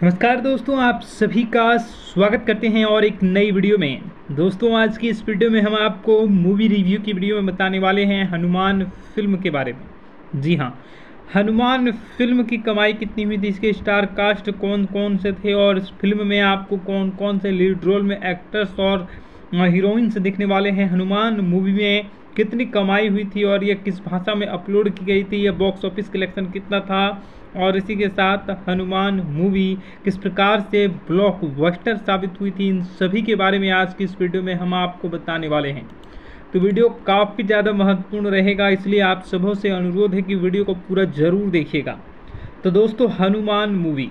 नमस्कार दोस्तों, आप सभी का स्वागत करते हैं और एक नई वीडियो में। दोस्तों, आज की इस वीडियो में हम आपको मूवी रिव्यू की वीडियो में बताने वाले हैं हनुमान फिल्म के बारे में। जी हाँ, हनुमान फिल्म की कमाई कितनी हुई थी, इसके स्टार कास्ट कौन कौन से थे और इस फिल्म में आपको कौन कौन से लीड रोल में एक्टर्स और हीरोइंस दिखने वाले हैं, हनुमान मूवी में कितनी कमाई हुई थी और यह किस भाषा में अपलोड की गई थी, यह बॉक्स ऑफिस कलेक्शन कितना था और इसी के साथ हनुमान मूवी किस प्रकार से ब्लॉकबस्टर साबित हुई थी, इन सभी के बारे में आज की इस वीडियो में हम आपको बताने वाले हैं। तो वीडियो काफ़ी ज़्यादा महत्वपूर्ण रहेगा, इसलिए आप सबों से अनुरोध है कि वीडियो को पूरा ज़रूर देखिएगा। तो दोस्तों, हनुमान मूवी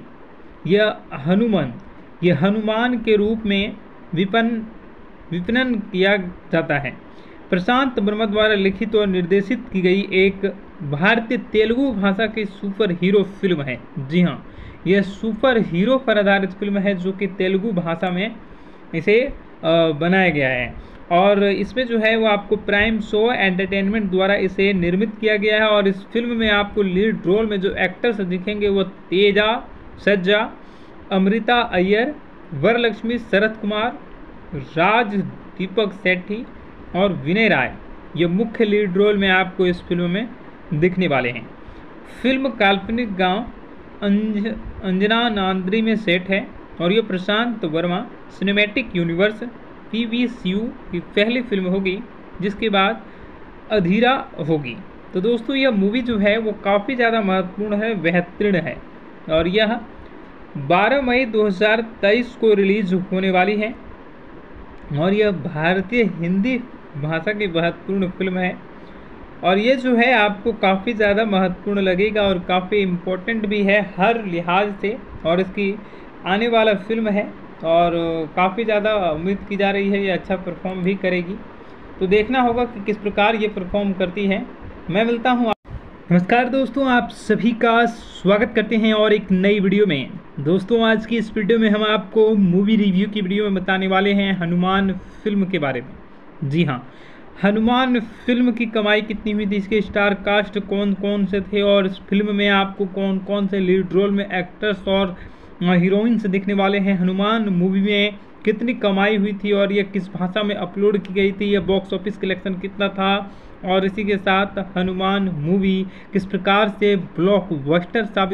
यह हनुमान के रूप में विपणन किया जाता है। प्रशांत वर्मा द्वारा लिखित और निर्देशित की गई एक भारतीय तेलुगु भाषा की सुपर हीरो फिल्म है। जी हाँ, यह सुपर हीरो पर आधारित फिल्म है जो कि तेलुगु भाषा में इसे बनाया गया है और इसमें जो है वो आपको प्राइम शो एंटरटेनमेंट द्वारा इसे निर्मित किया गया है। और इस फिल्म में आपको लीड रोल में जो एक्टर्स दिखेंगे वो तेजा सज्जा, अमृता अय्यर, वरलक्ष्मी, शरद कुमार, राज दीपक सेठी और विनय राय, ये मुख्य लीड रोल में आपको इस फिल्म में दिखने वाले हैं। फिल्म काल्पनिक गांव अंजना नांद्री में सेट है और ये प्रशांत वर्मा सिनेमैटिक यूनिवर्स PVCU की पहली फिल्म होगी, जिसके बाद अधीरा होगी। तो दोस्तों, यह मूवी जो है वो काफ़ी ज़्यादा महत्वपूर्ण है, बेहतरीन है और यह 12 मई 2023 को रिलीज होने वाली है और यह भारतीय हिंदी भाषा की महत्वपूर्ण फिल्म है और ये जो है आपको काफ़ी ज़्यादा महत्वपूर्ण लगेगा और काफ़ी इम्पोर्टेंट भी है हर लिहाज से। और इसकी आने वाला फिल्म है और काफ़ी ज़्यादा उम्मीद की जा रही है ये अच्छा परफॉर्म भी करेगी। तो देखना होगा कि किस प्रकार ये परफॉर्म करती है। मैं मिलता हूँ। नमस्कार दोस्तों, आप सभी का स्वागत करते हैं और एक नई वीडियो में। दोस्तों, आज की इस वीडियो में हम आपको मूवी रिव्यू की वीडियो में बताने वाले हैं हनुमान फिल्म के बारे में। जी हाँ, हनुमान फिल्म की कमाई कितनी हुई थी, इसके स्टार कास्ट कौन कौन से थे और इस फिल्म में आपको कौन कौन से लीड रोल में एक्टर्स और हीरोइंस दिखने वाले हैं, हनुमान मूवी में कितनी कमाई हुई थी और यह किस भाषा में अपलोड की गई थी, यह बॉक्स ऑफिस कलेक्शन कितना था और इसी के साथ हनुमान मूवी किस प्रकार से ब्लॉकबस्टर साबित हुई थी, इन सभी के बारे में आज की इस वीडियो में हम आपको बताने वाले हैं। तो वीडियो काफ़ी ज़्यादा महत्वपूर्ण रहेगा, इसलिए आप सबों से अनुरोध है कि वीडियो को पूरा ज़रूर देखिएगा। तो दोस्तों, हनुमान मूवी यह हनुमान यह हनुमान के रूप में विपणन किया जाता है। प्रशांत वर्मा द्वारा लिखित और निर्देशित की गई एक भारतीय तेलुगु भाषा की सुपर हीरो फिल्म है। जी हाँ, यह सुपर हीरो पर आधारित फिल्म है जो कि तेलुगु भाषा में इसे निर्मित किया गया है और इसमें जो है वो आपको प्राइम शो एंटरटेनमेंट द्वारा इसे निर्मित किया गया है और इसी के साथ हनुमान मूवी किस प्रकार से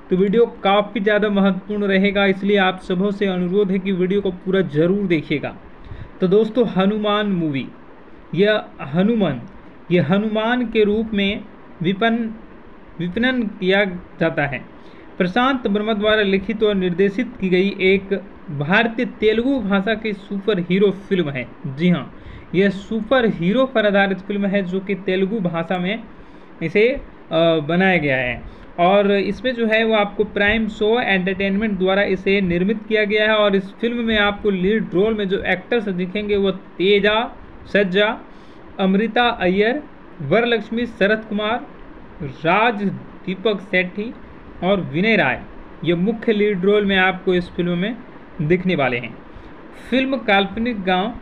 तो वीडियो काफ़ी ज़्यादा महत्वपूर्ण रहेगा, इसलिए आप सबों से अनुरोध है कि वीडियो को पूरा ज़रूर देखिएगा। तो दोस्तों, हनुमान मूवी, ये हनुमान के रूप में विपणन किया जाता है। प्रशांत वर्मा द्वारा लिखित और निर्देशित की गई एक भारतीय तेलुगु भाषा की सुपर हीरो फिल्म है। जी हाँ, यह सुपर हीरो पर आधारित फिल्म है जो कि तेलुगु भाषा में इसे बनाया गया है। और इसमें जो है वो आपको प्राइम शो एंटरटेनमेंट द्वारा इसे निर्मित किया गया है। और इस फिल्म में आपको लीड रोल में जो एक्टर्स दिखेंगे वो तेजा सज्जा, अमृता अय्यर, वरलक्ष्मी, शरद कुमार, राज दीपक सेठी और विनय राय, ये मुख्य लीड रोल में आपको इस फिल्म में दिखने वाले हैं। फिल्म काल्पनिक गांव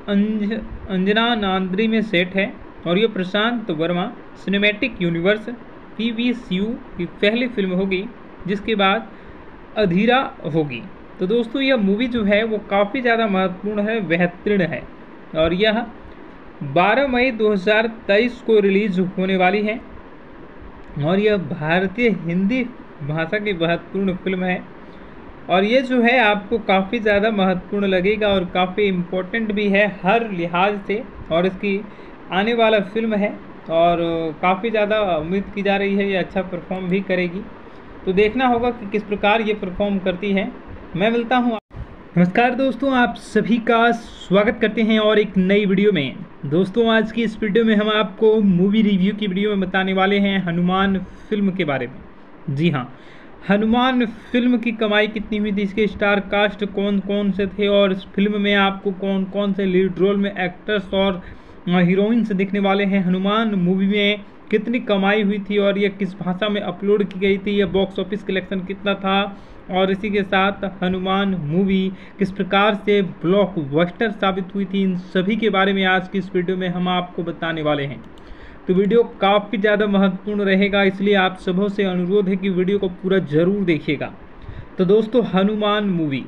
अंजना नांद्री में सेट है और ये प्रशांत वर्मा सिनेमैटिक यूनिवर्स PVCU की पहली फिल्म होगी, जिसके बाद अधीरा होगी। तो दोस्तों, यह मूवी जो है वो काफ़ी ज़्यादा महत्वपूर्ण है, बेहतरीन है और यह 12 मई 2023 को रिलीज होने वाली है। और यह भारतीय हिंदी भाषा की महत्वपूर्ण फिल्म है और ये जो है आपको काफ़ी ज़्यादा महत्वपूर्ण लगेगा और काफ़ी इम्पोर्टेंट भी है हर लिहाज से। और इसकी आने वाला फिल्म है और काफ़ी ज़्यादा उम्मीद की जा रही है ये अच्छा परफॉर्म भी करेगी। तो देखना होगा कि किस प्रकार ये परफॉर्म करती है। मैं मिलता हूँ। नमस्कार दोस्तों, आप सभी का स्वागत करते हैं और एक नई वीडियो में। दोस्तों, आज की इस वीडियो में हम आपको मूवी रिव्यू की वीडियो में बताने वाले हैं हनुमान फिल्म के बारे में। जी हाँ, हनुमान फिल्म की कमाई कितनी हुई थी, इसके स्टार कास्ट कौन कौन से थे और इस फिल्म में आपको कौन कौन से लीड रोल में एक्टर्स और हीरोइंस दिखने वाले हैं, हनुमान मूवी में कितनी कमाई हुई थी और यह किस भाषा में अपलोड की गई थी, यह बॉक्स ऑफिस कलेक्शन कितना था और इसी के साथ हनुमान मूवी किस प्रकार से ब्लॉकबस्टर साबित हुई थी, इन सभी के बारे में आज की इस वीडियो में हम आपको बताने वाले हैं। तो वीडियो काफ़ी ज़्यादा महत्वपूर्ण रहेगा, इसलिए आप सबों से अनुरोध है कि वीडियो को पूरा ज़रूर देखिएगा। तो दोस्तों, हनुमान मूवी,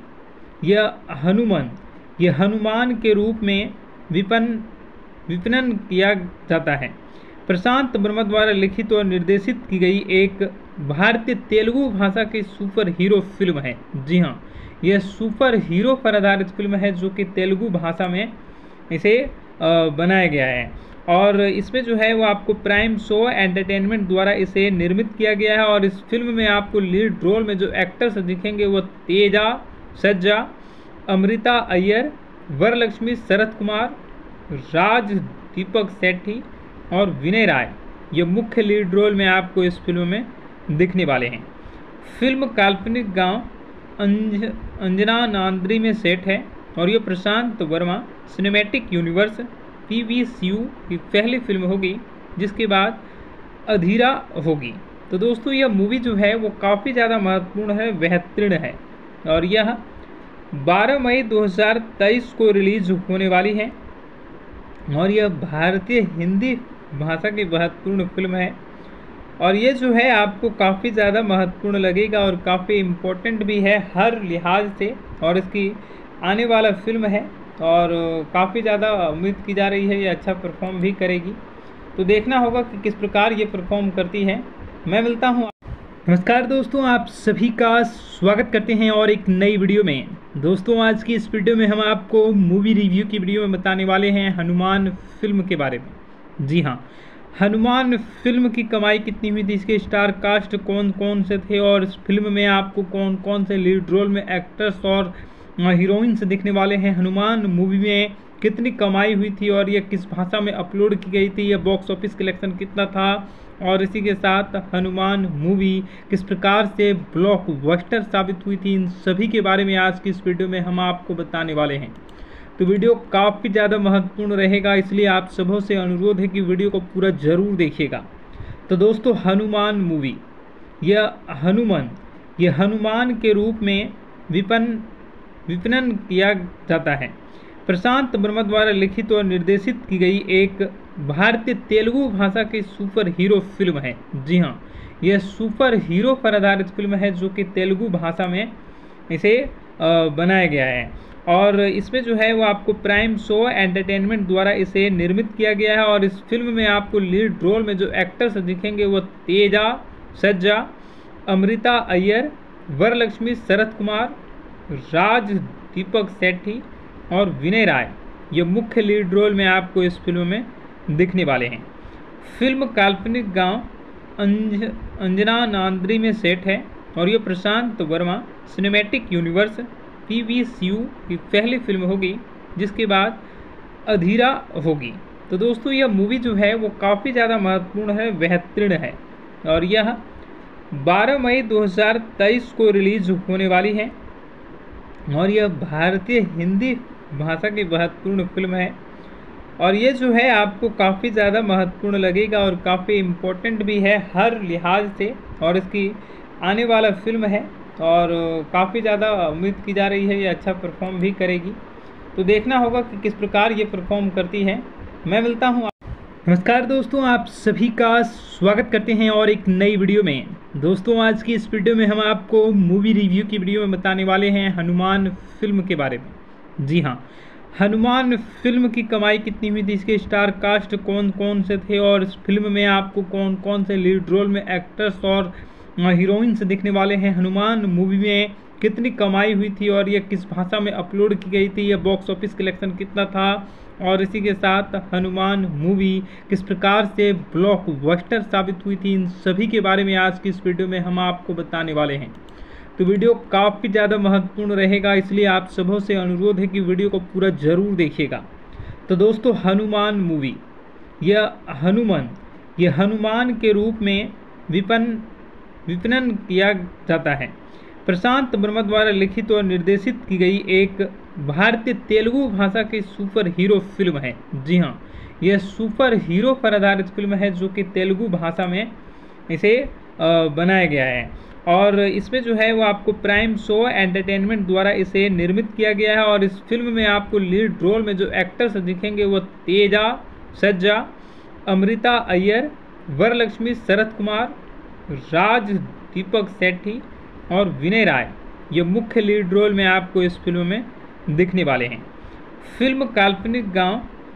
ये हनुमान के रूप में विपणन किया जाता है। प्रशांत वर्मा द्वारा लिखित और निर्देशित की गई एक भारतीय तेलुगु भाषा की सुपर हीरो फिल्म है। जी हाँ, यह सुपर हीरो पर आधारित फिल्म है जो कि तेलुगु भाषा में इसे बनाया गया है। और इसमें जो है वो आपको प्राइम शो एंटरटेनमेंट द्वारा इसे निर्मित किया गया है। और इस फिल्म में आपको लीड रोल में जो एक्टर्स दिखेंगे वो तेजा सज्जा, अमृता अय्यर, वरलक्ष्मी, शरद कुमार, राज दीपक सेठी और विनय राय, ये मुख्य लीड रोल में आपको इस फिल्म में दिखने वाले हैं। फिल्म काल्पनिक गांव अंजना नांद्री में सेट है और ये प्रशांत वर्मा सिनेमैटिक यूनिवर्स PVCU की पहली फिल्म होगी, जिसके बाद अधीरा होगी। तो दोस्तों, यह मूवी जो है वो काफ़ी ज़्यादा महत्वपूर्ण है, बेहतरीन है और यह 12 मई 2023 को रिलीज होने वाली है और यह भारतीय हिंदी भाषा की महत्वपूर्ण फिल्म है और ये जो है आपको काफ़ी ज़्यादा महत्वपूर्ण लगेगा और काफ़ी इम्पोर्टेंट भी है हर लिहाज से। और इसकी आने वाला फिल्म है और काफ़ी ज़्यादा उम्मीद की जा रही है ये अच्छा परफॉर्म भी करेगी। तो देखना होगा कि किस प्रकार ये परफॉर्म करती है। मैं मिलता हूँ। नमस्कार दोस्तों, आप सभी का स्वागत करते हैं और एक नई वीडियो में। दोस्तों, आज की इस वीडियो में हम आपको मूवी रिव्यू की वीडियो में बताने वाले हैं हनुमान फिल्म के बारे में। जी हाँ, हनुमान फिल्म की कमाई कितनी हुई थी, इसके स्टार कास्ट कौन कौन से थे और इस फिल्म में आपको कौन कौन से लीड रोल में एक्टर्स और हीरोइंस दिखने वाले हैं, हनुमान मूवी में कितनी कमाई हुई थी और यह किस भाषा में अपलोड की गई थी, यह बॉक्स ऑफिस कलेक्शन कितना था और इसी के साथ हनुमान मूवी किस प्रकार से ब्लॉकबस्टर साबित हुई थी, इन सभी के बारे में आज की इस वीडियो में हम आपको बताने वाले हैं। तो वीडियो काफ़ी ज़्यादा महत्वपूर्ण रहेगा, इसलिए आप सबों से अनुरोध है कि वीडियो को पूरा ज़रूर देखिएगा। तो दोस्तों, हनुमान मूवी, ये हनुमान के रूप में विपणन किया जाता है। प्रशांत वर्मा द्वारा लिखित और निर्देशित की गई एक भारतीय तेलुगु भाषा की सुपर हीरो फिल्म है। जी हाँ, यह सुपर हीरो पर आधारित फिल्म है जो कि तेलुगु भाषा में इसे बनाया गया है। और इसमें जो है वो आपको प्राइम शो एंटरटेनमेंट द्वारा इसे निर्मित किया गया है। और इस फिल्म में आपको लीड रोल में जो एक्टर्स दिखेंगे वो तेजा सज्जा, अमृता अय्यर, वरलक्ष्मी शरत कुमार, राज दीपक सेठी और विनय राय ये मुख्य लीड रोल में आपको इस फिल्म में दिखने वाले हैं। फिल्म काल्पनिक गांव अंजना नांद्री में सेट है और ये प्रशांत वर्मा सिनेमैटिक यूनिवर्स PVCU की पहली फिल्म होगी, जिसके बाद अधीरा होगी। तो दोस्तों यह मूवी जो है वो काफ़ी ज़्यादा महत्वपूर्ण है, बेहतरीन है और यह 12 मई 2023 को रिलीज होने वाली है और यह भारतीय हिंदी भाषा की महत्वपूर्ण फिल्म है और ये जो है आपको काफ़ी ज़्यादा महत्वपूर्ण लगेगा और काफ़ी इम्पोर्टेंट भी है हर लिहाज से और इसकी आने वाला फिल्म है और काफ़ी ज़्यादा उम्मीद की जा रही है ये अच्छा परफॉर्म भी करेगी। तो देखना होगा कि किस प्रकार ये परफॉर्म करती है। मैं मिलता हूँ। नमस्कार दोस्तों, आप सभी का स्वागत करते हैं और एक नई वीडियो में। दोस्तों आज की इस वीडियो में हम आपको मूवी रिव्यू की वीडियो में बताने वाले हैं हनुमान फिल्म के बारे में। जी हाँ, हनुमान फिल्म की कमाई कितनी हुई थी, इसके स्टार कास्ट कौन कौन से थे और इस फिल्म में आपको कौन कौन से लीड रोल में एक्टर्स और हीरोइंस दिखने वाले हैं, हनुमान मूवी में कितनी कमाई हुई थी और यह किस भाषा में अपलोड की गई थी, यह बॉक्स ऑफिस कलेक्शन कितना था और इसी के साथ हनुमान मूवी किस प्रकार से ब्लॉकबस्टर साबित हुई थी, इन सभी के बारे में आज की इस वीडियो में हम आपको बताने वाले हैं। तो वीडियो काफ़ी ज़्यादा महत्वपूर्ण रहेगा, इसलिए आप सबों से अनुरोध है कि वीडियो को पूरा ज़रूर देखिएगा। तो दोस्तों हनुमान मूवी यह हनुमान के रूप में विपणन किया जाता है। प्रशांत वर्मा द्वारा लिखित और निर्देशित की गई एक भारतीय तेलुगु भाषा की सुपर हीरो फिल्म है। जी हाँ, यह सुपर हीरो पर आधारित फिल्म है जो कि तेलुगु भाषा में इसे बनाया गया है और इसमें जो है वो आपको प्राइम शो एंटरटेनमेंट द्वारा इसे निर्मित किया गया है और इस फिल्म में आपको लीड रोल में जो एक्टर्स दिखेंगे वो तेजा सज्जा, अमृता अय्यर, वरलक्ष्मी शरत कुमार, राज दीपक सेठी और विनय राय ये मुख्य लीड रोल में आपको इस फिल्म में दिखने वाले हैं। फिल्म काल्पनिक गांव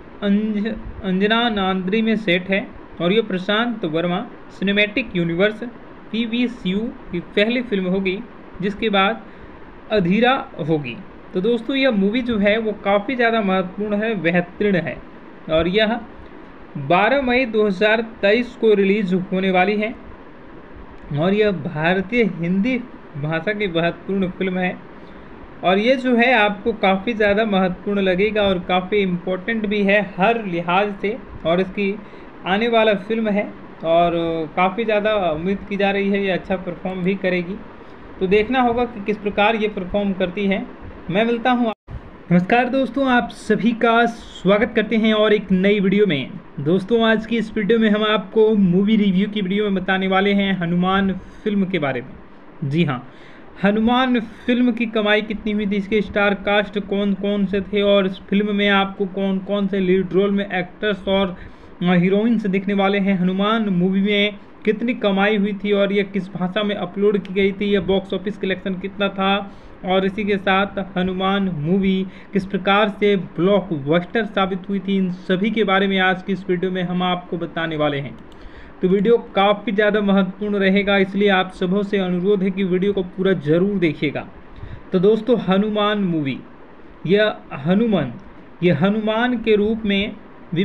अंजना नांद्री में सेट है और ये प्रशांत वर्मा सिनेमैटिक यूनिवर्स PVCU की पहली फिल्म होगी, जिसके बाद अधीरा होगी। तो दोस्तों यह मूवी जो है वो काफ़ी ज़्यादा महत्वपूर्ण है, बेहतरीन है और यह 12 मई 2023 को रिलीज होने वाली है और यह भारतीय हिंदी भाषा की महत्वपूर्ण फिल्म है और ये जो है आपको काफ़ी ज़्यादा महत्वपूर्ण लगेगा और काफ़ी इम्पोर्टेंट भी है हर लिहाज से और इसकी आने वाला फिल्म है और काफ़ी ज़्यादा उम्मीद की जा रही है ये अच्छा परफॉर्म भी करेगी। तो देखना होगा कि किस प्रकार ये परफॉर्म करती है। मैं मिलता हूँ। नमस्कार दोस्तों, आप सभी का स्वागत करते हैं और एक नई वीडियो में। दोस्तों आज की इस वीडियो में हम आपको मूवी रिव्यू की वीडियो में बताने वाले हैं हनुमान फिल्म के बारे में। जी हाँ, हनुमान फिल्म की कमाई कितनी हुई थी, इसके स्टार कास्ट कौन कौन से थे और इस फिल्म में आपको कौन कौन से लीड रोल में एक्टर्स और हीरोइंस दिखने वाले हैं, हनुमान मूवी में कितनी कमाई हुई थी और यह किस भाषा में अपलोड की गई थी, यह बॉक्स ऑफिस कलेक्शन कितना था और इसी के साथ हनुमान मूवी किस प्रकार से ब्लॉकबस्टर साबित हुई थी, इन सभी के बारे में आज की इस वीडियो में हम आपको बताने वाले हैं। तो वीडियो काफ़ी ज़्यादा महत्वपूर्ण रहेगा, इसलिए आप सबों से अनुरोध है कि वीडियो को पूरा ज़रूर देखिएगा। तो दोस्तों हनुमान मूवी यह हनुमान के रूप में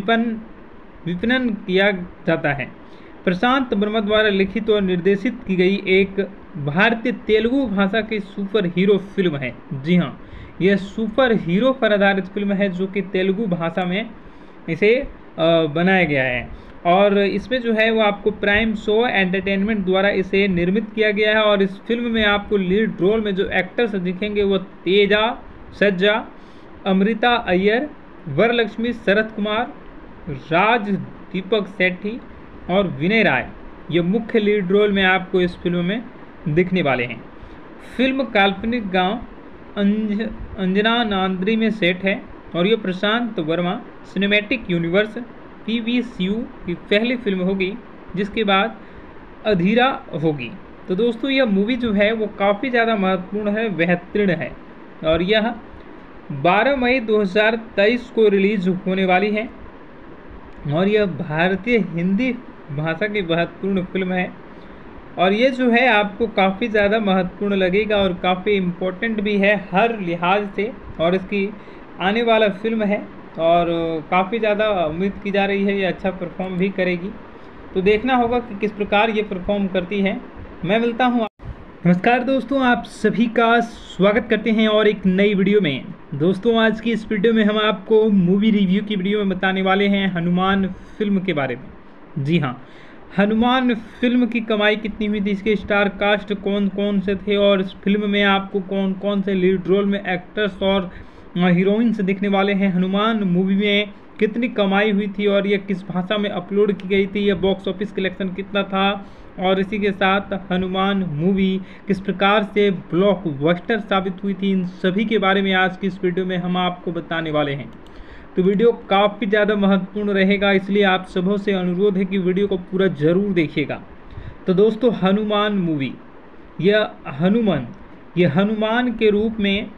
विपणन किया जाता है। प्रशांत वर्मा द्वारा लिखित और निर्देशित की गई एक भारतीय तेलुगु भाषा की सुपर हीरो फिल्म है। जी हाँ, यह सुपर हीरो पर आधारित फिल्म है जो कि तेलुगु भाषा में इसे बनाया गया है और इसमें जो है वो आपको प्राइम शो एंटरटेनमेंट द्वारा इसे निर्मित किया गया है और इस फिल्म में आपको लीड रोल में जो एक्टर्स दिखेंगे वो तेजा सज्जा, अमृता अय्यर, वरलक्ष्मी शरत कुमार, राज दीपक सेठी और विनय राय ये मुख्य लीड रोल में आपको इस फिल्म में दिखने वाले हैं। फिल्म काल्पनिक गांव अंजना नांद्री में सेट है और ये प्रशांत वर्मा सिनेमैटिक यूनिवर्स PVCU की पहली फिल्म होगी, जिसके बाद अधीरा होगी। तो दोस्तों यह मूवी जो है वो काफ़ी ज़्यादा महत्वपूर्ण है, बेहतरीन है और यह 12 मई 2023 को रिलीज होने वाली है और यह भारतीय हिंदी भाषा की महत्वपूर्ण फिल्म है और ये जो है आपको काफ़ी ज़्यादा महत्वपूर्ण लगेगा और काफ़ी इम्पोर्टेंट भी है हर लिहाज से। और इसकी आने वाला फिल्म है और काफ़ी ज़्यादा उम्मीद की जा रही है ये अच्छा परफॉर्म भी करेगी। तो देखना होगा कि किस प्रकार ये परफॉर्म करती है। मैं मिलता हूँ। नमस्कार दोस्तों, आप सभी का स्वागत करते हैं और एक नई वीडियो में। दोस्तों आज की इस वीडियो में हम आपको मूवी रिव्यू की वीडियो में बताने वाले हैं हनुमान फिल्म के बारे में। जी हाँ, हनुमान फिल्म की कमाई कितनी हुई थी, इसके स्टार कास्ट कौन कौन से थे और इस फिल्म में आपको कौन कौन से लीड रोल में एक्टर्स और हीरोइंस दिखने वाले हैं, हनुमान मूवी में कितनी कमाई हुई थी और यह किस भाषा में अपलोड की गई थी, यह बॉक्स ऑफिस कलेक्शन कितना था और इसी के साथ हनुमान मूवी किस प्रकार से ब्लॉकबस्टर साबित हुई थी, इन सभी के बारे में आज की इस वीडियो में हम आपको बताने वाले हैं। तो वीडियो काफ़ी ज़्यादा महत्वपूर्ण रहेगा, इसलिए आप सबों से अनुरोध है कि वीडियो को पूरा ज़रूर देखिएगा। तो दोस्तों हनुमान मूवी, यह हनुमान के रूप में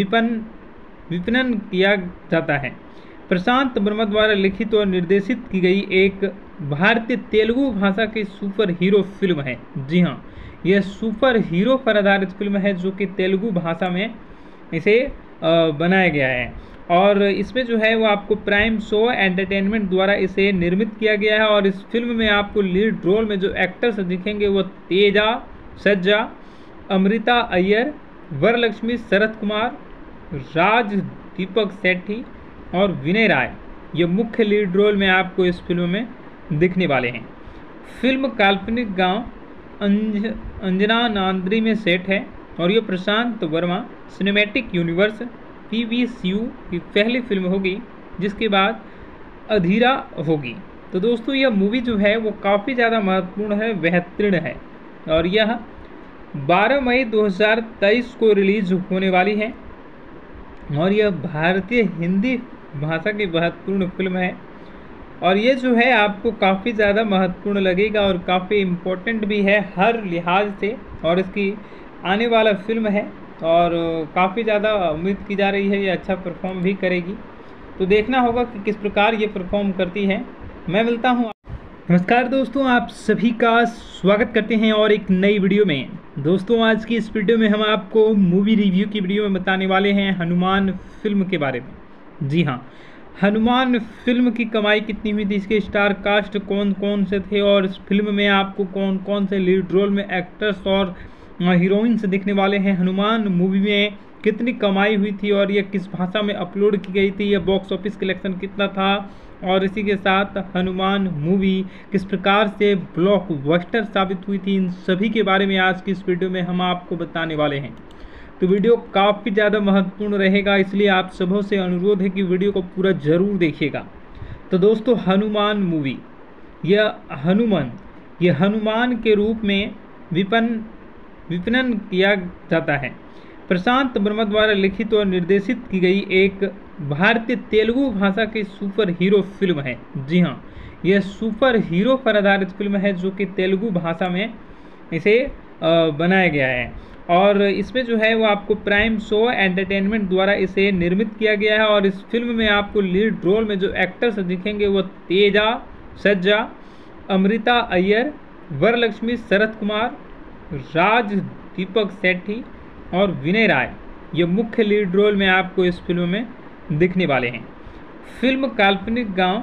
विपणन किया जाता है। प्रशांत वर्मा द्वारा लिखित और निर्देशित की गई एक भारतीय तेलुगु भाषा की सुपर हीरो फिल्म है। जी हाँ, यह सुपर हीरो पर आधारित फिल्म है जो कि तेलुगु भाषा में इसे बनाया गया है। और इसमें जो है वो आपको प्राइम शो एंटरटेनमेंट द्वारा इसे निर्मित किया गया है। और इस फिल्म में आपको लीड रोल में जो एक्टर्स दिखेंगे वो तेजा सज्जा, अमृता अय्यर, वरलक्ष्मी शरत कुमार, राज दीपक सेठी और विनय राय, ये मुख्य लीड रोल में आपको इस फिल्म में दिखने वाले हैं। फिल्म काल्पनिक गांव अंजना नांद्री में सेट है और ये प्रशांत वर्मा सिनेमैटिक यूनिवर्स PVCU की पहली फिल्म होगी, जिसके बाद अधीरा होगी। तो दोस्तों यह मूवी जो है वो काफ़ी ज़्यादा महत्वपूर्ण है, बेहतरीन है और यह 12 मई 2023 को रिलीज होने वाली है और यह भारतीय हिंदी भाषा की महत्वपूर्ण फिल्म है। और ये जो है आपको काफ़ी ज़्यादा महत्वपूर्ण लगेगा और काफ़ी इम्पोर्टेंट भी है हर लिहाज से। और इसकी आने वाला फिल्म है और काफ़ी ज़्यादा उम्मीद की जा रही है ये अच्छा परफॉर्म भी करेगी। तो देखना होगा कि किस प्रकार ये परफॉर्म करती है। मैं मिलता हूँ। नमस्कार दोस्तों, आप सभी का स्वागत करते हैं और एक नई वीडियो में। दोस्तों आज की इस वीडियो में हम आपको मूवी रिव्यू की वीडियो में बताने वाले हैं हनुमान फिल्म के बारे में। जी हाँ, हनुमान फिल्म की कमाई कितनी हुई थी, इसके स्टार कास्ट कौन कौन से थे और इस फिल्म में आपको कौन कौन से लीड रोल में एक्टर्स और हीरोइंस दिखने वाले हैं, हनुमान मूवी में कितनी कमाई हुई थी और यह किस भाषा में अपलोड की गई थी, यह बॉक्स ऑफिस कलेक्शन कितना था और इसी के साथ हनुमान मूवी किस प्रकार से ब्लॉकबस्टर साबित हुई थी, इन सभी के बारे में आज की इस वीडियो में हम आपको बताने वाले हैं। तो वीडियो काफ़ी ज़्यादा महत्वपूर्ण रहेगा, इसलिए आप सबों से अनुरोध है कि वीडियो को पूरा ज़रूर देखिएगा। तो दोस्तों हनुमान मूवी, यह हनुमान के रूप में विपणन किया जाता है। प्रशांत वर्मा द्वारा लिखित और निर्देशित की गई एक भारतीय तेलुगु भाषा की सुपर हीरो फिल्म है। जी हाँ, यह सुपर हीरो पर आधारित फिल्म है जो कि तेलुगु भाषा में इसे बनाया गया है। और इसमें जो है वो आपको प्राइम शो एंटरटेनमेंट द्वारा इसे निर्मित किया गया है। और इस फिल्म में आपको लीड रोल में जो एक्टर्स दिखेंगे वो तेजा सज्जा, अमृता अय्यर, वरलक्ष्मी शरत कुमार, राज दीपक सेठी और विनय राय, ये मुख्य लीड रोल में आपको इस फिल्म में दिखने वाले हैं। फिल्म काल्पनिक गांव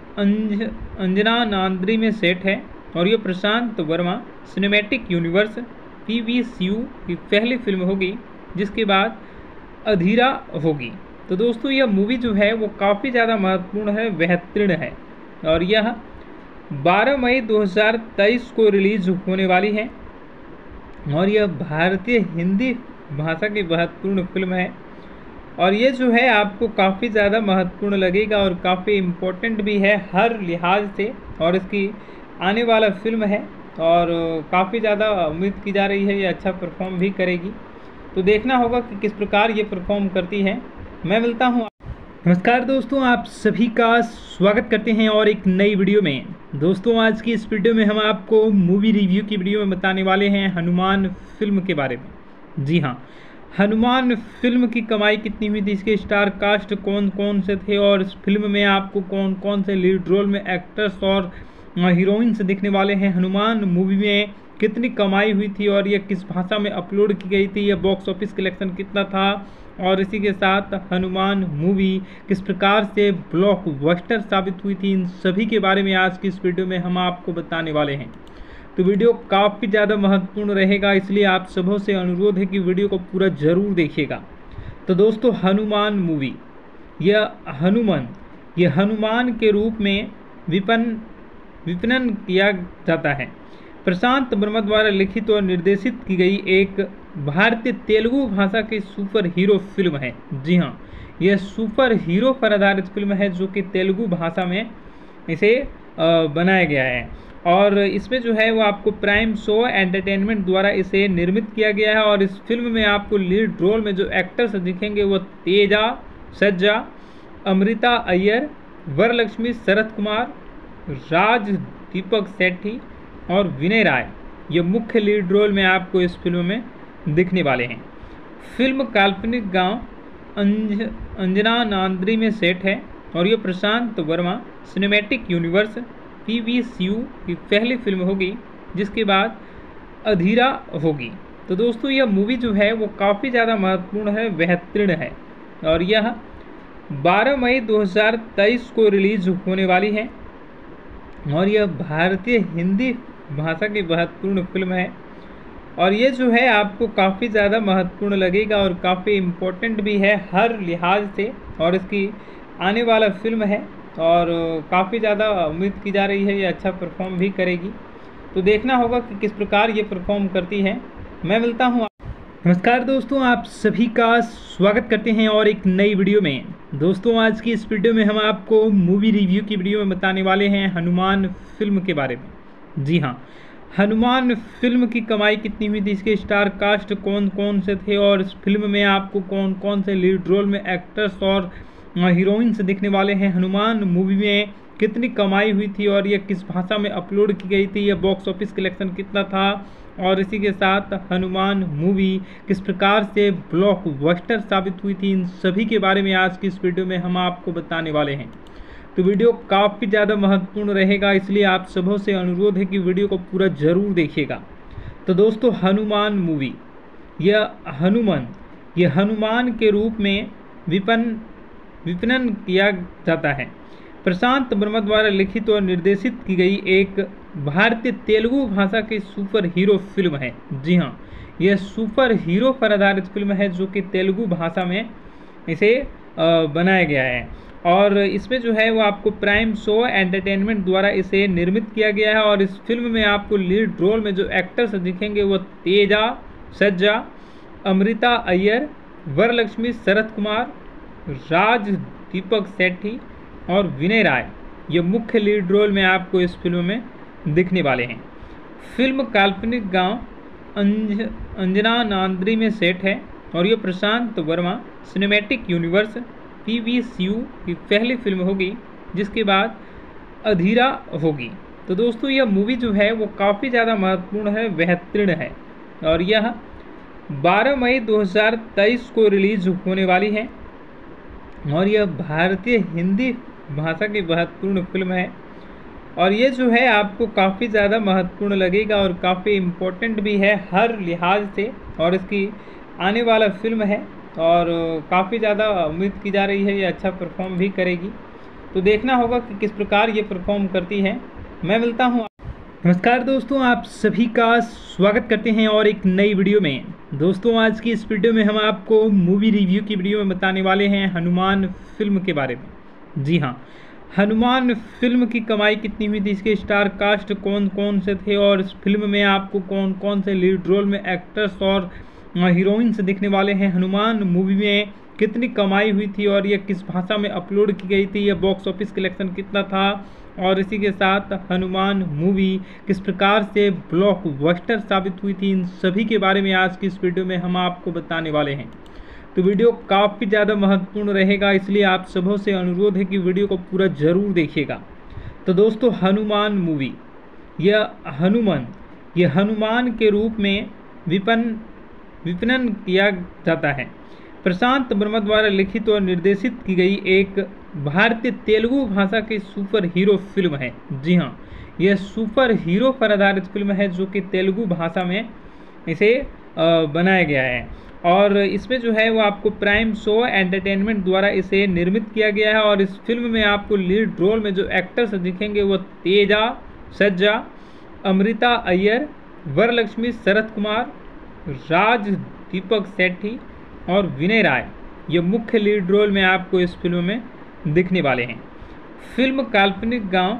अंजना नांद्री में सेट है और ये प्रशांत वर्मा सिनेमैटिक यूनिवर्स PVCU की पहली फिल्म होगी, जिसके बाद अधीरा होगी। तो दोस्तों यह मूवी जो है वो काफ़ी ज़्यादा महत्वपूर्ण है, बेहतरीन है और यह 12 मई 2023 को रिलीज होने वाली है और यह भारतीय हिंदी भाषा की महत्वपूर्ण फिल्म है। और ये जो है आपको काफ़ी ज़्यादा महत्वपूर्ण लगेगा और काफ़ी इम्पोर्टेंट भी है हर लिहाज से। और इसकी आने वाला फिल्म है और काफ़ी ज़्यादा उम्मीद की जा रही है ये अच्छा परफॉर्म भी करेगी। तो देखना होगा कि किस प्रकार ये परफॉर्म करती है। मैं मिलता हूँ। नमस्कार दोस्तों, आप सभी का स्वागत करते हैं और एक नई वीडियो में। दोस्तों आज की इस वीडियो में हम आपको मूवी रिव्यू की वीडियो में बताने वाले हैं हनुमान फिल्म के बारे में। जी हाँ, हनुमान फिल्म की कमाई कितनी हुई थी, इसके स्टार कास्ट कौन कौन से थे और इस फिल्म में आपको कौन कौन से लीड रोल में एक्टर्स और हीरोइन से दिखने वाले हैं। हनुमान मूवी में कितनी कमाई हुई थी और ये किस भाषा में अपलोड की गई थी, यह बॉक्स ऑफिस कलेक्शन कितना था, और इसी के साथ हनुमान मूवी किस प्रकार से ब्लॉकबस्टर साबित हुई थी, इन सभी के बारे में आज की इस वीडियो में हम आपको बताने वाले हैं। तो वीडियो काफ़ी ज़्यादा महत्वपूर्ण रहेगा, इसलिए आप सबों से अनुरोध है कि वीडियो को पूरा ज़रूर देखिएगा। तो दोस्तों, हनुमान मूवी ये हनुमान के रूप में विपणन किया जाता है। प्रशांत वर्मा द्वारा लिखित और निर्देशित की गई एक भारतीय तेलुगु भाषा की सुपर हीरो फिल्म है। जी हाँ, यह सुपर हीरो पर आधारित फिल्म है जो कि तेलुगु भाषा में इसे बनाया गया है, और इसमें जो है वो आपको प्राइम शो एंटरटेनमेंट द्वारा इसे निर्मित किया गया है। और इस फिल्म में आपको लीड रोल में जो एक्टर्स दिखेंगे वो तेजा सज्जा, अमृता अय्यर, वरलक्ष्मी शरत कुमार, राज दीपक सेठी और विनय राय, ये मुख्य लीड रोल में आपको इस फिल्म में दिखने वाले हैं। फिल्म काल्पनिक गांव अंजना नांद्री में सेट है और ये प्रशांत वर्मा सिनेमैटिक यूनिवर्स PVCU की पहली फिल्म होगी, जिसके बाद अधीरा होगी। तो दोस्तों, यह मूवी जो है वो काफ़ी ज़्यादा महत्वपूर्ण है, बेहतरीन है, और यह 12 मई 2023 को रिलीज होने वाली है, और यह भारतीय हिंदी भाषा की महत्वपूर्ण फिल्म है। और ये जो है आपको काफ़ी ज़्यादा महत्वपूर्ण लगेगा और काफ़ी इम्पोर्टेंट भी है हर लिहाज से, और इसकी आने वाला फिल्म है और काफ़ी ज़्यादा उम्मीद की जा रही है ये अच्छा परफॉर्म भी करेगी। तो देखना होगा कि किस प्रकार ये परफॉर्म करती है। मैं मिलता हूँ। नमस्कार दोस्तों, आप सभी का स्वागत करते हैं और एक नई वीडियो में। दोस्तों, आज की इस वीडियो में हम आपको मूवी रिव्यू की वीडियो में बताने वाले हैं हनुमान फिल्म के बारे में। जी हाँ, हनुमान फिल्म की कमाई कितनी हुई थी, इसके स्टार कास्ट कौन कौन से थे, और इस फिल्म में आपको कौन कौन से लीड रोल में एक्टर्स और हीरोइन से दिखने वाले हैं। हनुमान मूवी में कितनी कमाई हुई थी और ये किस भाषा में अपलोड की गई थी, यह बॉक्स ऑफिस कलेक्शन कितना था, और इसी के साथ हनुमान मूवी किस प्रकार से ब्लॉकबस्टर साबित हुई थी, इन सभी के बारे में आज की इस वीडियो में हम आपको बताने वाले हैं। तो वीडियो काफ़ी ज़्यादा महत्वपूर्ण रहेगा, इसलिए आप सबों से अनुरोध है कि वीडियो को पूरा ज़रूर देखिएगा। तो दोस्तों, हनुमान मूवी ये हनुमान के रूप में विपणन किया जाता है। प्रशांत वर्मा द्वारा लिखित और निर्देशित की गई एक भारतीय तेलुगु भाषा की सुपर हीरो फिल्म है। जी हाँ, यह सुपर हीरो पर आधारित फिल्म है जो कि तेलुगु भाषा में इसे बनाया गया है, और इसमें जो है वो आपको प्राइम शो एंटरटेनमेंट द्वारा इसे निर्मित किया गया है। और इस फिल्म में आपको लीड रोल में जो एक्टर्स दिखेंगे वो तेजा सज्जा, अमृता अय्यर, वरलक्ष्मी शरत कुमार, राज दीपक सेठी और विनय राय, ये मुख्य लीड रोल में आपको इस फिल्म में दिखने वाले हैं। फिल्म काल्पनिक गांव अंजना नांद्री में सेट है और ये प्रशांत वर्मा सिनेमैटिक यूनिवर्स PVCU की पहली फिल्म होगी, जिसके बाद अधीरा होगी। तो दोस्तों, यह मूवी जो है वो काफ़ी ज़्यादा महत्वपूर्ण है, बेहतरीन है, और यह 12 मई 2023 को रिलीज होने वाली है, और यह भारतीय हिंदी भाषा की महत्वपूर्ण फिल्म है। और ये जो है आपको काफ़ी ज़्यादा महत्वपूर्ण लगेगा और काफ़ी इम्पोर्टेंट भी है हर लिहाज से, और इसकी आने वाला फिल्म है और काफ़ी ज़्यादा उम्मीद की जा रही है ये अच्छा परफॉर्म भी करेगी। तो देखना होगा कि किस प्रकार ये परफॉर्म करती है। मैं मिलता हूँ। नमस्कार दोस्तों, आप सभी का स्वागत करते हैं और एक नई वीडियो में। दोस्तों, आज की इस वीडियो में हम आपको मूवी रिव्यू की वीडियो में बताने वाले हैं हनुमान फिल्म के बारे में। जी हाँ, हनुमान फिल्म की कमाई कितनी हुई थी, इसके स्टार कास्ट कौन कौन से थे, और इस फिल्म में आपको कौन कौन से लीड रोल में एक्टर्स और हीरोइन से दिखने वाले हैं। हनुमान मूवी में कितनी कमाई हुई थी और ये किस भाषा में अपलोड की गई थी, यह बॉक्स ऑफिस कलेक्शन कितना था, और इसी के साथ हनुमान मूवी किस प्रकार से ब्लॉकबस्टर साबित हुई थी, इन सभी के बारे में आज की इस वीडियो में हम आपको बताने वाले हैं। तो वीडियो काफ़ी ज़्यादा महत्वपूर्ण रहेगा, इसलिए आप सबों से अनुरोध है कि वीडियो को पूरा ज़रूर देखिएगा। तो दोस्तों, हनुमान मूवी ये हनुमान के रूप में विपणन किया जाता है। प्रशांत वर्मा द्वारा लिखित और निर्देशित की गई एक भारतीय तेलुगु भाषा की सुपर हीरो फिल्म है। जी हाँ, यह सुपर हीरो पर आधारित फिल्म है जो कि तेलुगु भाषा में इसे बनाया गया है। और इसमें जो है वो आपको प्राइम शो एंटरटेनमेंट द्वारा इसे निर्मित किया गया है। और इस फिल्म में आपको लीड रोल में जो एक्टर्स दिखेंगे वो तेजा सज्जा, अमृता अय्यर, वरलक्ष्मी शरत कुमार, राज दीपक सेठी और विनय राय, ये मुख्य लीड रोल में आपको इस फिल्म में दिखने वाले हैं। फिल्म काल्पनिक गांव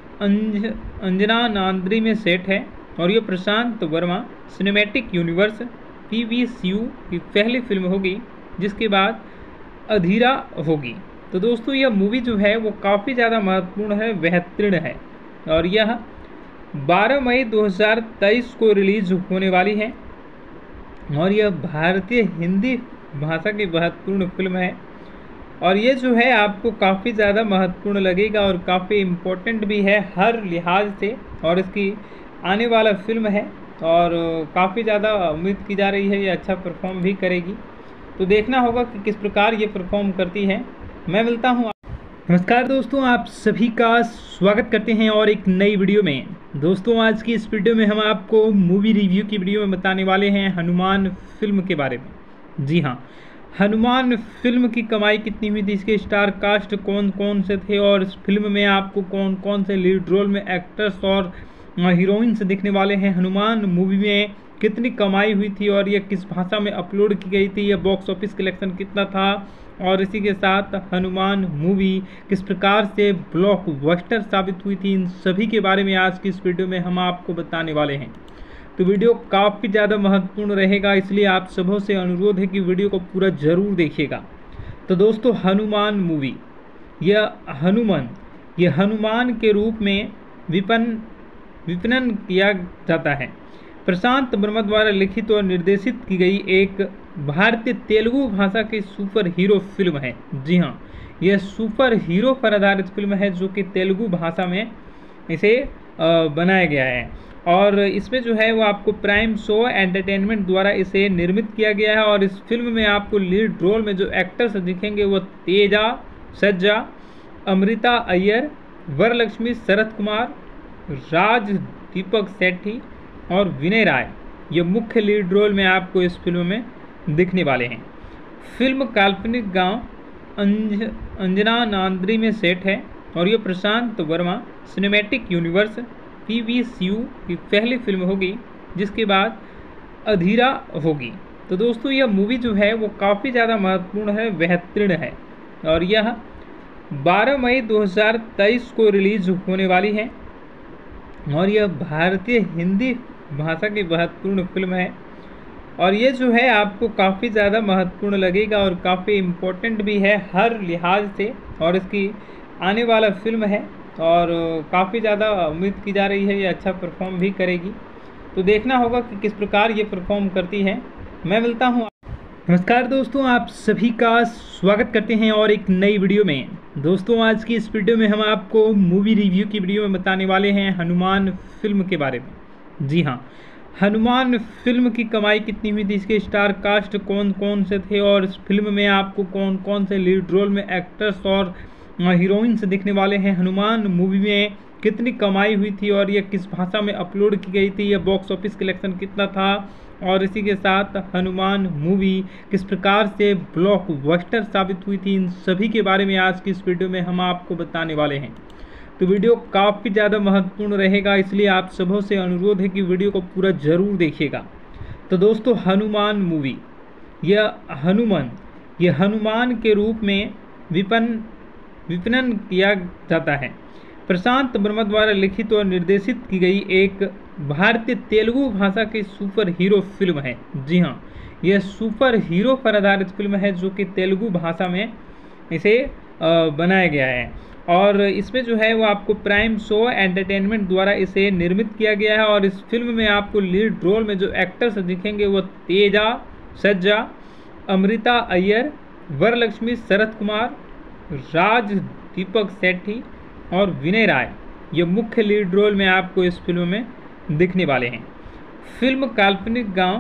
अंजना नांद्री में सेट है और ये प्रशांत वर्मा सिनेमैटिक यूनिवर्स PVCU की पहली फिल्म होगी, जिसके बाद अधीरा होगी। तो दोस्तों यह मूवी जो है वो काफ़ी ज़्यादा महत्वपूर्ण है, बेहतरीन है और यह 12 मई 2023 को रिलीज होने वाली है और यह भारतीय हिंदी भाषा की महत्वपूर्ण फिल्म है। और ये जो है आपको काफ़ी ज़्यादा महत्वपूर्ण लगेगा और काफ़ी इम्पोर्टेंट भी है हर लिहाज से। और इसकी आने वाला फिल्म है और काफ़ी ज़्यादा उम्मीद की जा रही है ये अच्छा परफॉर्म भी करेगी। तो देखना होगा कि किस प्रकार ये परफॉर्म करती है। मैं मिलता हूँ। नमस्कार दोस्तों, आप सभी का स्वागत करते हैं और एक नई वीडियो में। दोस्तों आज की इस वीडियो में हम आपको मूवी रिव्यू की वीडियो में बताने वाले हैं हनुमान फिल्म के बारे में। जी हाँ, हनुमान फिल्म की कमाई कितनी हुई थी, इसके स्टार कास्ट कौन कौन से थे और इस फिल्म में आपको कौन कौन से लीड रोल में एक्टर्स और हीरोइंस दिखने वाले हैं, हनुमान मूवी में कितनी कमाई हुई थी और यह किस भाषा में अपलोड की गई थी, यह बॉक्स ऑफिस कलेक्शन कितना था और इसी के साथ हनुमान मूवी किस प्रकार से ब्लॉकबस्टर साबित हुई थी, इन सभी के बारे में आज की इस वीडियो में हम आपको बताने वाले हैं। तो वीडियो काफ़ी ज़्यादा महत्वपूर्ण रहेगा, इसलिए आप सबों से अनुरोध है कि वीडियो को पूरा ज़रूर देखिएगा। तो दोस्तों हनुमान मूवी यह हनुमान के रूप में विपणन किया जाता है। प्रशांत वर्मा द्वारा लिखित और निर्देशित की गई एक भारतीय तेलुगु भाषा की सुपर हीरो फिल्म है। जी हाँ, यह सुपर हीरो पर आधारित फिल्म है जो कि तेलुगु भाषा में इसे बनाया गया है। और इसमें जो है वो आपको प्राइम शो एंटरटेनमेंट द्वारा इसे निर्मित किया गया है। और इस फिल्म में आपको लीड रोल में जो एक्टर्स दिखेंगे वो तेजा सज्जा, अमृता अय्यर, वरलक्ष्मी शरत कुमार, राज दीपक सेठी और विनय राय, ये मुख्य लीड रोल में आपको इस फिल्म में दिखने वाले हैं। फिल्म काल्पनिक गांव अंजना नांद्री में सेट है और ये प्रशांत वर्मा सिनेमैटिक यूनिवर्स PVCU की पहली फिल्म होगी, जिसके बाद अधीरा होगी। तो दोस्तों यह मूवी जो है वो काफ़ी ज़्यादा महत्वपूर्ण है, बेहतरीन है और यह 12 मई 2023 को रिलीज होने वाली है और यह भारतीय हिंदी भाषा की महत्वपूर्ण फिल्म है। और ये जो है आपको काफ़ी ज़्यादा महत्वपूर्ण लगेगा और काफ़ी इम्पोर्टेंट भी है हर लिहाज से। और इसकी आने वाला फिल्म है और काफ़ी ज़्यादा उम्मीद की जा रही है ये अच्छा परफॉर्म भी करेगी। तो देखना होगा कि किस प्रकार ये परफॉर्म करती है। मैं मिलता हूँ। नमस्कार दोस्तों, आप सभी का स्वागत करते हैं और एक नई वीडियो में। दोस्तों आज की इस वीडियो में हम आपको मूवी रिव्यू की वीडियो में बताने वाले हैं हनुमान फिल्म के बारे में। जी हाँ, हनुमान फिल्म की कमाई कितनी हुई थी, इसके स्टार कास्ट कौन कौन से थे और इस फिल्म में आपको कौन कौन से लीड रोल में एक्टर्स और हीरोइंस दिखने वाले हैं, हनुमान मूवी में कितनी कमाई हुई थी और यह किस भाषा में अपलोड की गई थी, यह बॉक्स ऑफिस कलेक्शन कितना था और इसी के साथ हनुमान मूवी किस प्रकार से ब्लॉकबस्टर साबित हुई थी, इन सभी के बारे में आज की इस वीडियो में हम आपको बताने वाले हैं। तो वीडियो काफ़ी ज़्यादा महत्वपूर्ण रहेगा, इसलिए आप सबों से अनुरोध है कि वीडियो को पूरा ज़रूर देखिएगा। तो दोस्तों हनुमान मूवी यह हनुमान के रूप में विपणन किया जाता है। प्रशांत वर्मा द्वारा लिखित और निर्देशित की गई एक भारतीय तेलुगु भाषा की सुपर हीरो फिल्म है। जी हाँ, यह सुपर हीरो पर आधारित फिल्म है जो कि तेलुगु भाषा में इसे बनाया गया है। और इसमें जो है वो आपको प्राइम शो एंटरटेनमेंट द्वारा इसे निर्मित किया गया है। और इस फिल्म में आपको लीड रोल में जो एक्टर्स दिखेंगे वो तेजा सज्जा, अमृता अय्यर, वरलक्ष्मी शरत कुमार, राज दीपक सेठी और विनय राय, ये मुख्य लीड रोल में आपको इस फिल्म में दिखने वाले हैं। फिल्म काल्पनिक गांव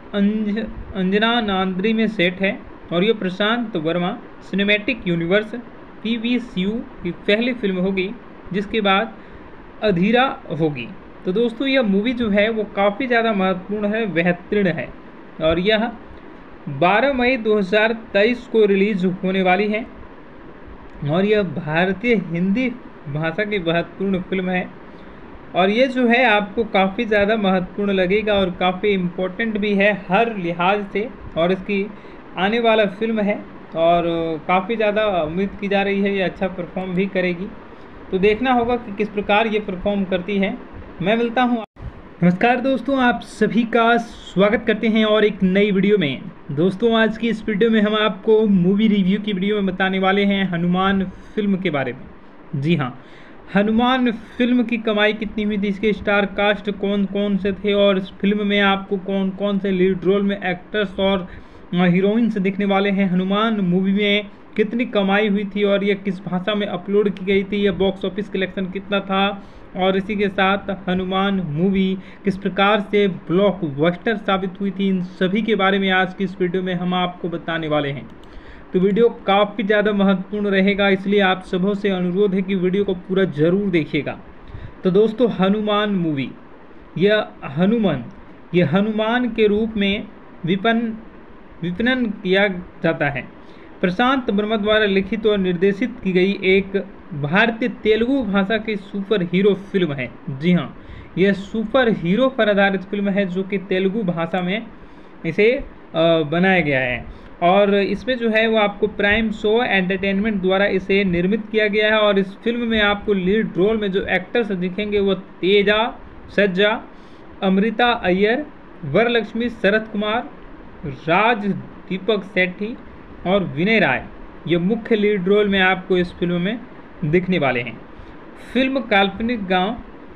अंजना नांद्री में सेट है और ये प्रशांत वर्मा सिनेमैटिक यूनिवर्स PVCU की पहली फिल्म होगी, जिसके बाद अधीरा होगी। तो दोस्तों यह मूवी जो है वो काफ़ी ज़्यादा महत्वपूर्ण है, बेहतरीन है और यह 12 मई 2023 को रिलीज होने वाली है और यह भारतीय हिंदी भाषा की महत्वपूर्ण फिल्म है और ये जो है आपको काफ़ी ज़्यादा महत्वपूर्ण लगेगा और काफ़ी इम्पोर्टेंट भी है हर लिहाज से और इसकी आने वाला फिल्म है और काफ़ी ज़्यादा उम्मीद की जा रही है ये अच्छा परफॉर्म भी करेगी। तो देखना होगा कि किस प्रकार ये परफॉर्म करती है। मैं मिलता हूँ। नमस्कार दोस्तों, आप सभी का स्वागत करते हैं और एक नई वीडियो में। दोस्तों आज की इस वीडियो में हम आपको मूवी रिव्यू की वीडियो में बताने वाले हैं हनुमान फिल्म के बारे में। जी हाँ, हनुमान फिल्म की कमाई कितनी हुई थी, इसके स्टार कास्ट कौन कौन से थे और इस फिल्म में आपको कौन कौन से लीड रोल में एक्टर्स और हीरोइंस दिखने वाले हैं, हनुमान मूवी में कितनी कमाई हुई थी और यह किस भाषा में अपलोड की गई थी, यह बॉक्स ऑफिस कलेक्शन कितना था और इसी के साथ हनुमान मूवी किस प्रकार से ब्लॉकबस्टर साबित हुई थी, इन सभी के बारे में आज की इस वीडियो में हम आपको बताने वाले हैं। तो वीडियो काफ़ी ज़्यादा महत्वपूर्ण रहेगा, इसलिए आप सबों से अनुरोध है कि वीडियो को पूरा ज़रूर देखिएगा। तो दोस्तों हनुमान मूवी यह हनुमान के रूप में विपणन किया जाता है। प्रशांत वर्मा द्वारा लिखित और निर्देशित की गई एक भारतीय तेलुगु भाषा की सुपर हीरो फिल्म है। जी हाँ, यह सुपर हीरो पर आधारित फिल्म है जो कि तेलुगु भाषा में इसे बनाया गया है और इसमें जो है वो आपको प्राइम शो एंटरटेनमेंट द्वारा इसे निर्मित किया गया है और इस फिल्म में आपको लीड रोल में जो एक्टर्स दिखेंगे वो तेजा सज्जा, अमृता अय्यर, वरलक्ष्मी शरत कुमार, राज दीपक सेठी और विनय राय, ये मुख्य लीड रोल में आपको इस फिल्म में दिखने वाले हैं। फिल्म काल्पनिक गांव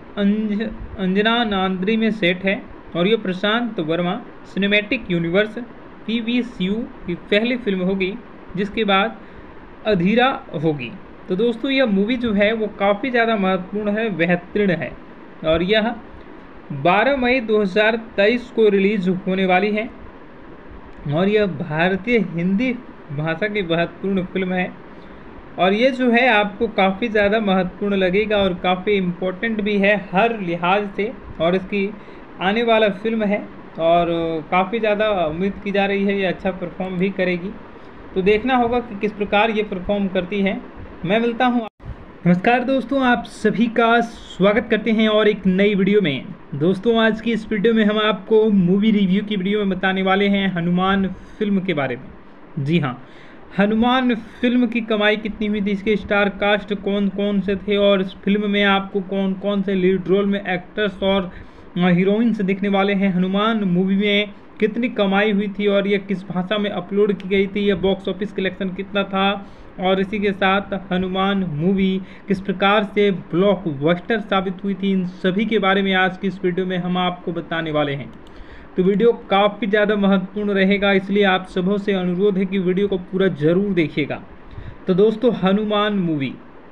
अंजना नांद्री में सेट है और ये प्रशांत वर्मा सिनेमैटिक यूनिवर्स PVCU की पहली फिल्म होगी जिसके बाद अधीरा होगी। तो दोस्तों यह मूवी जो है वो काफ़ी ज़्यादा महत्वपूर्ण है, बेहतरीन है और यह 12 मई 2023 को रिलीज होने वाली है और यह भारतीय हिंदी भाषा की महत्वपूर्ण फिल्म है और ये जो है आपको काफ़ी ज़्यादा महत्वपूर्ण लगेगा और काफ़ी इम्पोर्टेंट भी है हर लिहाज से और इसकी आने वाला फिल्म है और काफ़ी ज़्यादा उम्मीद की जा रही है ये अच्छा परफॉर्म भी करेगी। तो देखना होगा कि किस प्रकार ये परफॉर्म करती है। मैं मिलता हूँ। नमस्कार दोस्तों, आप सभी का स्वागत करते हैं और एक नई वीडियो में। दोस्तों आज की इस वीडियो में हम आपको मूवी रिव्यू की वीडियो में बताने वाले हैं हनुमान फिल्म के बारे में। जी हाँ, हनुमान फिल्म की कमाई कितनी हुई थी, इसके स्टार कास्ट कौन कौन से थे और इस फिल्म में आपको कौन कौन से लीड रोल में एक्टर्स और हीरोइंस दिखने वाले हैं, हनुमान मूवी में कितनी कमाई हुई थी और यह किस भाषा में अपलोड की गई थी, यह बॉक्स ऑफिस कलेक्शन कितना था और इसी के साथ हनुमान मूवी किस प्रकार से ब्लॉकबस्टर साबित हुई थी, इन सभी के बारे में आज की इस वीडियो में हम आपको बताने वाले हैं। तो वीडियो काफ़ी ज़्यादा महत्वपूर्ण रहेगा, इसलिए आप सबों से अनुरोध है कि वीडियो को पूरा ज़रूर देखिएगा। तो दोस्तों हनुमान मूवी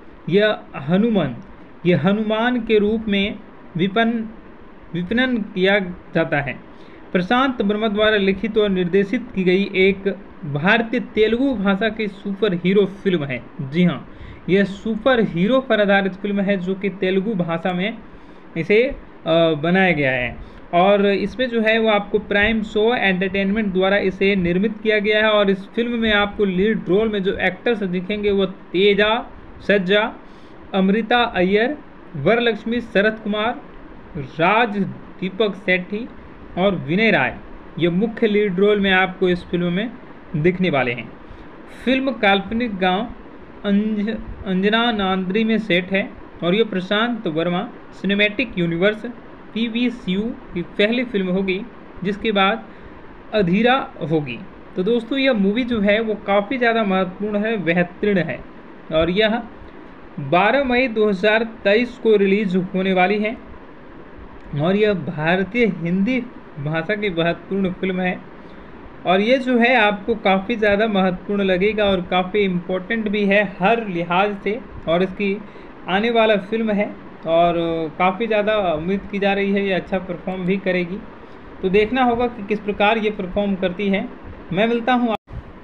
यह हनुमान के रूप में विपणन किया जाता है। प्रशांत वर्मा द्वारा लिखित और निर्देशित की गई एक भारतीय तेलुगु भाषा की सुपर हीरो फिल्म है। जी हाँ, यह सुपर हीरो पर आधारित फिल्म है जो कि तेलुगु भाषा में इसे बनाया गया है और इसमें जो है वो आपको प्राइम शो एंटरटेनमेंट द्वारा इसे निर्मित किया गया है और इस फिल्म में आपको लीड रोल में जो एक्टर्स दिखेंगे वो तेजा सज्जा, अमृता अय्यर, वरलक्ष्मी शरत कुमार, राज दीपक सेठी और विनय राय, ये मुख्य लीड रोल में आपको इस फिल्म में दिखने वाले हैं। फिल्म काल्पनिक गांव अंजना नांद्री में सेट है और ये प्रशांत वर्मा सिनेमैटिक यूनिवर्स PVCU की पहली फिल्म होगी जिसके बाद अधीरा होगी। तो दोस्तों यह मूवी जो है वो काफ़ी ज़्यादा महत्वपूर्ण है, बेहतरीन है और यह 12 मई 2023 को रिलीज होने वाली है और यह भारतीय हिंदी भाषा की महत्वपूर्ण फिल्म है और ये जो है आपको काफ़ी ज़्यादा महत्वपूर्ण लगेगा और काफ़ी इम्पोर्टेंट भी है हर लिहाज से और इसकी आने वाला फिल्म है और काफ़ी ज़्यादा उम्मीद की जा रही है ये अच्छा परफॉर्म भी करेगी। तो देखना होगा कि किस प्रकार ये परफॉर्म करती है। मैं मिलता हूँ।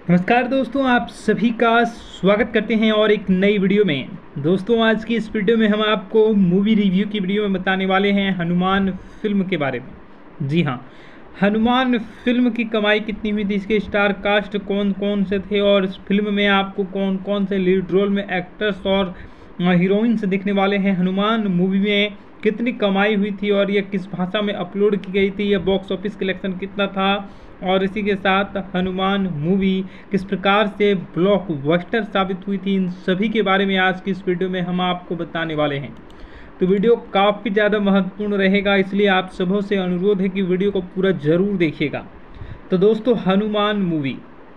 नमस्कार दोस्तों, आप सभी का स्वागत करते हैं और एक नई वीडियो में। दोस्तों, आज की इस वीडियो में हम आपको मूवी रिव्यू की वीडियो में बताने वाले हैं हनुमान फिल्म के बारे में। जी हाँ, हनुमान फिल्म की कमाई कितनी हुई थी, इसके स्टार कास्ट कौन कौन से थे और इस फिल्म में आपको कौन कौन से लीड रोल में एक्टर्स और हीरोइंस दिखने वाले हैं, हनुमान मूवी में कितनी कमाई हुई थी और यह किस भाषा में अपलोड की गई थी, यह बॉक्स ऑफिस कलेक्शन कितना था और इसी के साथ हनुमान मूवी किस प्रकार से ब्लॉकबस्टर साबित हुई थी, इन सभी के बारे में आज की इस वीडियो में हम आपको बताने वाले हैं। तो वीडियो काफ़ी ज़्यादा महत्वपूर्ण रहेगा, इसलिए आप सबों से अनुरोध है कि वीडियो को पूरा ज़रूर देखिएगा। तो दोस्तों, हनुमान मूवी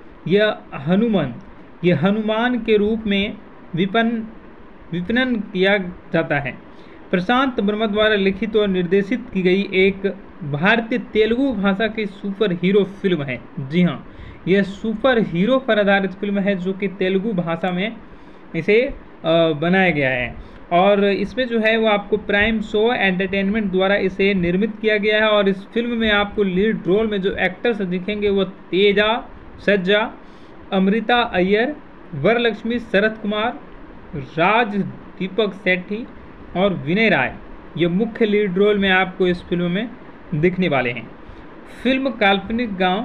यह हनुमान के रूप में विपणन किया जाता है। प्रशांत वर्मा द्वारा लिखित और निर्देशित की गई एक भारतीय तेलुगु भाषा की सुपर हीरो फिल्म है। जी हाँ, यह सुपर हीरो पर आधारित फिल्म है जो कि तेलुगु भाषा में इसे बनाया गया है और इसमें जो है वो आपको प्राइम शो एंटरटेनमेंट द्वारा इसे निर्मित किया गया है। और इस फिल्म में आपको लीड रोल में जो एक्टर्स दिखेंगे वो तेजा सज्जा, अमृता अय्यर, वरलक्ष्मी, शरद कुमार, राज दीपक सेठी और विनय राय, ये मुख्य लीड रोल में आपको इस फिल्म में दिखने वाले हैं। फिल्म काल्पनिक गांव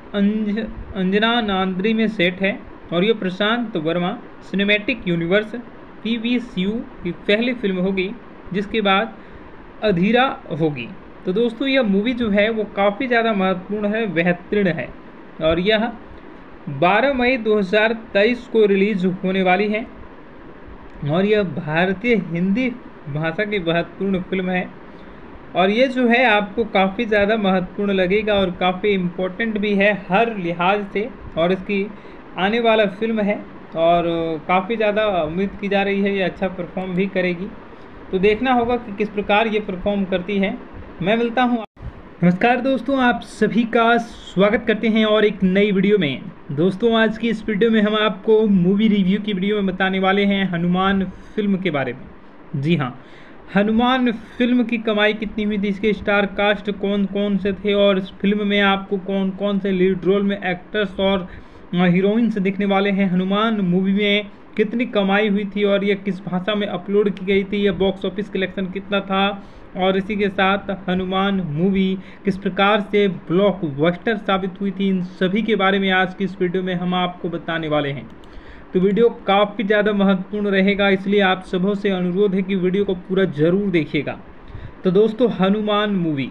अंजना नांद्री में सेट है और ये प्रशांत वर्मा सिनेमैटिक यूनिवर्स PVCU की पहली फिल्म होगी, जिसके बाद अधीरा होगी। तो दोस्तों, यह मूवी जो है वो काफ़ी ज़्यादा महत्वपूर्ण है, बेहतरीन है और यह 12 मई 2023 को रिलीज होने वाली है और यह भारतीय हिंदी भाषा की महत्वपूर्ण फिल्म है और ये जो है आपको काफ़ी ज़्यादा महत्वपूर्ण लगेगा और काफ़ी इम्पोर्टेंट भी है हर लिहाज से। और इसकी आने वाला फिल्म है और काफ़ी ज़्यादा उम्मीद की जा रही है ये अच्छा परफॉर्म भी करेगी। तो देखना होगा कि किस प्रकार ये परफॉर्म करती है। मैं मिलता हूँ। नमस्कार दोस्तों, आप सभी का स्वागत करते हैं और एक नई वीडियो में। दोस्तों, आज की इस वीडियो में हम आपको मूवी रिव्यू की वीडियो में बताने वाले हैं हनुमान फिल्म के बारे में। जी हाँ, हनुमान फिल्म की कमाई कितनी हुई थी, इसके स्टार कास्ट कौन कौन से थे और इस फिल्म में आपको कौन कौन से लीड रोल में एक्टर्स और हीरोइंस दिखने वाले हैं, हनुमान मूवी में कितनी कमाई हुई थी और यह किस भाषा में अपलोड की गई थी, यह बॉक्स ऑफिस कलेक्शन कितना था और इसी के साथ हनुमान मूवी किस प्रकार से ब्लॉकबस्टर साबित हुई थी, इन सभी के बारे में आज की इस वीडियो में हम आपको बताने वाले हैं। तो वीडियो काफ़ी ज़्यादा महत्वपूर्ण रहेगा, इसलिए आप सबों से अनुरोध है कि वीडियो को पूरा ज़रूर देखिएगा। तो दोस्तों, हनुमान मूवी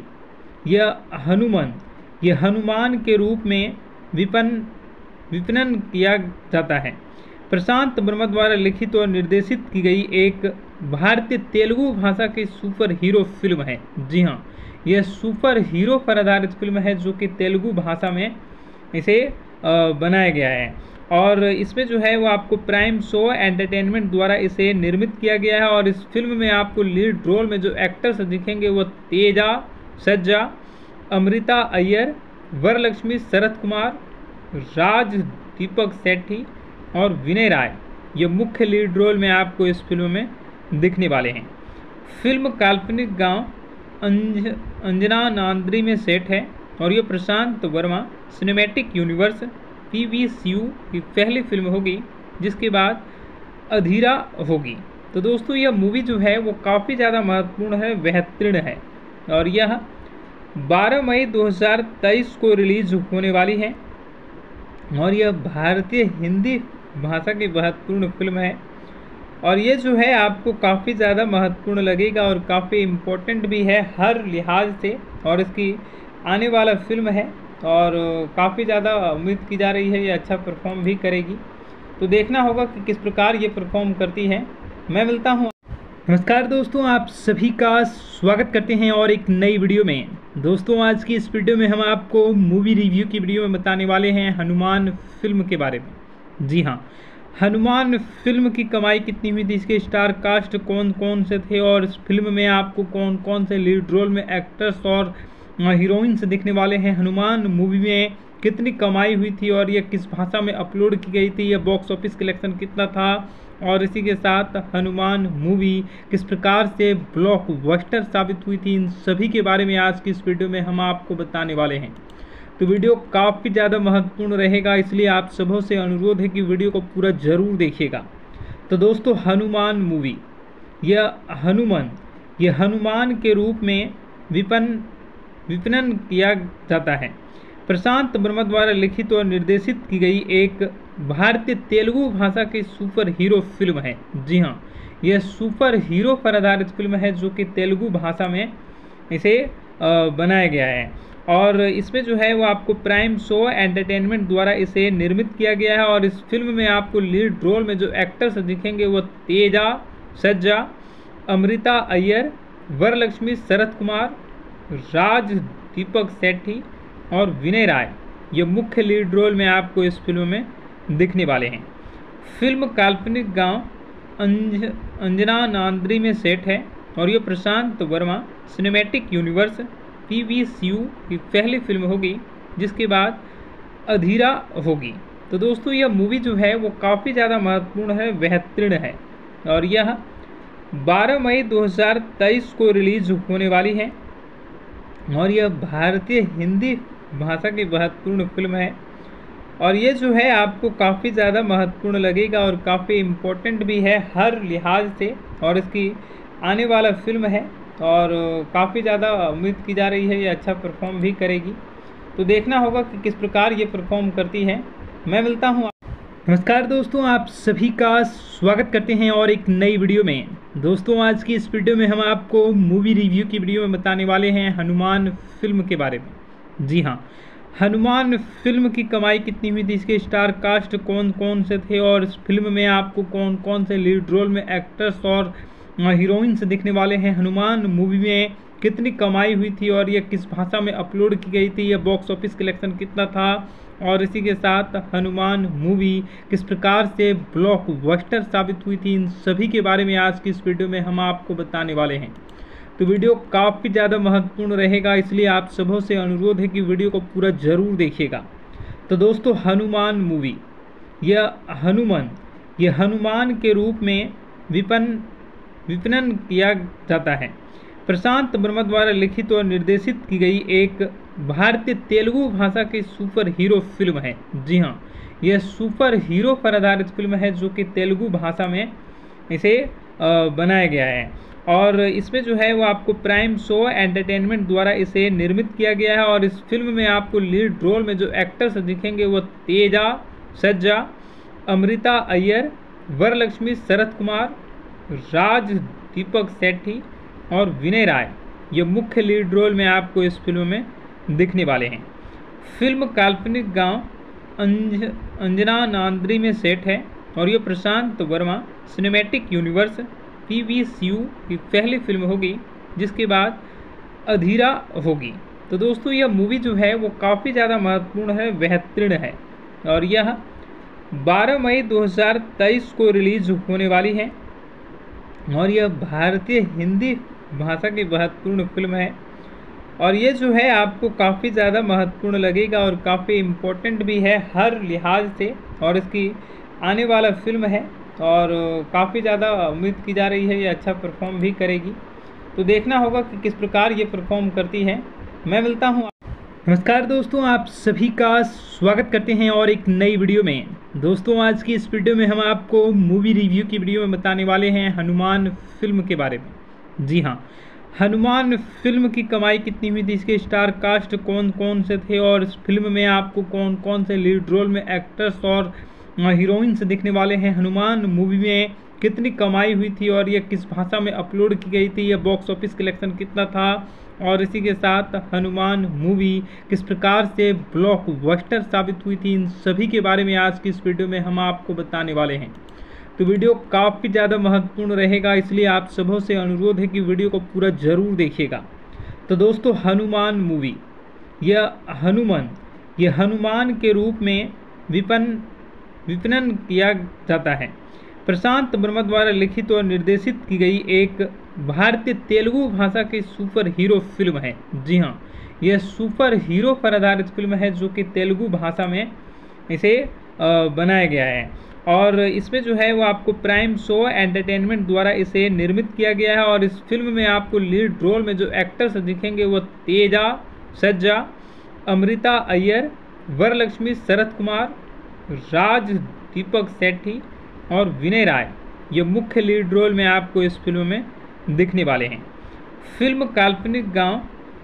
यह हनुमान के रूप में विपणन किया जाता है। प्रशांत वर्मा द्वारा लिखित और निर्देशित की गई एक भारतीय तेलुगु भाषा की सुपर हीरो फिल्म है। जी हाँ, यह सुपर हीरो पर आधारित फिल्म है जो कि तेलुगु भाषा में इसे बनाया गया है और इसमें जो है वो आपको प्राइम शो एंटरटेनमेंट द्वारा इसे निर्मित किया गया है। और इस फिल्म में आपको लीड रोल में जो एक्टर्स दिखेंगे वो तेजा सज्जा, अमृता अय्यर, वरलक्ष्मी, शरद कुमार, राज दीपक सेठी और विनय राय, ये मुख्य लीड रोल में आपको इस फिल्म में दिखने वाले हैं। फिल्म काल्पनिक गांव अंजना नांद्री में सेट है और ये प्रशांत वर्मा सिनेमैटिक यूनिवर्स PVCU की पहली फिल्म होगी, जिसके बाद अधीरा होगी। तो दोस्तों, यह मूवी जो है वो काफ़ी ज़्यादा महत्वपूर्ण है, बेहतरीन है और यह 12 मई 2023 को रिलीज होने वाली है और यह भारतीय हिंदी भाषा की महत्वपूर्ण फिल्म है और ये जो है आपको काफ़ी ज़्यादा महत्वपूर्ण लगेगा और काफ़ी इम्पोर्टेंट भी है हर लिहाज से। और इसकी आने वाला फिल्म है और काफ़ी ज़्यादा उम्मीद की जा रही है ये अच्छा परफॉर्म भी करेगी। तो देखना होगा कि किस प्रकार ये परफॉर्म करती है। मैं मिलता हूँ। नमस्कार दोस्तों, आप सभी का स्वागत करते हैं और एक नई वीडियो में। दोस्तों, आज की इस वीडियो में हम आपको मूवी रिव्यू की वीडियो में बताने वाले हैं हनुमान फिल्म के बारे में। जी हाँ, हनुमान फिल्म की कमाई कितनी हुई थी, इसके स्टार कास्ट कौन कौन से थे और इस फिल्म में आपको कौन कौन से लीड रोल में एक्टर्स और हीरोइंस दिखने वाले हैं, हनुमान मूवी में कितनी कमाई हुई थी और यह किस भाषा में अपलोड की गई थी, यह बॉक्स ऑफिस कलेक्शन कितना था और इसी के साथ हनुमान मूवी किस प्रकार से ब्लॉकबस्टर साबित हुई थी, इन सभी के बारे में आज की इस वीडियो में हम आपको बताने वाले हैं। तो वीडियो काफ़ी ज़्यादा महत्वपूर्ण रहेगा, इसलिए आप सबों से अनुरोध है कि वीडियो को पूरा ज़रूर देखिएगा। तो दोस्तों, हनुमान मूवी, ये हनुमान के रूप में विपणन किया जाता है। प्रशांत वर्मा द्वारा लिखित और निर्देशित की गई एक भारतीय तेलुगु भाषा की सुपर हीरो फिल्म है। जी हाँ, यह सुपर हीरो पर आधारित फिल्म है जो कि तेलुगु भाषा में इसे बनाया गया है। और इसमें जो है वो आपको प्राइम शो एंटरटेनमेंट द्वारा इसे निर्मित किया गया है। और इस फिल्म में आपको लीड रोल में जो एक्टर्स दिखेंगे वो तेजा सज्जा, अमृता अय्यर, वरलक्ष्मी, शरद कुमार, राज दीपक सेठी और विनय राय, ये मुख्य लीड रोल में आपको इस फिल्म में दिखने वाले हैं। फिल्म काल्पनिक गांव अंजना नांद्री में सेट है और ये प्रशांत वर्मा सिनेमैटिक यूनिवर्स PVCU की पहली फिल्म होगी, जिसके बाद अधीरा होगी। तो दोस्तों, यह मूवी जो है वो काफ़ी ज़्यादा महत्वपूर्ण है, बेहतरीन है और यह 12 मई 2023 को रिलीज होने वाली है। और यह भारतीय हिंदी भाषा की महत्वपूर्ण फिल्म है और ये जो है आपको काफ़ी ज़्यादा महत्वपूर्ण लगेगा और काफ़ी इम्पोर्टेंट भी है हर लिहाज से। और इसकी आने वाला फिल्म है और काफ़ी ज़्यादा उम्मीद की जा रही है ये अच्छा परफॉर्म भी करेगी। तो देखना होगा कि किस प्रकार ये परफॉर्म करती है। मैं मिलता हूँ। नमस्कार दोस्तों, आप सभी का स्वागत करते हैं और एक नई वीडियो में। दोस्तों, आज की इस वीडियो में हम आपको मूवी रिव्यू की वीडियो में बताने वाले हैं हनुमान फिल्म के बारे में। जी हाँ, हनुमान फिल्म की कमाई कितनी हुई थी, इसके स्टार कास्ट कौन कौन से थे और इस फिल्म में आपको कौन कौन से लीड रोल में एक्टर्स और हीरोइंस दिखने वाले हैं, हनुमान मूवी में कितनी कमाई हुई थी और यह किस भाषा में अपलोड की गई थी, यह बॉक्स ऑफिस कलेक्शन कितना था और इसी के साथ हनुमान मूवी किस प्रकार से ब्लॉकबस्टर साबित हुई थी, इन सभी के बारे में आज की इस वीडियो में हम आपको बताने वाले हैं। तो वीडियो काफ़ी ज़्यादा महत्वपूर्ण रहेगा, इसलिए आप सबों से अनुरोध है कि वीडियो को पूरा ज़रूर देखिएगा। तो दोस्तों, हनुमान मूवी, ये हनुमान के रूप में विपणन किया जाता है। प्रशांत वर्मा द्वारा लिखित और निर्देशित की गई एक भारतीय तेलुगु भाषा की सुपर हीरो फिल्म है। जी हाँ, यह सुपर हीरो पर आधारित फिल्म है जो कि तेलुगु भाषा में इसे बनाया गया है। और इसमें जो है वो आपको प्राइम शो एंटरटेनमेंट द्वारा इसे निर्मित किया गया है। और इस फिल्म में आपको लीड रोल में जो एक्टर्स दिखेंगे वो तेजा सज्जा, अमृता अय्यर, वरलक्ष्मी, शरद कुमार, राज दीपक सेठी और विनय राय, ये मुख्य लीड रोल में आपको इस फिल्म में दिखने वाले हैं। फिल्म काल्पनिक गांव अंजना नांद्री में सेट है और ये प्रशांत वर्मा सिनेमैटिक यूनिवर्स PVCU की पहली फिल्म होगी, जिसके बाद अधीरा होगी। तो दोस्तों, यह मूवी जो है वो काफ़ी ज़्यादा महत्वपूर्ण है, बेहतरीन है और यह 12 मई 2023 को रिलीज होने वाली है और यह भारतीय हिंदी भाषा की महत्वपूर्ण फिल्म है और ये जो है आपको काफ़ी ज़्यादा महत्वपूर्ण लगेगा और काफ़ी इम्पोर्टेंट भी है हर लिहाज से। और इसकी आने वाला फिल्म है और काफ़ी ज़्यादा उम्मीद की जा रही है ये अच्छा परफॉर्म भी करेगी। तो देखना होगा कि किस प्रकार ये परफॉर्म करती है। मैं मिलता हूँ। नमस्कार दोस्तों, आप सभी का स्वागत करते हैं और एक नई वीडियो में। दोस्तों, आज की इस वीडियो में हम आपको मूवी रिव्यू की वीडियो में बताने वाले हैं हनुमान फिल्म के बारे में। जी हाँ, हनुमान फिल्म की कमाई कितनी हुई थी, इसके स्टार कास्ट कौन कौन से थे और इस फिल्म में आपको कौन कौन से लीड रोल में एक्टर्स और हीरोइंस दिखने वाले हैं, हनुमान मूवी में कितनी कमाई हुई थी और यह किस भाषा में अपलोड की गई थी, यह बॉक्स ऑफिस कलेक्शन कितना था और इसी के साथ हनुमान मूवी किस प्रकार से ब्लॉकबस्टर साबित हुई थी, इन सभी के बारे में आज की इस वीडियो में हम आपको बताने वाले हैं। तो वीडियो काफ़ी ज़्यादा महत्वपूर्ण रहेगा, इसलिए आप सबों से अनुरोध है कि वीडियो को पूरा ज़रूर देखिएगा। तो दोस्तों, हनुमान मूवी, ये हनुमान के रूप में विपणन किया जाता है। प्रशांत वर्मा द्वारा लिखित और निर्देशित की गई एक भारतीय तेलुगु भाषा की सुपर हीरो फिल्म है। जी हाँ, यह सुपर हीरो पर आधारित फिल्म है जो कि तेलुगु भाषा में इसे बनाया गया है। और इसमें जो है वो आपको प्राइम शो एंटरटेनमेंट द्वारा इसे निर्मित किया गया है। और इस फिल्म में आपको लीड रोल में जो एक्टर्स दिखेंगे वो तेजा सज्जा, अमृता अय्यर, वरलक्ष्मी शरत कुमार, राज दीपक सेठी और विनय राय ये मुख्य लीड रोल में आपको इस फिल्म में दिखने वाले हैं। फिल्म काल्पनिक गांव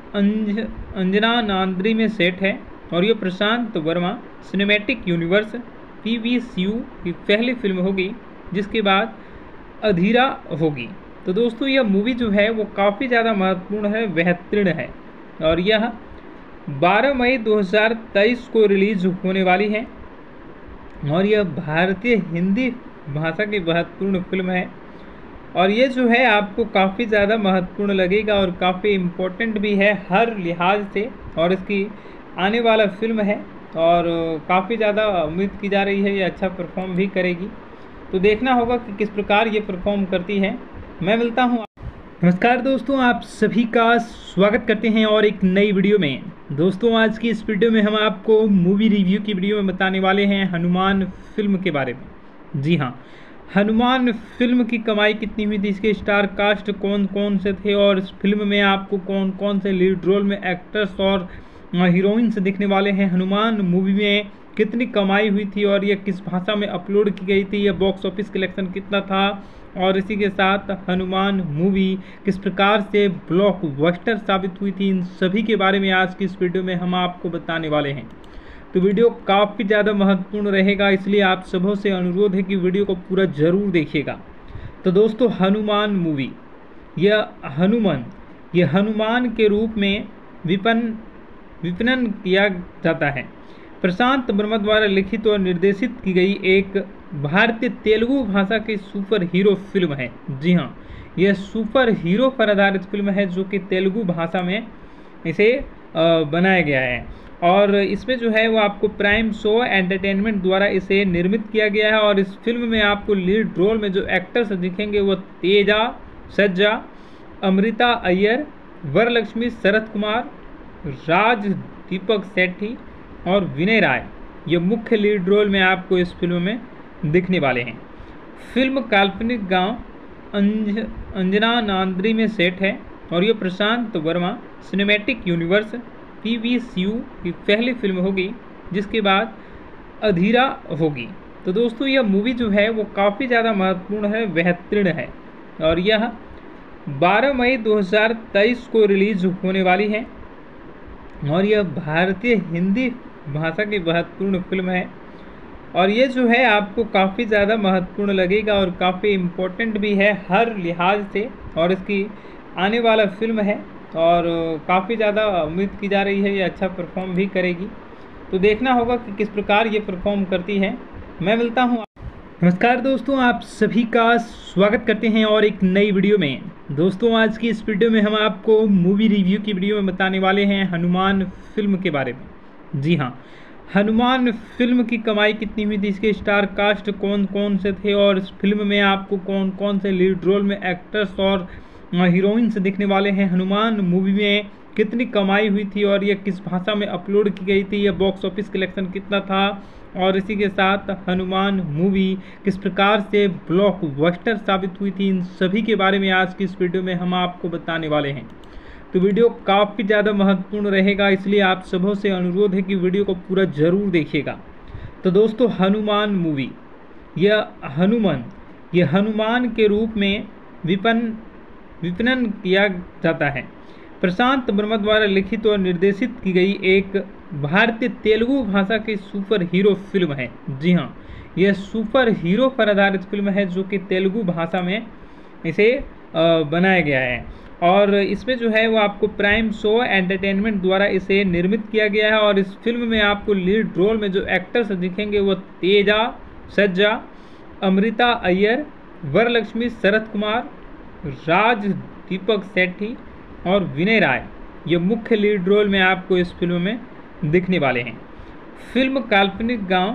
अंजना नांद्री में सेट है और ये प्रशांत वर्मा सिनेमैटिक यूनिवर्स PVCU की पहली फिल्म होगी, जिसके बाद अधीरा होगी। तो दोस्तों यह मूवी जो है वो काफ़ी ज़्यादा महत्वपूर्ण है, बेहतरीन है और यह 12 मई 2023 को रिलीज होने वाली है और यह भारतीय हिंदी भाषा की महत्वपूर्ण फिल्म है और ये जो है आपको काफ़ी ज़्यादा महत्वपूर्ण लगेगा और काफ़ी इम्पोर्टेंट भी है हर लिहाज से और इसकी आने वाला फिल्म है और काफ़ी ज़्यादा उम्मीद की जा रही है ये अच्छा परफॉर्म भी करेगी। तो देखना होगा कि किस प्रकार ये परफॉर्म करती है। मैं मिलता हूँ। नमस्कार दोस्तों, आप सभी का स्वागत करते हैं और एक नई वीडियो में। दोस्तों आज की इस वीडियो में हम आपको मूवी रिव्यू की वीडियो में बताने वाले हैं हनुमान फिल्म के बारे में। जी हाँ, हनुमान फिल्म की कमाई कितनी हुई थी, इसके स्टार कास्ट कौन कौन से थे और इस फिल्म में आपको कौन कौन से लीड रोल में एक्टर्स और हीरोइंस दिखने वाले हैं, हनुमान मूवी में कितनी कमाई हुई थी और यह किस भाषा में अपलोड की गई थी, यह बॉक्स ऑफिस कलेक्शन कितना था और इसी के साथ हनुमान मूवी किस प्रकार से ब्लॉकबस्टर साबित हुई थी, इन सभी के बारे में आज की इस वीडियो में हम आपको बताने वाले हैं। तो वीडियो काफ़ी ज़्यादा महत्वपूर्ण रहेगा, इसलिए आप सबों से अनुरोध है कि वीडियो को पूरा ज़रूर देखिएगा। तो दोस्तों हनुमान मूवी, यह हनुमान के रूप में विपणन किया जाता है। प्रशांत वर्मा द्वारा लिखित और निर्देशित की गई एक भारतीय तेलुगु भाषा की सुपर हीरो फिल्म है। जी हाँ, यह सुपर हीरो पर आधारित फिल्म है जो कि तेलुगु भाषा में इसे बनाया गया है और इसमें जो है वो आपको प्राइम शो एंटरटेनमेंट द्वारा इसे निर्मित किया गया है और इस फिल्म में आपको लीड रोल में जो एक्टर्स दिखेंगे वो तेजा सज्जा, अमृता अय्यर, वरलक्ष्मी शरत कुमार, राज दीपक सेठी और विनय राय ये मुख्य लीड रोल में आपको इस फिल्म में दिखने वाले हैं। फिल्म काल्पनिक गांव अंजना नांद्री में सेट है और ये प्रशांत वर्मा सिनेमैटिक यूनिवर्स PVCU की पहली फिल्म होगी, जिसके बाद अधीरा होगी। तो दोस्तों यह मूवी जो है वो काफ़ी ज़्यादा महत्वपूर्ण है, बेहतरीन है और यह 12 मई 2023 को रिलीज होने वाली है और यह भारतीय हिंदी भाषा की महत्वपूर्ण फिल्म है और ये जो है आपको काफ़ी ज़्यादा महत्वपूर्ण लगेगा और काफ़ी इम्पोर्टेंट भी है हर लिहाज से और इसकी आने वाला फिल्म है और काफ़ी ज़्यादा उम्मीद की जा रही है ये अच्छा परफॉर्म भी करेगी। तो देखना होगा कि किस प्रकार ये परफॉर्म करती है। मैं मिलता हूँ। नमस्कार दोस्तों, आप सभी का स्वागत करते हैं और एक नई वीडियो में। दोस्तों आज की इस वीडियो में हम आपको मूवी रिव्यू की वीडियो में बताने वाले हैं हनुमान फिल्म के बारे में। जी हाँ, हनुमान फिल्म की कमाई कितनी हुई थी, इसके स्टार कास्ट कौन कौन से थे और इस फिल्म में आपको कौन कौन से लीड रोल में एक्टर्स और हीरोइंस दिखने वाले हैं, हनुमान मूवी में कितनी कमाई हुई थी और यह किस भाषा में अपलोड की गई थी, यह बॉक्स ऑफिस कलेक्शन कितना था और इसी के साथ हनुमान मूवी किस प्रकार से ब्लॉकबस्टर साबित हुई थी, इन सभी के बारे में आज की इस वीडियो में हम आपको बताने वाले हैं। तो वीडियो काफ़ी ज़्यादा महत्वपूर्ण रहेगा, इसलिए आप सबों से अनुरोध है कि वीडियो को पूरा ज़रूर देखिएगा। तो दोस्तों हनुमान मूवी, यह हनुमान के रूप में विपणन किया जाता है। प्रशांत वर्मा द्वारा लिखित और निर्देशित की गई एक भारतीय तेलुगु भाषा की सुपर हीरो फिल्म है। जी हाँ, यह सुपर हीरो पर आधारित फिल्म है जो कि तेलुगु भाषा में इसे बनाया गया है और इसमें जो है वो आपको प्राइम शो एंटरटेनमेंट द्वारा इसे निर्मित किया गया है और इस फिल्म में आपको लीड रोल में जो एक्टर्स दिखेंगे वो तेजा सज्जा, अमृता अय्यर, वरलक्ष्मी शरत कुमार, राज दीपक सेठी और विनय राय ये मुख्य लीड रोल में आपको इस फिल्म में दिखने वाले हैं। फिल्म काल्पनिक गांव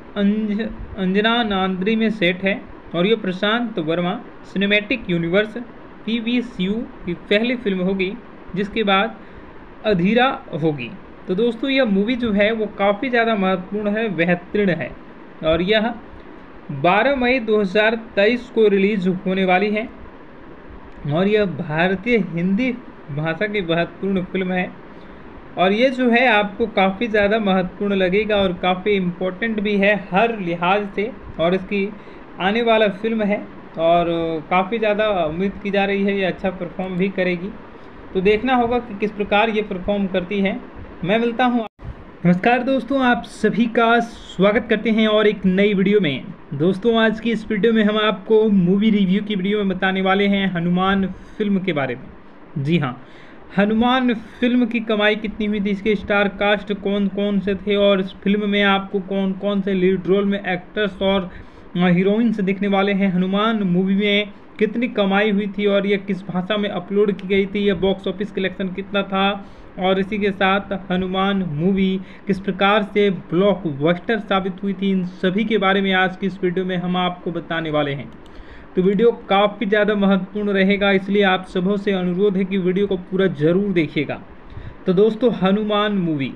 अंजना नांद्री में सेट है और ये प्रशांत वर्मा सिनेमैटिक यूनिवर्स PVCU की पहली फिल्म होगी, जिसके बाद अधीरा होगी। तो दोस्तों यह मूवी जो है वो काफ़ी ज़्यादा महत्वपूर्ण है, बेहतरीन है और यह 12 मई 2023 को रिलीज होने वाली है और यह भारतीय हिंदी भाषा की महत्वपूर्ण फिल्म है और ये जो है आपको काफ़ी ज़्यादा महत्वपूर्ण लगेगा और काफ़ी इम्पोर्टेंट भी है हर लिहाज से। और इसकी आने वाला फिल्म है और काफ़ी ज़्यादा उम्मीद की जा रही है ये अच्छा परफॉर्म भी करेगी। तो देखना होगा कि किस प्रकार ये परफॉर्म करती है। मैं मिलता हूँ। नमस्कार दोस्तों, आप सभी का स्वागत करते हैं और एक नई वीडियो में। दोस्तों आज की इस वीडियो में हम आपको मूवी रिव्यू की वीडियो में बताने वाले हैं हनुमान फिल्म के बारे में। जी हाँ, हनुमान फिल्म की कमाई कितनी हुई थी, इसके स्टार कास्ट कौन कौन से थे और इस फिल्म में आपको कौन कौन से लीड रोल में एक्टर्स और हीरोइंस दिखने वाले हैं, हनुमान मूवी में कितनी कमाई हुई थी और ये किस भाषा में अपलोड की गई थी, यह बॉक्स ऑफिस कलेक्शन कितना था और इसी के साथ हनुमान मूवी किस प्रकार से ब्लॉकबस्टर साबित हुई थी, इन सभी के बारे में आज की इस वीडियो में हम आपको बताने वाले हैं। तो वीडियो काफ़ी ज़्यादा महत्वपूर्ण रहेगा, इसलिए आप सबों से अनुरोध है कि वीडियो को पूरा ज़रूर देखिएगा। तो दोस्तों हनुमान मूवी,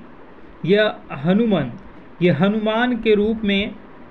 ये हनुमान के रूप में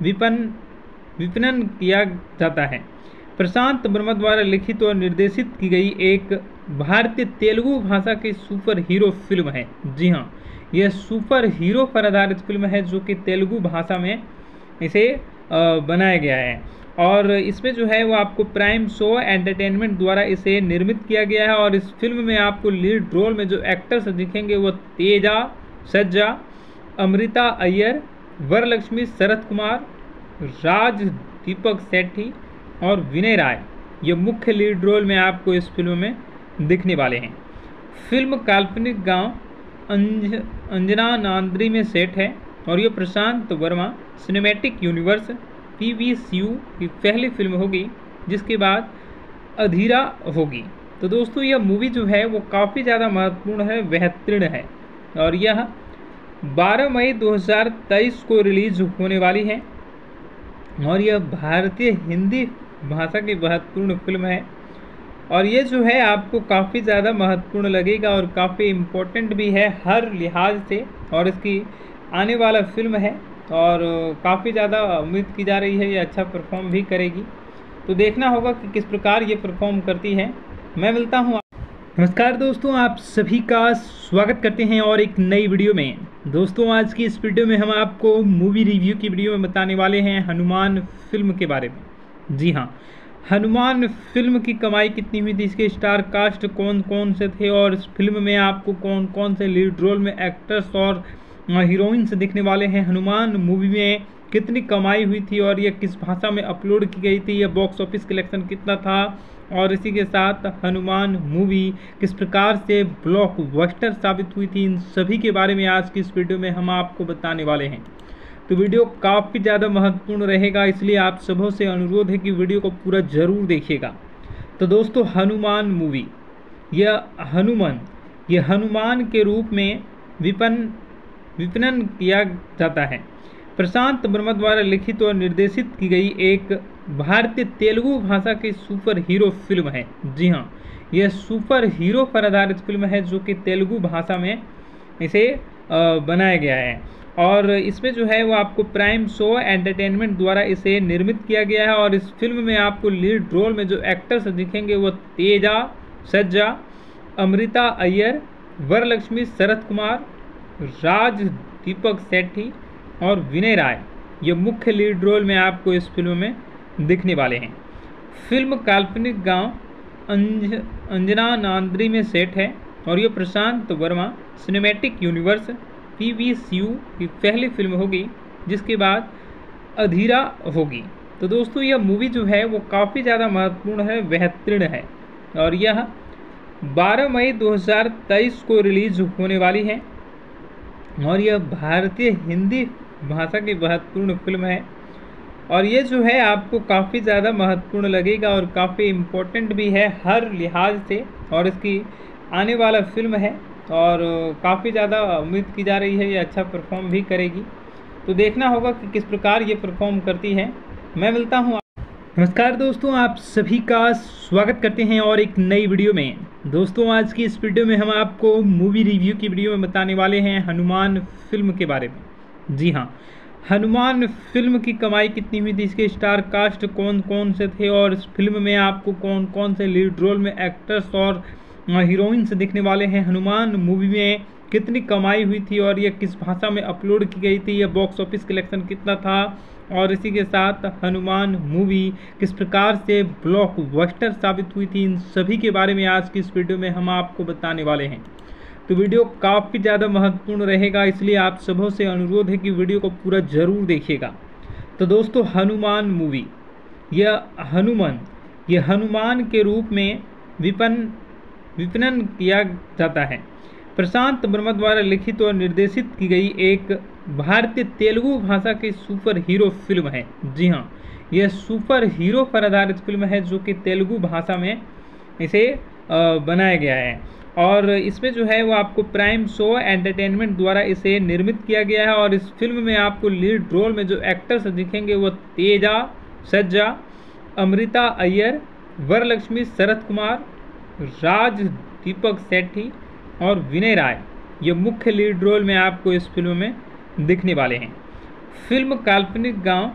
विपणन किया जाता है। प्रशांत वर्मा द्वारा लिखित और निर्देशित की गई एक भारतीय तेलुगु भाषा की सुपर हीरो फिल्म है। जी हाँ, यह सुपर हीरो पर आधारित फिल्म है जो कि तेलुगु भाषा में इसे बनाया गया है। और इसमें जो है वो आपको प्राइम शो एंटरटेनमेंट द्वारा इसे निर्मित किया गया है। और इस फिल्म में आपको लीड रोल में जो एक्टर्स दिखेंगे वो तेजा सज्जा, अमृता अय्यर, वरलक्ष्मी शरत कुमार, राज दीपक सेठी और विनय राय, ये मुख्य लीड रोल में आपको इस फिल्म में दिखने वाले हैं। फिल्म काल्पनिक गांव अंजना नांद्री में सेट है और ये प्रशांत वर्मा सिनेमैटिक यूनिवर्स PVCU की पहली फिल्म होगी, जिसके बाद अधीरा होगी। तो दोस्तों यह मूवी जो है वो काफ़ी ज़्यादा महत्वपूर्ण है, बेहतरीन है और यह 12 मई 2023 को रिलीज होने वाली है और यह भारतीय हिंदी भाषा की महत्वपूर्ण फिल्म है। और ये जो है आपको काफ़ी ज़्यादा महत्वपूर्ण लगेगा और काफ़ी इम्पोर्टेंट भी है हर लिहाज से। और इसकी आने वाला फिल्म है और काफ़ी ज़्यादा उम्मीद की जा रही है ये अच्छा परफॉर्म भी करेगी। तो देखना होगा कि किस प्रकार ये परफॉर्म करती है। मैं मिलता हूँ। नमस्कार दोस्तों, आप सभी का स्वागत करते हैं और एक नई वीडियो में। दोस्तों आज की इस वीडियो में हम आपको मूवी रिव्यू की वीडियो में बताने वाले हैं हनुमान फिल्म के बारे में। जी हाँ, हनुमान फिल्म की कमाई कितनी हुई थी, इसके स्टार कास्ट कौन कौन से थे और इस फिल्म में आपको कौन कौन से लीड रोल में एक्टर्स और हीरोइंस दिखने वाले हैं, हनुमान मूवी में कितनी कमाई हुई थी और ये किस भाषा में अपलोड की गई थी, यह बॉक्स ऑफिस कलेक्शन कितना था और इसी के साथ हनुमान मूवी किस प्रकार से ब्लॉकबस्टर साबित हुई थी, इन सभी के बारे में आज की इस वीडियो में हम आपको बताने वाले हैं। तो वीडियो काफ़ी ज़्यादा महत्वपूर्ण रहेगा, इसलिए आप सबों से अनुरोध है कि वीडियो को पूरा ज़रूर देखिएगा। तो दोस्तों हनुमान मूवी, ये हनुमान के रूप में विपणन किया जाता है। प्रशांत वर्मा द्वारा लिखित और निर्देशित की गई एक भारतीय तेलुगु भाषा की सुपर हीरो फिल्म है। जी हाँ, यह सुपर हीरो पर आधारित फिल्म है जो कि तेलुगु भाषा में इसे बनाया गया है। और इसमें जो है वो आपको प्राइम शो एंटरटेनमेंट द्वारा इसे निर्मित किया गया है। और इस फिल्म में आपको लीड रोल में जो एक्टर्स दिखेंगे वो तेजा सज्जा, अमृता अय्यर, वरलक्ष्मी शरत कुमार, राज दीपक सेठी और विनय राय, ये मुख्य लीड रोल में आपको इस फिल्म में दिखने वाले हैं। फिल्म काल्पनिक गांव अंजना नांद्री में सेट है और ये प्रशांत वर्मा सिनेमैटिक यूनिवर्स PVCU की पहली फिल्म होगी, जिसके बाद अधीरा होगी। तो दोस्तों यह मूवी जो है वो काफ़ी ज़्यादा महत्वपूर्ण है, बेहतरीन है और यह 12 मई 2023 को रिलीज होने वाली है और यह भारतीय हिंदी भाषा की महत्वपूर्ण फिल्म है। और ये जो है आपको काफ़ी ज़्यादा महत्वपूर्ण लगेगा और काफ़ी इम्पोर्टेंट भी है हर लिहाज से। और इसकी आने वाला फिल्म है और काफ़ी ज़्यादा उम्मीद की जा रही है ये अच्छा परफॉर्म भी करेगी। तो देखना होगा कि किस प्रकार ये परफॉर्म करती है। मैं मिलता हूँ। नमस्कार दोस्तों, आप सभी का स्वागत करते हैं और एक नई वीडियो में। दोस्तों आज की इस वीडियो में हम आपको मूवी रिव्यू की वीडियो में बताने वाले हैं हनुमान फिल्म के बारे में। जी हाँ, हनुमान फिल्म की कमाई कितनी हुई थी, इसके स्टार कास्ट कौन कौन से थे और इस फिल्म में आपको कौन कौन से लीड रोल में एक्टर्स और हीरोइंस दिखने वाले हैं, हनुमान मूवी में कितनी कमाई हुई थी और ये किस भाषा में अपलोड की गई थी, ये बॉक्स ऑफिस कलेक्शन कितना था, और इसी के साथ हनुमान मूवी किस प्रकार से ब्लॉकबस्टर साबित हुई थी, इन सभी के बारे में आज की इस वीडियो में हम आपको बताने वाले हैं। तो वीडियो काफ़ी ज़्यादा महत्वपूर्ण रहेगा, इसलिए आप सबों से अनुरोध है कि वीडियो को पूरा ज़रूर देखिएगा। तो दोस्तों, हनुमान मूवी ये हनुमान के रूप में विपणन किया जाता है। प्रशांत वर्मा द्वारा लिखित और निर्देशित की गई एक भारतीय तेलुगु भाषा की सुपर हीरो फिल्म है। जी हाँ, यह सुपर हीरो पर आधारित फिल्म है जो कि तेलुगु भाषा में इसे बनाया गया है, और इसमें जो है वो आपको प्राइम शो एंटरटेनमेंट द्वारा इसे निर्मित किया गया है। और इस फिल्म में आपको लीड रोल में जो एक्टर्स दिखेंगे वो तेजा सज्जा, अमृता अय्यर, वरलक्ष्मी शरत कुमार, राज दीपक सेठी और विनय राय, ये मुख्य लीड रोल में आपको इस फिल्म में दिखने वाले हैं। फिल्म काल्पनिक गांव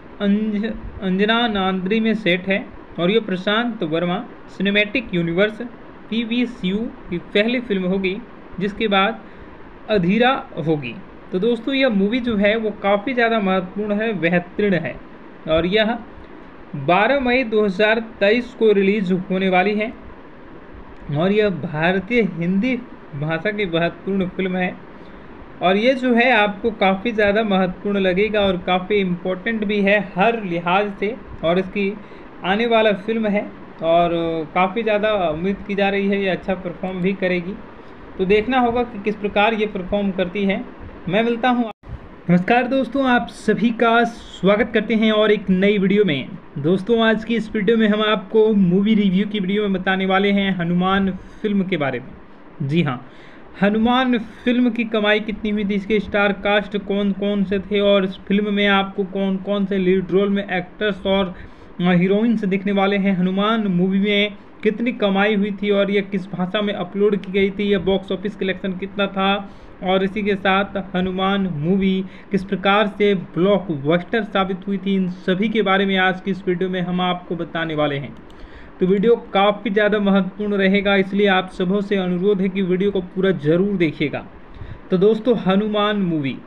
अंजना नांद्री में सेट है, और ये प्रशांत वर्मा सिनेमैटिक यूनिवर्स PVCU की पहली फिल्म होगी, जिसके बाद अधीरा होगी। तो दोस्तों, यह मूवी जो है वो काफ़ी ज़्यादा महत्वपूर्ण है, बेहतरीन है, और यह 12 मई 2023 को रिलीज होने वाली है, और यह भारतीय हिंदी भाषा की महत्वपूर्ण फिल्म है। और ये जो है आपको काफ़ी ज़्यादा महत्वपूर्ण लगेगा और काफ़ी इम्पोर्टेंट भी है हर लिहाज से, और इसकी आने वाला फिल्म है, और काफ़ी ज़्यादा उम्मीद की जा रही है ये अच्छा परफॉर्म भी करेगी। तो देखना होगा कि किस प्रकार ये परफॉर्म करती है। मैं मिलता हूँ। नमस्कार दोस्तों, आप सभी का स्वागत करते हैं और एक नई वीडियो में। दोस्तों, आज की इस वीडियो में हम आपको मूवी रिव्यू की वीडियो में बताने वाले हैं हनुमान फिल्म के बारे में। जी हाँ, हनुमान फिल्म की कमाई कितनी हुई थी, इसके स्टार कास्ट कौन कौन से थे, और इस फिल्म में आपको कौन कौन से लीड रोल में एक्टर्स और हीरोइंस दिखने वाले हैं, हनुमान मूवी में कितनी कमाई हुई थी और ये किस भाषा में अपलोड की गई थी, ये बॉक्स ऑफिस कलेक्शन कितना था, और इसी के साथ हनुमान मूवी किस प्रकार से ब्लॉकबस्टर साबित हुई थी, इन सभी के बारे में आज की इस वीडियो में हम आपको बताने वाले हैं। तो वीडियो काफ़ी ज़्यादा महत्वपूर्ण रहेगा, इसलिए आप सबों से अनुरोध है कि वीडियो को पूरा ज़रूर देखिएगा। तो दोस्तों, हनुमान मूवी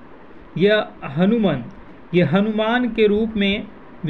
ये हनुमान के रूप में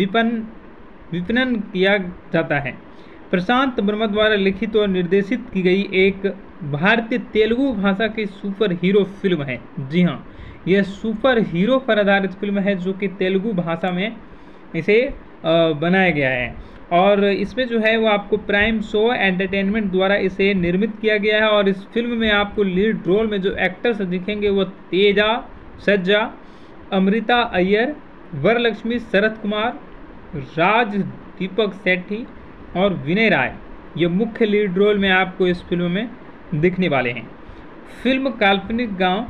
विपणन किया जाता है। प्रशांत वर्मा द्वारा लिखित और निर्देशित की गई एक भारतीय तेलुगु भाषा की सुपर हीरो फिल्म है। जी हाँ, यह सुपर हीरो पर आधारित फिल्म है जो कि तेलुगु भाषा में इसे बनाया गया है, और इसमें जो है वो आपको प्राइम शो एंटरटेनमेंट द्वारा इसे निर्मित किया गया है। और इस फिल्म में आपको लीड रोल में जो एक्टर्स दिखेंगे वो तेजा सज्जा, अमृता अय्यर, वरलक्ष्मी शरत कुमार, राज दीपक सेठी और विनय राय, ये मुख्य लीड रोल में आपको इस फिल्म में दिखने वाले हैं। फिल्म काल्पनिक गांव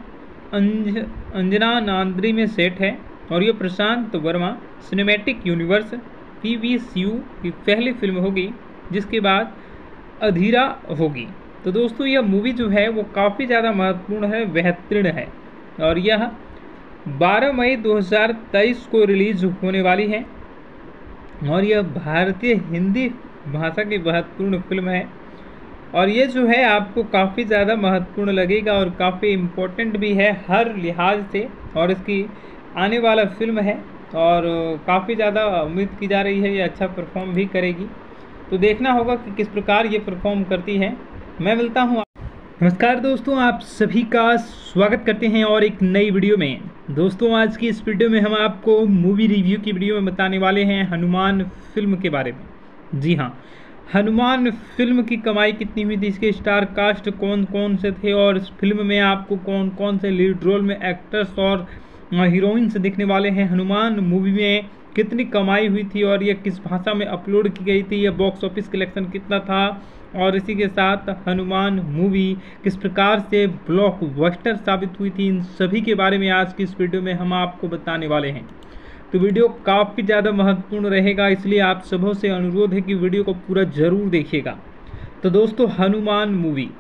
अंजना नांद्री में सेट है, और ये प्रशांत वर्मा सिनेमैटिक यूनिवर्स PVCU की पहली फिल्म होगी, जिसके बाद अधीरा होगी। तो दोस्तों, यह मूवी जो है वो काफ़ी ज़्यादा महत्वपूर्ण है, बेहतरीन है, और यह 12 मई 2023 को रिलीज होने वाली है, और यह भारतीय हिंदी भाषा की महत्वपूर्ण फिल्म है। और ये जो है आपको काफ़ी ज़्यादा महत्वपूर्ण लगेगा और काफ़ी इम्पोर्टेंट भी है हर लिहाज से, और इसकी आने वाला फिल्म है, और काफ़ी ज़्यादा उम्मीद की जा रही है ये अच्छा परफॉर्म भी करेगी। तो देखना होगा कि किस प्रकार ये परफॉर्म करती है। मैं मिलता हूँ। नमस्कार दोस्तों, आप सभी का स्वागत करते हैं और एक नई वीडियो में। दोस्तों, आज की इस वीडियो में हम आपको मूवी रिव्यू की वीडियो में बताने वाले हैं हनुमान फिल्म के बारे में। जी हाँ, हनुमान फिल्म की कमाई कितनी हुई थी, इसके स्टार कास्ट कौन कौन से थे, और इस फिल्म में आपको कौन कौन से लीड रोल में एक्टर्स और हीरोइंस दिखने वाले हैं, हनुमान मूवी में कितनी कमाई हुई थी और ये किस भाषा में अपलोड की गई थी, ये बॉक्स ऑफिस कलेक्शन कितना था, और इसी के साथ हनुमान मूवी किस प्रकार से ब्लॉकबस्टर साबित हुई थी, इन सभी के बारे में आज की इस वीडियो में हम आपको बताने वाले हैं। तो वीडियो काफ़ी ज़्यादा महत्वपूर्ण रहेगा, इसलिए आप सबों से अनुरोध है कि वीडियो को पूरा ज़रूर देखिएगा। तो दोस्तों, हनुमान मूवी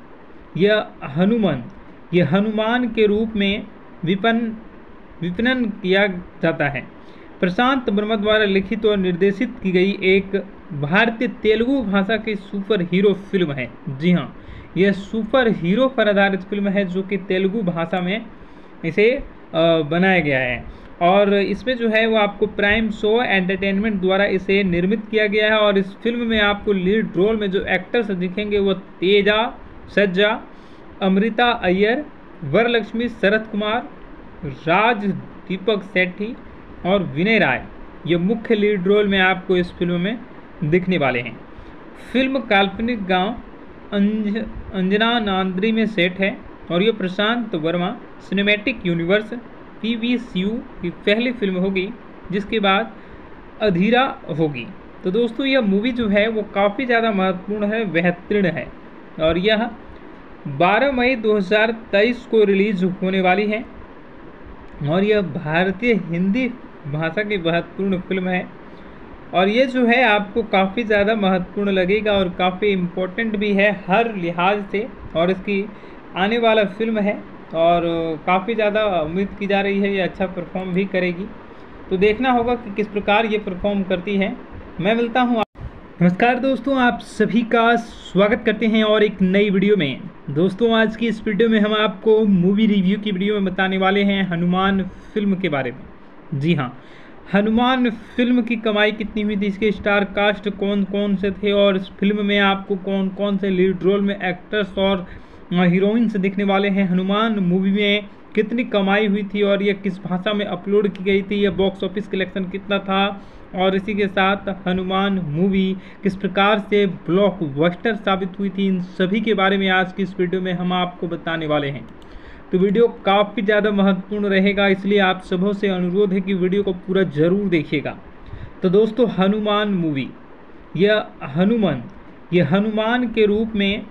ये हनुमान के रूप में विपणन किया जाता है। प्रशांत वर्मा द्वारा लिखित और निर्देशित की गई एक भारतीय तेलुगु भाषा की सुपर हीरो फिल्म है। जी हाँ, यह सुपर हीरो पर आधारित फिल्म है जो कि तेलुगु भाषा में इसे बनाया गया है। और इसमें जो है वो आपको प्राइम शो एंटरटेनमेंट द्वारा इसे निर्मित किया गया है। और इस फिल्म में आपको लीड रोल में जो एक्टर्स दिखेंगे वो तेजा सज्जा, अमृता अय्यर, वरलक्ष्मी शरत कुमार, राज दीपक सेठी और विनय राय, ये मुख्य लीड रोल में आपको इस फिल्म में दिखने वाले हैं। फिल्म काल्पनिक गांव अंजना नांद्री में सेट है और ये प्रशांत वर्मा सिनेमैटिक यूनिवर्स PVCU की पहली फिल्म होगी, जिसके बाद अधीरा होगी। तो दोस्तों यह मूवी जो है वो काफ़ी ज़्यादा महत्वपूर्ण है, बेहतरीन है और यह 12 मई 2023 को रिलीज होने वाली है और यह भारतीय हिंदी भाषा की महत्वपूर्ण फिल्म है। और ये जो है आपको काफ़ी ज़्यादा महत्वपूर्ण लगेगा और काफ़ी इम्पोर्टेंट भी है हर लिहाज से। और इसकी आने वाला फिल्म है और काफ़ी ज़्यादा उम्मीद की जा रही है ये अच्छा परफॉर्म भी करेगी। तो देखना होगा कि किस प्रकार ये परफॉर्म करती है। मैं मिलता हूँ। नमस्कार दोस्तों, आप सभी का स्वागत करते हैं और एक नई वीडियो में। दोस्तों आज की इस वीडियो में हम आपको मूवी रिव्यू की वीडियो में बताने वाले हैं हनुमान फिल्म के बारे में। जी हाँ, हनुमान फिल्म की कमाई कितनी हुई थी, इसके स्टार कास्ट कौन कौन से थे और इस फिल्म में आपको कौन कौन से लीड रोल में एक्टर्स और हीरोइंस दिखने वाले हैं, हनुमान मूवी में कितनी कमाई हुई थी और यह किस भाषा में अपलोड की गई थी, यह बॉक्स ऑफिस कलेक्शन कितना था और इसी के साथ हनुमान मूवी किस प्रकार से ब्लॉकबस्टर साबित हुई थी, इन सभी के बारे में आज की इस वीडियो में हम आपको बताने वाले हैं। तो वीडियो काफ़ी ज़्यादा महत्वपूर्ण रहेगा, इसलिए आप सबों से अनुरोध है कि वीडियो को पूरा ज़रूर देखिएगा। तो दोस्तों हनुमान मूवी, यह हनुमान के रूप में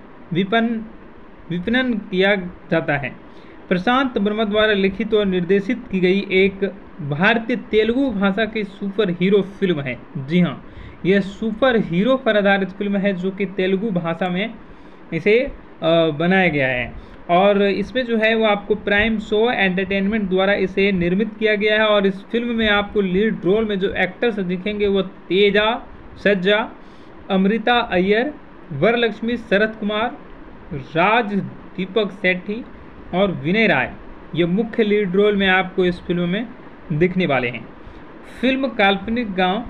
विपणन किया जाता है। प्रशांत वर्मा द्वारा लिखित और निर्देशित की गई एक भारतीय तेलुगु भाषा की सुपर हीरो फिल्म है। जी हाँ, यह सुपर हीरो पर आधारित फिल्म है जो कि तेलुगु भाषा में इसे बनाया गया है। और इसमें जो है वो आपको प्राइम शो एंटरटेनमेंट द्वारा इसे निर्मित किया गया है। और इस फिल्म में आपको लीड रोल में जो एक्टर्स दिखेंगे वो तेजा सज्जा, अमृता अय्यर, वरलक्ष्मी शरत कुमार, राज दीपक सेठी और विनय राय, ये मुख्य लीड रोल में आपको इस फिल्म में दिखने वाले हैं। फिल्म काल्पनिक गांव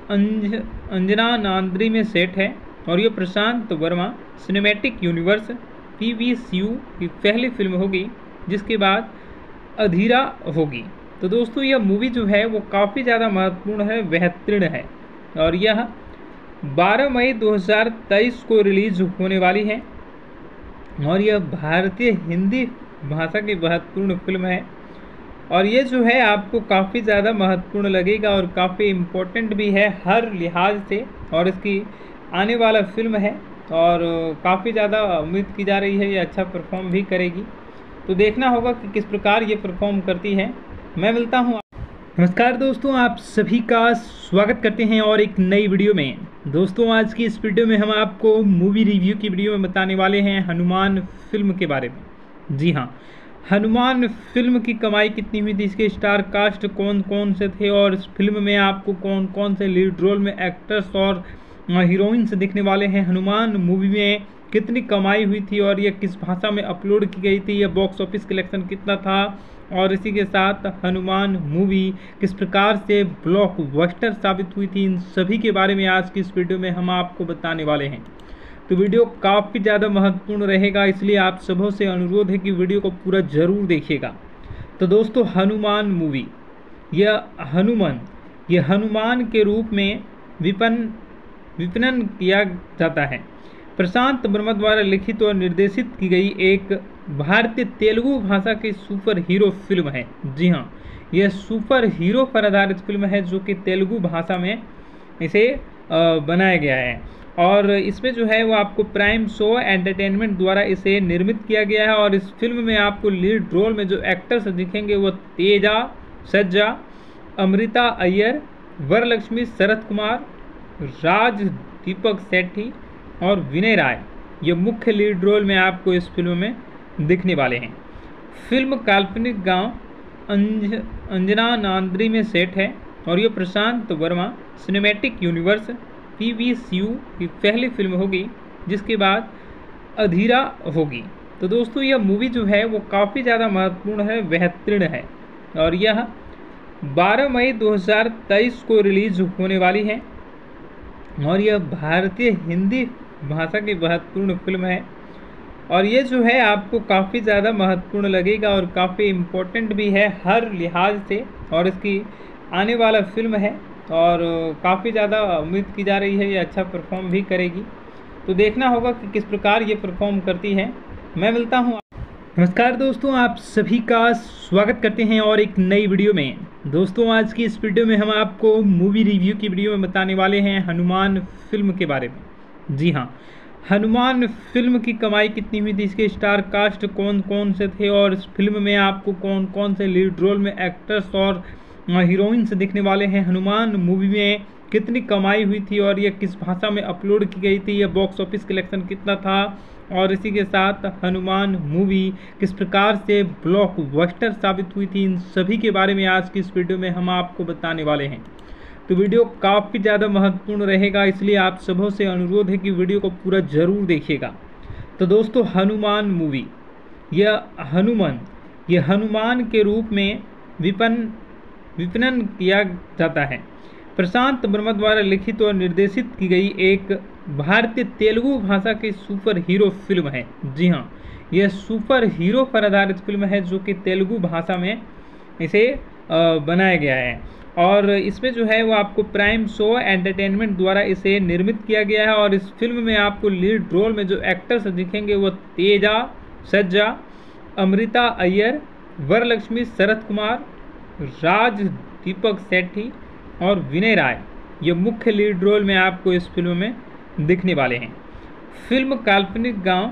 अंजना नांद्री में सेट है और ये प्रशांत वर्मा सिनेमैटिक यूनिवर्स PVCU की पहली फिल्म होगी, जिसके बाद अधीरा होगी। तो दोस्तों यह मूवी जो है वो काफ़ी ज़्यादा महत्वपूर्ण है, बेहतरीन है और यह 12 मई 2023 को रिलीज होने वाली है और यह भारतीय हिंदी भाषा की महत्वपूर्ण फिल्म है। और ये जो है आपको काफ़ी ज़्यादा महत्वपूर्ण लगेगा और काफ़ी इम्पोर्टेंट भी है हर लिहाज से। और इसकी आने वाला फिल्म है और काफ़ी ज़्यादा उम्मीद की जा रही है ये अच्छा परफॉर्म भी करेगी। तो देखना होगा कि किस प्रकार ये परफॉर्म करती है। मैं मिलता हूँ। नमस्कार दोस्तों, आप सभी का स्वागत करते हैं और एक नई वीडियो में। दोस्तों आज की इस वीडियो में हम आपको मूवी रिव्यू की वीडियो में बताने वाले हैं हनुमान फिल्म के बारे में। जी हाँ, हनुमान फिल्म की कमाई कितनी हुई थी, इसके स्टार कास्ट कौन कौन से थे और इस फिल्म में आपको कौन कौन से लीड रोल में एक्टर्स और हीरोइंस दिखने वाले हैं, हनुमान मूवी में कितनी कमाई हुई थी और यह किस भाषा में अपलोड की गई थी, यह बॉक्स ऑफिस कलेक्शन कितना था और इसी के साथ हनुमान मूवी किस प्रकार से ब्लॉकबस्टर साबित हुई थी, इन सभी के बारे में आज की इस वीडियो में हम आपको बताने वाले हैं। तो वीडियो काफ़ी ज़्यादा महत्वपूर्ण रहेगा, इसलिए आप सबों से अनुरोध है कि वीडियो को पूरा ज़रूर देखिएगा। तो दोस्तों हनुमान मूवी, यह हनुमान के रूप में विपणन किया जाता है। प्रशांत वर्मा द्वारा लिखित और निर्देशित की गई एक भारतीय तेलुगु भाषा की सुपर हीरो फिल्म है। जी हाँ, यह सुपर हीरो पर आधारित फिल्म है जो कि तेलुगु भाषा में इसे बनाया गया है। और इसमें जो है वो आपको प्राइम शो एंटरटेनमेंट द्वारा इसे निर्मित किया गया है। और इस फिल्म में आपको लीड रोल में जो एक्टर्स दिखेंगे वो तेजा सज्जा, अमृता अय्यर, वरलक्ष्मी शरत कुमार, राज दीपक सेठी और विनय राय, ये मुख्य लीड रोल में आपको इस फिल्म में दिखने वाले हैं। फिल्म काल्पनिक गांव अंजना नांद्री में सेट है और ये प्रशांत वर्मा सिनेमैटिक यूनिवर्स PVCU की पहली फिल्म होगी, जिसके बाद अधीरा होगी। तो दोस्तों यह मूवी जो है वो काफ़ी ज़्यादा महत्वपूर्ण है, बेहतरीन है और यह 12 मई 2023 को रिलीज होने वाली है और यह भारतीय हिंदी भाषा की महत्वपूर्ण फिल्म है और ये जो है आपको काफ़ी ज़्यादा महत्वपूर्ण लगेगा और काफ़ी इम्पोर्टेंट भी है हर लिहाज से और इसकी आने वाला फिल्म है और काफ़ी ज़्यादा उम्मीद की जा रही है ये अच्छा परफॉर्म भी करेगी। तो देखना होगा कि किस प्रकार ये परफॉर्म करती है। मैं मिलता हूँ। नमस्कार दोस्तों, आप सभी का स्वागत करते हैं और एक नई वीडियो में। दोस्तों आज की इस वीडियो में हम आपको मूवी रिव्यू की वीडियो में बताने वाले हैं हनुमान फिल्म के बारे में। जी हाँ, हनुमान फिल्म की कमाई कितनी हुई थी, इसके स्टार कास्ट कौन कौन से थे और इस फिल्म में आपको कौन कौन से लीड रोल में एक्टर्स और हीरोइंस दिखने वाले हैं, हनुमान मूवी में कितनी कमाई हुई थी और यह किस भाषा में अपलोड की गई थी, यह बॉक्स ऑफिस कलेक्शन कितना था और इसी के साथ हनुमान मूवी किस प्रकार से ब्लॉकबस्टर साबित हुई थी, इन सभी के बारे में आज की इस वीडियो में हम आपको बताने वाले हैं। तो वीडियो काफ़ी ज़्यादा महत्वपूर्ण रहेगा, इसलिए आप सबों से अनुरोध है कि वीडियो को पूरा ज़रूर देखिएगा। तो दोस्तों हनुमान मूवी यह हनुमान के रूप में विपणन किया जाता है। प्रशांत वर्मा द्वारा लिखित और निर्देशित की गई एक भारतीय तेलुगु भाषा की सुपर हीरो फिल्म है। जी हाँ, यह सुपर हीरो पर आधारित फिल्म है जो कि तेलुगु भाषा में इसे बनाया गया है और इसमें जो है वो आपको प्राइम शो एंटरटेनमेंट द्वारा इसे निर्मित किया गया है और इस फिल्म में आपको लीड रोल में जो एक्टर्स दिखेंगे वो तेजा सज्जा, अमृता अय्यर, वरलक्ष्मी, शरद कुमार, राज दीपक सेठी और विनय राय, ये मुख्य लीड रोल में आपको इस फिल्म में दिखने वाले हैं। फिल्म काल्पनिक गांव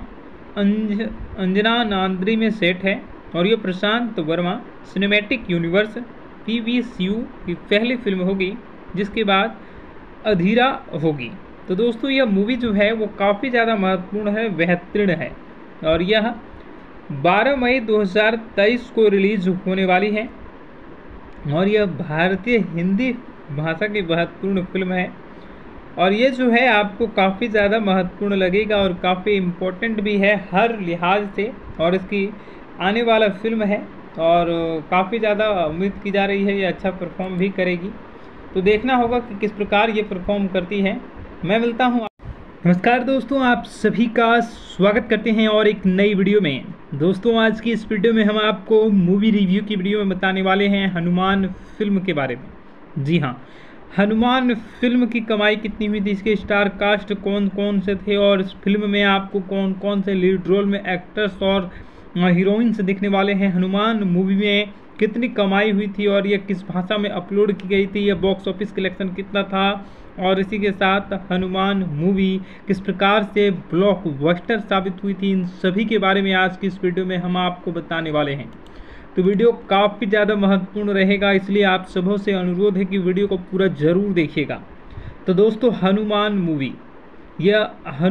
अंजना नांद्री में सेट है और ये प्रशांत वर्मा सिनेमैटिक यूनिवर्स PVCU की पहली फिल्म होगी जिसके बाद अधीरा होगी। तो दोस्तों यह मूवी जो है वो काफ़ी ज़्यादा महत्वपूर्ण है, बेहतरीन है और यह 12 मई 2023 को रिलीज होने वाली है और यह भारतीय हिंदी भाषा की महत्वपूर्ण फिल्म है और ये जो है आपको काफ़ी ज़्यादा महत्वपूर्ण लगेगा और काफ़ी इम्पोर्टेंट भी है हर लिहाज से और इसकी आने वाला फिल्म है और काफ़ी ज़्यादा उम्मीद की जा रही है ये अच्छा परफॉर्म भी करेगी। तो देखना होगा कि किस प्रकार ये परफॉर्म करती है। मैं मिलता हूँ। नमस्कार दोस्तों, आप सभी का स्वागत करते हैं और एक नई वीडियो में। दोस्तों आज की इस वीडियो में हम आपको मूवी रिव्यू की वीडियो में बताने वाले हैं हनुमान फिल्म के बारे में। जी हाँ, हनुमान फिल्म की कमाई कितनी हुई थी, इसके स्टार कास्ट कौन कौन से थे और इस फिल्म में आपको कौन कौन से लीड रोल में एक्टर्स और हीरोइंस दिखने वाले हैं, हनुमान मूवी में कितनी कमाई हुई थी और यह किस भाषा में अपलोड की गई थी, यह बॉक्स ऑफिस कलेक्शन कितना था और इसी के साथ हनुमान मूवी किस प्रकार से ब्लॉकबस्टर साबित हुई थी, इन सभी के बारे में आज की इस वीडियो में हम आपको बताने वाले हैं। तो वीडियो काफ़ी ज़्यादा महत्वपूर्ण रहेगा, इसलिए आप सबों से अनुरोध है कि वीडियो को पूरा ज़रूर देखिएगा। तो दोस्तों हनुमान मूवी यह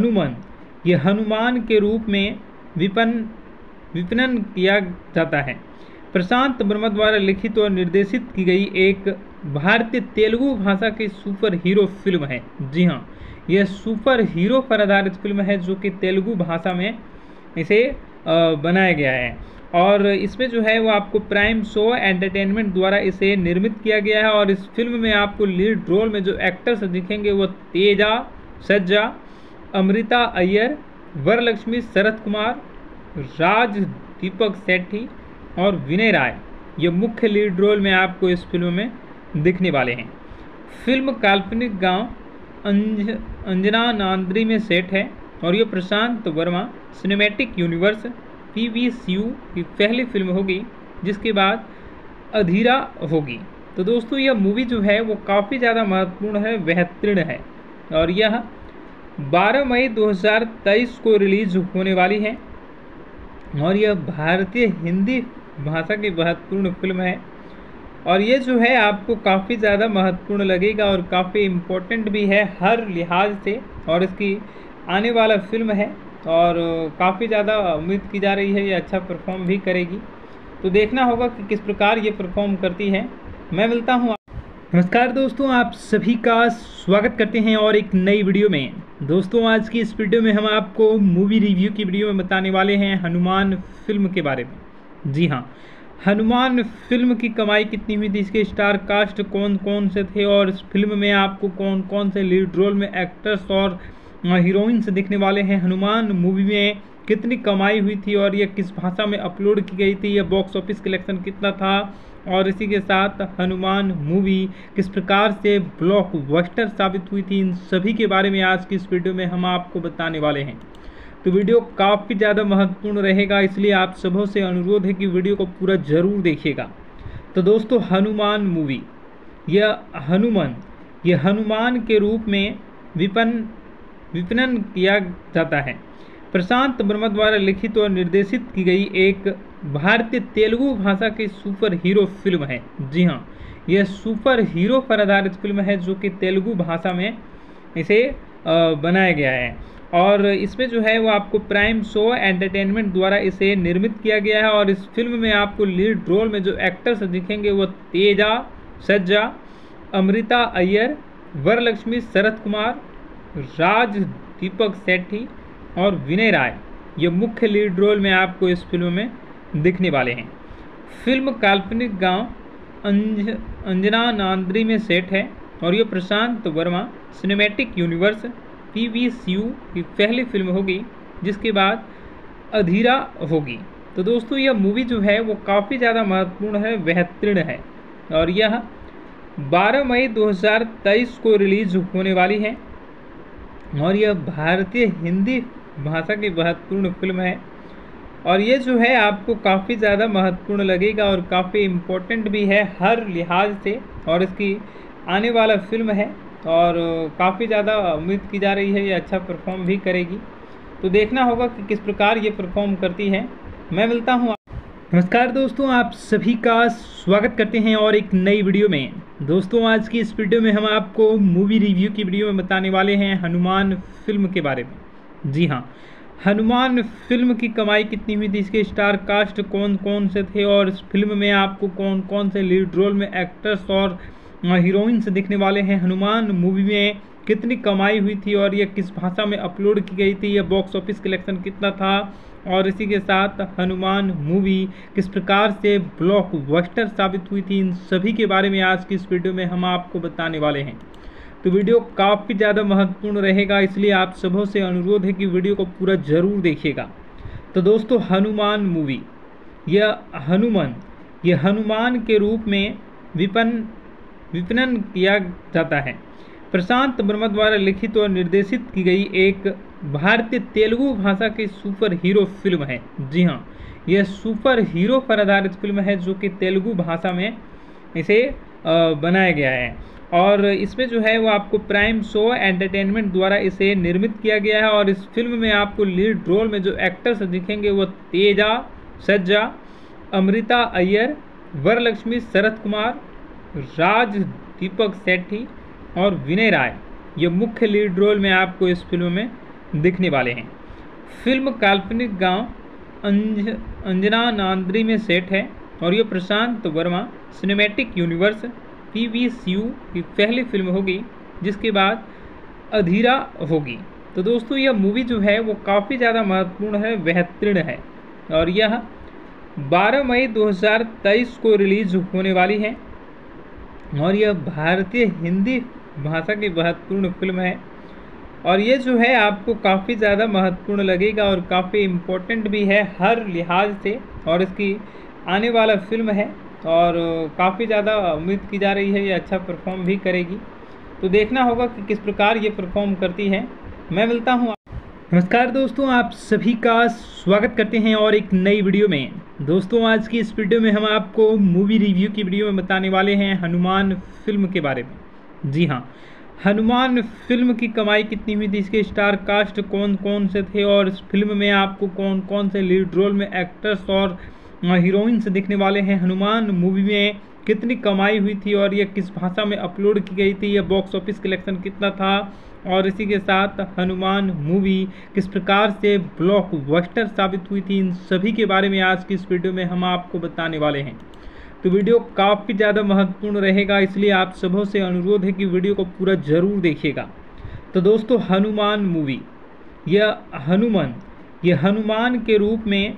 हनुमान के रूप में विपणन किया जाता है। प्रशांत वर्मा द्वारा लिखित और निर्देशित की गई एक भारतीय तेलुगु भाषा की सुपर हीरो फिल्म है। जी हाँ, यह सुपर हीरो पर आधारित फिल्म है जो कि तेलुगु भाषा में इसे बनाया गया है और इसमें जो है वो आपको प्राइम शो एंटरटेनमेंट द्वारा इसे निर्मित किया गया है और इस फिल्म में आपको लीड रोल में जो एक्टर्स दिखेंगे वो तेजा सज्जा, अमृता अय्यर, वरलक्ष्मी, शरद कुमार, राज दीपक सेठी और विनय राय, ये मुख्य लीड रोल में आपको इस फिल्म में दिखने वाले हैं। फिल्म काल्पनिक गांव अंजना नांद्री में सेट है और ये प्रशांत वर्मा सिनेमैटिक यूनिवर्स PVCU की पहली फिल्म होगी जिसके बाद अधीरा होगी। तो दोस्तों यह मूवी जो है वो काफ़ी ज़्यादा महत्वपूर्ण है, बेहतरीन है और यह 12 मई 2023 को रिलीज होने वाली है और यह भारतीय हिंदी भाषा की महत्वपूर्ण फिल्म है और ये जो है आपको काफ़ी ज़्यादा महत्वपूर्ण लगेगा और काफ़ी इम्पोर्टेंट भी है हर लिहाज से और इसकी आने वाला फिल्म है और काफ़ी ज़्यादा उम्मीद की जा रही है ये अच्छा परफॉर्म भी करेगी। तो देखना होगा कि किस प्रकार ये परफॉर्म करती है। मैं मिलता हूँ। नमस्कार दोस्तों, आप सभी का स्वागत करते हैं और एक नई वीडियो में। दोस्तों, आज की इस वीडियो में हम आपको मूवी रिव्यू की वीडियो में बताने वाले हैं हनुमान फिल्म के बारे में। जी हाँ, हनुमान फिल्म की कमाई कितनी हुई थी, इसके स्टार कास्ट कौन कौन से थे और इस फिल्म में आपको कौन कौन से लीड रोल में एक्टर्स और हीरोइंस दिखने वाले हैं, हनुमान मूवी में कितनी कमाई हुई थी और यह किस भाषा में अपलोड की गई थी, यह बॉक्स ऑफिस कलेक्शन कितना था और इसी के साथ हनुमान मूवी किस प्रकार से ब्लॉकबस्टर साबित हुई थी, इन सभी के बारे में आज की इस वीडियो में हम आपको बताने वाले हैं। तो वीडियो काफ़ी ज़्यादा महत्वपूर्ण रहेगा, इसलिए आप सबों से अनुरोध है कि वीडियो को पूरा ज़रूर देखिएगा। तो दोस्तों, हनुमान मूवी यह हनुमान के रूप में विपणन किया जाता है। प्रशांत वर्मा द्वारा लिखित और निर्देशित की गई एक भारतीय तेलुगु भाषा की सुपर हीरो फिल्म है। जी हाँ, यह सुपर हीरो पर आधारित फिल्म है जो कि तेलुगु भाषा में इसे बनाया गया है और इसमें जो है वो आपको प्राइम शो एंटरटेनमेंट द्वारा इसे निर्मित किया गया है। और इस फिल्म में आपको लीड रोल में जो एक्टर्स दिखेंगे वो तेजा सज्जा, अमृता अय्यर, वरलक्ष्मी, शरद कुमार, राज दीपक सेठी और विनय राय, ये मुख्य लीड रोल में आपको इस फिल्म में दिखने वाले हैं। फिल्म काल्पनिक गांव अंजना नांद्री में सेट है और ये प्रशांत वर्मा सिनेमैटिक यूनिवर्स PVCU की पहली फिल्म होगी, जिसके बाद अधीरा होगी। तो दोस्तों, यह मूवी जो है वो काफ़ी ज़्यादा महत्वपूर्ण है, बेहतरीन है और यह 12 मई 2023 को रिलीज होने वाली है और यह भारतीय हिंदी भाषा की महत्वपूर्ण फिल्म है और ये जो है आपको काफ़ी ज़्यादा महत्वपूर्ण लगेगा और काफ़ी इम्पोर्टेंट भी है हर लिहाज से। और इसकी आने वाला फिल्म है और काफ़ी ज़्यादा उम्मीद की जा रही है ये अच्छा परफॉर्म भी करेगी। तो देखना होगा कि किस प्रकार ये परफॉर्म करती है। मैं मिलता हूँ। नमस्कार दोस्तों, आप सभी का स्वागत करते हैं और एक नई वीडियो में। दोस्तों, आज की इस वीडियो में हम आपको मूवी रिव्यू की वीडियो में बताने वाले हैं हनुमान फिल्म के बारे में। जी हाँ, हनुमान फिल्म की कमाई कितनी हुई थी, इसके स्टार कास्ट कौन कौन से थे और इस फिल्म में आपको कौन कौन से लीड रोल में एक्टर्स और हीरोइंस दिखने वाले हैं, हनुमान मूवी में कितनी कमाई हुई थी और यह किस भाषा में अपलोड की गई थी, यह बॉक्स ऑफिस कलेक्शन कितना था और इसी के साथ हनुमान मूवी किस प्रकार से ब्लॉकबस्टर साबित हुई थी, इन सभी के बारे में आज की इस वीडियो में हम आपको बताने वाले हैं। तो वीडियो काफ़ी ज़्यादा महत्वपूर्ण रहेगा, इसलिए आप सबों से अनुरोध है कि वीडियो को पूरा ज़रूर देखिएगा। तो दोस्तों, हनुमान मूवी यह हनुमान के रूप में विपणन किया जाता है। प्रशांत वर्मा द्वारा लिखित और निर्देशित की गई एक भारतीय तेलुगु भाषा की सुपर हीरो फिल्म है। जी हाँ, यह सुपर हीरो पर आधारित फिल्म है जो कि तेलुगु भाषा में इसे बनाया गया है और इसमें जो है वो आपको प्राइम शो एंटरटेनमेंट द्वारा इसे निर्मित किया गया है। और इस फिल्म में आपको लीड रोल में जो एक्टर्स दिखेंगे वो तेजा सज्जा, अमृता अय्यर, वरलक्ष्मी, शरद कुमार, राज दीपक सेठी और विनय राय, ये मुख्य लीड रोल में आपको इस फिल्म में दिखने वाले हैं। फिल्म काल्पनिक गांव अंजना नांद्री में सेट है और ये प्रशांत वर्मा सिनेमैटिक यूनिवर्स PVCU की पहली फिल्म होगी, जिसके बाद अधीरा होगी। तो दोस्तों, यह मूवी जो है वो काफ़ी ज़्यादा महत्वपूर्ण है, बेहतरीन है और यह 12 मई 2023 को रिलीज होने वाली है और यह भारतीय हिंदी भाषा की महत्वपूर्ण फिल्म है और ये जो है आपको काफ़ी ज़्यादा महत्वपूर्ण लगेगा और काफ़ी इम्पोर्टेंट भी है हर लिहाज से। और इसकी आने वाला फिल्म है और काफ़ी ज़्यादा उम्मीद की जा रही है ये अच्छा परफॉर्म भी करेगी। तो देखना होगा कि किस प्रकार ये परफॉर्म करती है। मैं मिलता हूँ। नमस्कार दोस्तों, आप सभी का स्वागत करते हैं और एक नई वीडियो में। दोस्तों, आज की इस वीडियो में हम आपको मूवी रिव्यू की वीडियो में बताने वाले हैं हनुमान फिल्म के बारे में। जी हाँ, हनुमान फिल्म की कमाई कितनी हुई थी, इसके स्टार कास्ट कौन कौन से थे और इस फिल्म में आपको कौन कौन से लीड रोल में एक्टर्स और हीरोइंस दिखने वाले हैं, हनुमान मूवी में कितनी कमाई हुई थी और यह किस भाषा में अपलोड की गई थी, यह बॉक्स ऑफिस कलेक्शन कितना था और इसी के साथ हनुमान मूवी किस प्रकार से ब्लॉकबस्टर साबित हुई थी, इन सभी के बारे में आज की इस वीडियो में हम आपको बताने वाले हैं। तो वीडियो काफ़ी ज़्यादा महत्वपूर्ण रहेगा, इसलिए आप सबों से अनुरोध है कि वीडियो को पूरा ज़रूर देखिएगा। तो दोस्तों, हनुमान मूवी, ये हनुमान के रूप में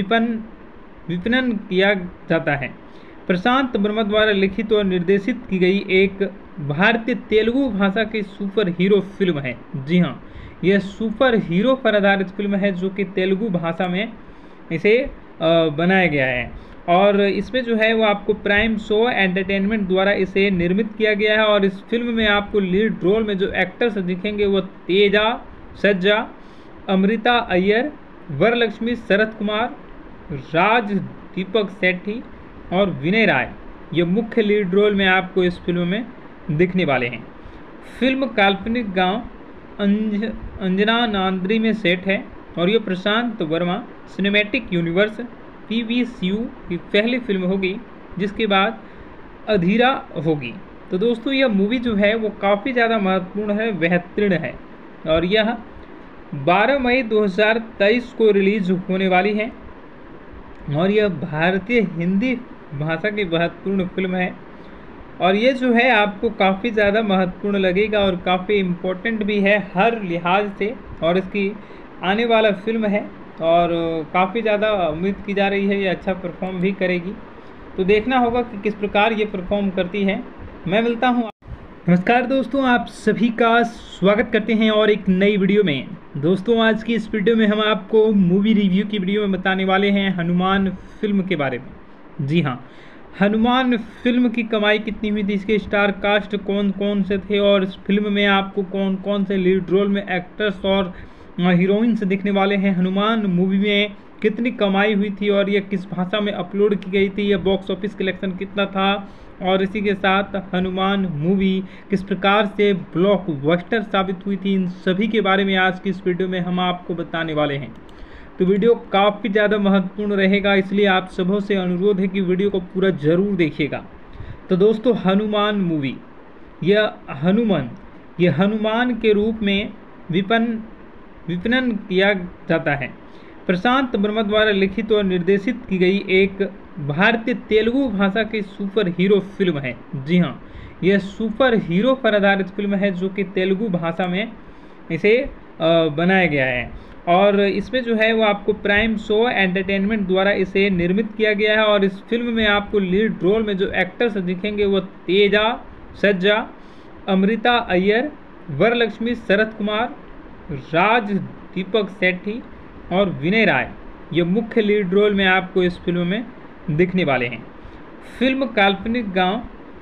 विपणन किया जाता है। प्रशांत वर्मा द्वारा लिखित और निर्देशित की गई एक भारतीय तेलुगु भाषा की सुपर हीरो फिल्म है। जी हाँ, यह सुपर हीरो पर आधारित फिल्म है जो कि तेलुगु भाषा में इसे बनाया गया है। और इसमें जो है वो आपको प्राइम शो एंटरटेनमेंट द्वारा इसे निर्मित किया गया है। और इस फिल्म में आपको लीड रोल में जो एक्टर्स दिखेंगे वो तेजा सज्जा, अमृता अय्यर, वरलक्ष्मी, शरद कुमार, राज दीपक सेठी और विनय राय, ये मुख्य लीड रोल में आपको इस फिल्म में दिखने वाले हैं। फिल्म काल्पनिक गांव अंजना नांद्री में सेट है और ये प्रशांत वर्मा सिनेमैटिक यूनिवर्स PVCU की पहली फिल्म होगी, जिसके बाद अधीरा होगी। तो दोस्तों, यह मूवी जो है वो काफ़ी ज़्यादा महत्वपूर्ण है, बेहतरीन है और यह 12 मई 2023 को रिलीज होने वाली है। और यह भारतीय हिंदी भाषा की महत्वपूर्ण फिल्म है और ये जो है आपको काफ़ी ज़्यादा महत्वपूर्ण लगेगा और काफ़ी इम्पोर्टेंट भी है हर लिहाज से। और इसकी आने वाला फिल्म है और काफ़ी ज़्यादा उम्मीद की जा रही है ये अच्छा परफॉर्म भी करेगी। तो देखना होगा कि किस प्रकार ये परफॉर्म करती है। मैं मिलता हूँ। नमस्कार दोस्तों, आप सभी का स्वागत करते हैं और एक नई वीडियो में। दोस्तों, आज की इस वीडियो में हम आपको मूवी रिव्यू की वीडियो में बताने वाले हैं हनुमान फिल्म के बारे में। जी हाँ, हनुमान फिल्म की कमाई कितनी हुई थी, इसके स्टार कास्ट कौन कौन से थे और इस फिल्म में आपको कौन कौन से लीड रोल में एक्टर्स और हीरोइंस दिखने वाले हैं, हनुमान मूवी में कितनी कमाई हुई थी और यह किस भाषा में अपलोड की गई थी, यह बॉक्स ऑफिस कलेक्शन कितना था और इसी के साथ हनुमान मूवी किस प्रकार से ब्लॉकबस्टर साबित हुई थी, इन सभी के बारे में आज की इस वीडियो में हम आपको बताने वाले हैं। तो वीडियो काफ़ी ज़्यादा महत्वपूर्ण रहेगा, इसलिए आप सबों से अनुरोध है कि वीडियो को पूरा ज़रूर देखिएगा। तो दोस्तों, हनुमान मूवी, ये हनुमान के रूप में विपणन किया जाता है। प्रशांत वर्मा द्वारा लिखित और निर्देशित की गई एक भारतीय तेलुगु भाषा की सुपर हीरो फिल्म है। जी हाँ, यह सुपर हीरो पर आधारित फिल्म है जो कि तेलुगु भाषा में इसे बनाया गया है। और इसमें जो है वो आपको प्राइम शो एंटरटेनमेंट द्वारा इसे निर्मित किया गया है। और इस फिल्म में आपको लीड रोल में जो एक्टर्स दिखेंगे वो तेजा सज्जा, अमृता अय्यर, वरलक्ष्मी, शरद कुमार, राज दीपक सेठी और विनय राय, ये मुख्य लीड रोल में आपको इस फिल्म में दिखने वाले हैं। फिल्म काल्पनिक गांव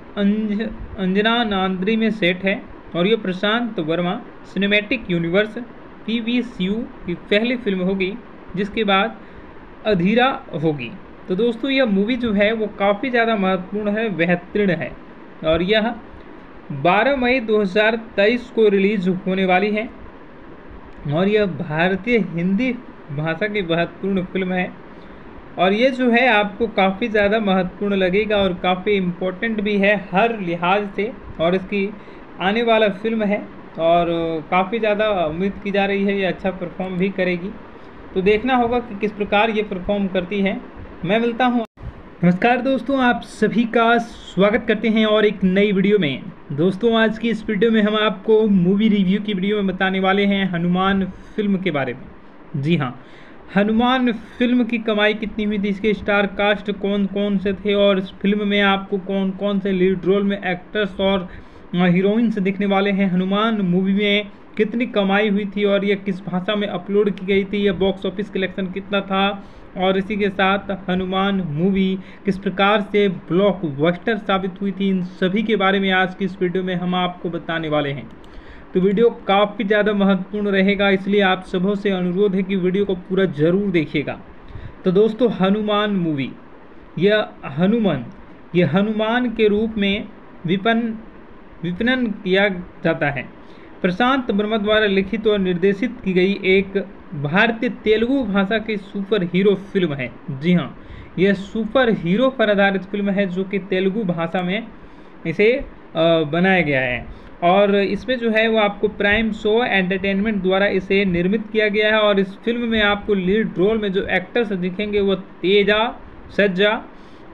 अंजना नांद्री में सेट है और ये प्रशांत वर्मा सिनेमैटिक यूनिवर्स PVCU की पहली फिल्म होगी, जिसके बाद अधीरा होगी। तो दोस्तों, यह मूवी जो है वो काफ़ी ज़्यादा महत्वपूर्ण है, बेहतरीन है और यह 12 मई 2023 को रिलीज होने वाली है और यह भारतीय हिंदी भाषा की महत्वपूर्ण फिल्म है और ये जो है आपको काफ़ी ज़्यादा महत्वपूर्ण लगेगा और काफ़ी इम्पोर्टेंट भी है हर लिहाज से। और इसकी आने वाला फिल्म है और काफ़ी ज़्यादा उम्मीद की जा रही है ये अच्छा परफॉर्म भी करेगी। तो देखना होगा कि किस प्रकार ये परफॉर्म करती है। मैं मिलता हूँ। नमस्कार दोस्तों, आप सभी का स्वागत करते हैं और एक नई वीडियो में। दोस्तों, आज की इस वीडियो में हम आपको मूवी रिव्यू की वीडियो में बताने वाले हैं हनुमान फिल्म के बारे में। जी हाँ, हनुमान फिल्म की कमाई कितनी हुई थी, इसके स्टार कास्ट कौन कौन से थे और इस फिल्म में आपको कौन कौन से लीड रोल में एक्टर्स और हीरोइंस दिखने वाले हैं, हनुमान मूवी में कितनी कमाई हुई थी और यह किस भाषा में अपलोड की गई थी, यह बॉक्स ऑफिस कलेक्शन कितना था और इसी के साथ हनुमान मूवी किस प्रकार से ब्लॉकबस्टर साबित हुई थी, इन सभी के बारे में आज की इस वीडियो में हम आपको बताने वाले हैं। तो वीडियो काफ़ी ज़्यादा महत्वपूर्ण रहेगा, इसलिए आप सबों से अनुरोध है कि वीडियो को पूरा ज़रूर देखिएगा। तो दोस्तों, हनुमान मूवी, ये हनुमान के रूप में विपणन किया जाता है। प्रशांत वर्मा द्वारा लिखित और निर्देशित की गई एक भारतीय तेलुगु भाषा की सुपर हीरो फिल्म है। जी हाँ, यह सुपर हीरो पर आधारित फिल्म है जो कि तेलुगु भाषा में इसे बनाया गया है। और इसमें जो है वो आपको प्राइम शो एंटरटेनमेंट द्वारा इसे निर्मित किया गया है। और इस फिल्म में आपको लीड रोल में जो एक्टर्स दिखेंगे वो तेजा सज्जा,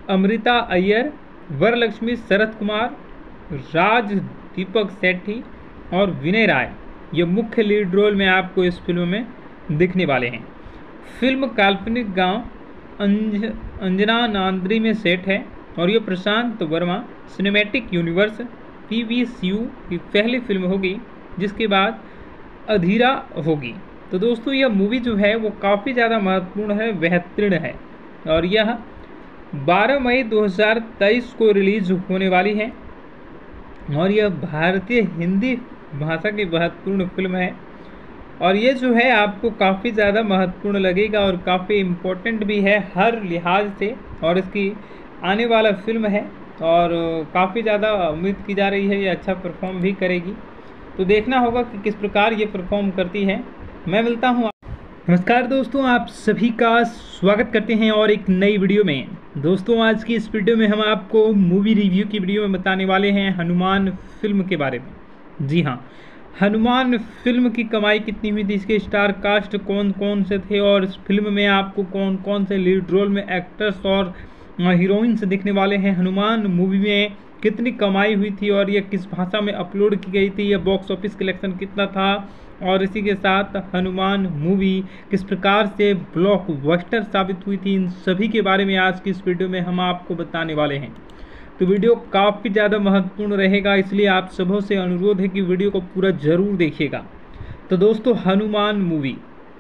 अमृता अय्यर, वरलक्ष्मी शरत कुमार, राज दीपक सेठी और विनय राय ये मुख्य लीड रोल में आपको इस फिल्म में दिखने वाले हैं। फिल्म काल्पनिक गांव अंजना नांद्री में सेट है और ये प्रशांत वर्मा सिनेमैटिक यूनिवर्स PVCU की पहली फिल्म होगी, जिसके बाद अधीरा होगी। तो दोस्तों यह मूवी जो है वो काफ़ी ज़्यादा महत्वपूर्ण है, बेहतरीन है और यह 12 मई 2023 को रिलीज होने वाली है और यह भारतीय हिंदी भाषा की महत्वपूर्ण फिल्म है और ये जो है आपको काफ़ी ज़्यादा महत्वपूर्ण लगेगा और काफ़ी इम्पोर्टेंट भी है हर लिहाज से। और इसकी आने वाला फिल्म है और काफ़ी ज़्यादा उम्मीद की जा रही है ये अच्छा परफॉर्म भी करेगी। तो देखना होगा कि किस प्रकार ये परफॉर्म करती है। मैं मिलता हूँ। नमस्कार दोस्तों, आप सभी का स्वागत करते हैं और एक नई वीडियो में। दोस्तों आज की इस वीडियो में हम आपको मूवी रिव्यू की वीडियो में बताने वाले हैं हनुमान फिल्म के बारे में। जी हाँ, हनुमान फिल्म की कमाई कितनी हुई थी, इसके स्टार कास्ट कौन कौन से थे और इस फिल्म में आपको कौन कौन से लीड रोल में एक्टर्स और हीरोइंस दिखने वाले हैं, हनुमान मूवी में कितनी कमाई हुई थी और ये किस भाषा में अपलोड की गई थी, यह बॉक्स ऑफिस कलेक्शन कितना था और इसी के साथ हनुमान मूवी किस प्रकार से ब्लॉकबस्टर साबित हुई थी, इन सभी के बारे में आज की इस वीडियो में हम आपको बताने वाले हैं। तो वीडियो काफ़ी ज़्यादा महत्वपूर्ण रहेगा, इसलिए आप सबों से अनुरोध है कि वीडियो को पूरा ज़रूर देखिएगा। तो दोस्तों हनुमान मूवी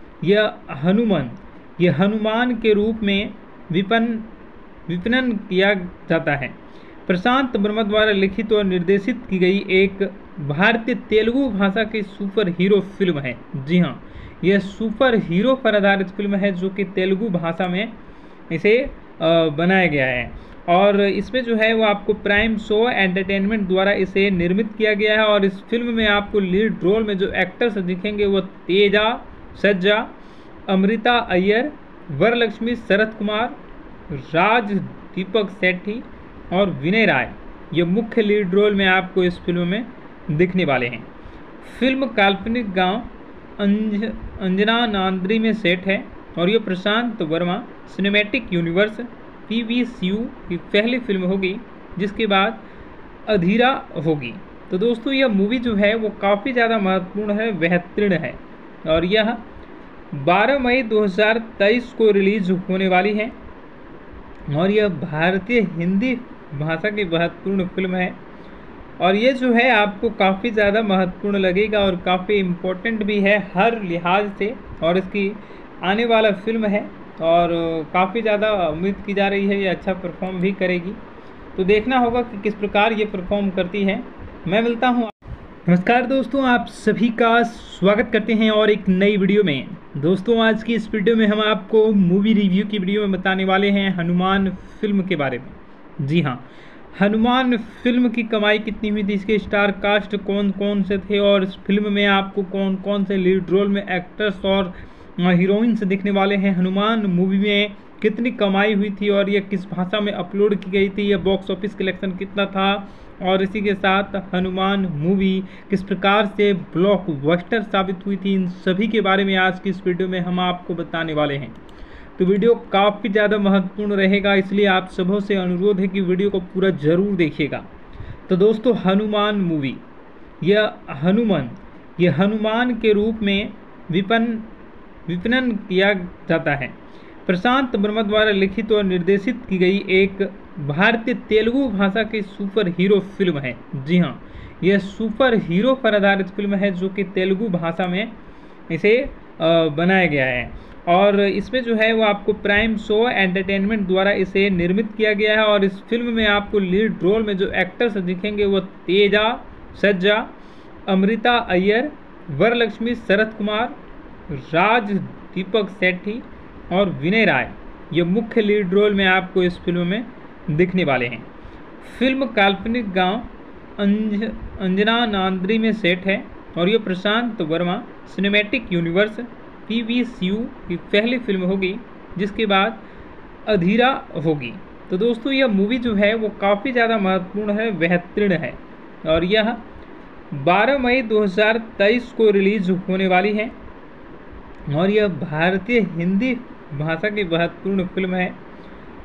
ये हनुमान के रूप में विपणन किया जाता है। प्रशांत वर्मा द्वारा लिखित और निर्देशित की गई एक भारतीय तेलुगु भाषा की सुपर हीरो फिल्म है। जी हाँ, यह सुपर हीरो पर आधारित फिल्म है जो कि तेलुगु भाषा में इसे बनाया गया है और इसमें जो है वो आपको प्राइम शो एंटरटेनमेंट द्वारा इसे निर्मित किया गया है। और इस फिल्म में आपको लीड रोल में जो एक्टर्स दिखेंगे वो तेजा सज्जा, अमृता अय्यर, वरलक्ष्मी शरत कुमार, राज दीपक सेठी और विनय राय ये मुख्य लीड रोल में आपको इस फिल्म में दिखने वाले हैं। फिल्म काल्पनिक गांव अंजना नांद्री में सेट है और ये प्रशांत वर्मा सिनेमैटिक यूनिवर्स PVCU की पहली फिल्म होगी, जिसके बाद अधीरा होगी। तो दोस्तों यह मूवी जो है वो काफ़ी ज़्यादा महत्वपूर्ण है, बेहतरीन है और यह 12 मई 2023 को रिलीज होने वाली है और यह भारतीय हिंदी भाषा की महत्वपूर्ण फिल्म है और ये जो है आपको काफ़ी ज़्यादा महत्वपूर्ण लगेगा और काफ़ी इम्पोर्टेंट भी है हर लिहाज से। और इसकी आने वाला फिल्म है और काफ़ी ज़्यादा उम्मीद की जा रही है ये अच्छा परफॉर्म भी करेगी। तो देखना होगा कि किस प्रकार ये परफॉर्म करती है। मैं मिलता हूँ। नमस्कार दोस्तों, आप सभी का स्वागत करते हैं और एक नई वीडियो में। दोस्तों आज की इस वीडियो में हम आपको मूवी रिव्यू की वीडियो में बताने वाले हैं हनुमान फिल्म के बारे में। जी हाँ, हनुमान फिल्म की कमाई कितनी हुई थी, इसके स्टार कास्ट कौन कौन से थे और इस फिल्म में आपको कौन कौन से लीड रोल में एक्टर्स और हीरोइंस दिखने वाले हैं, हनुमान मूवी में कितनी कमाई हुई थी और ये किस भाषा में अपलोड की गई थी, यह बॉक्स ऑफिस कलेक्शन कितना था और इसी के साथ हनुमान मूवी किस प्रकार से ब्लॉकबस्टर साबित हुई थी, इन सभी के बारे में आज की इस वीडियो में हम आपको बताने वाले हैं। तो वीडियो काफ़ी ज़्यादा महत्वपूर्ण रहेगा, इसलिए आप सबों से अनुरोध है कि वीडियो को पूरा ज़रूर देखिएगा। तो दोस्तों हनुमान मूवी ये हनुमान के रूप में विपणन किया जाता है। प्रशांत वर्मा द्वारा लिखित और निर्देशित की गई एक भारतीय तेलुगु भाषा की सुपर हीरो फिल्म है। जी हाँ, यह सुपर हीरो पर आधारित फिल्म है जो कि तेलुगु भाषा में इसे बनाया गया है और इसमें जो है वो आपको प्राइम शो एंटरटेनमेंट द्वारा इसे निर्मित किया गया है। और इस फिल्म में आपको लीड रोल में जो एक्टर्स दिखेंगे वो तेजा सज्जा, अमृता अय्यर, वरलक्ष्मी शरत कुमार, राज दीपक सेठी और विनय राय ये मुख्य लीड रोल में आपको इस फिल्म में दिखने वाले हैं। फिल्म काल्पनिक गांव अंजना नांद्री में सेट है और ये प्रशांत वर्मा सिनेमैटिक यूनिवर्स PVCU की पहली फिल्म होगी, जिसके बाद अधीरा होगी। तो दोस्तों यह मूवी जो है वो काफ़ी ज़्यादा महत्वपूर्ण है, बेहतरीन है और यह 12 मई 2023 को रिलीज होने वाली है और यह भारतीय हिंदी भाषा की महत्वपूर्ण फिल्म है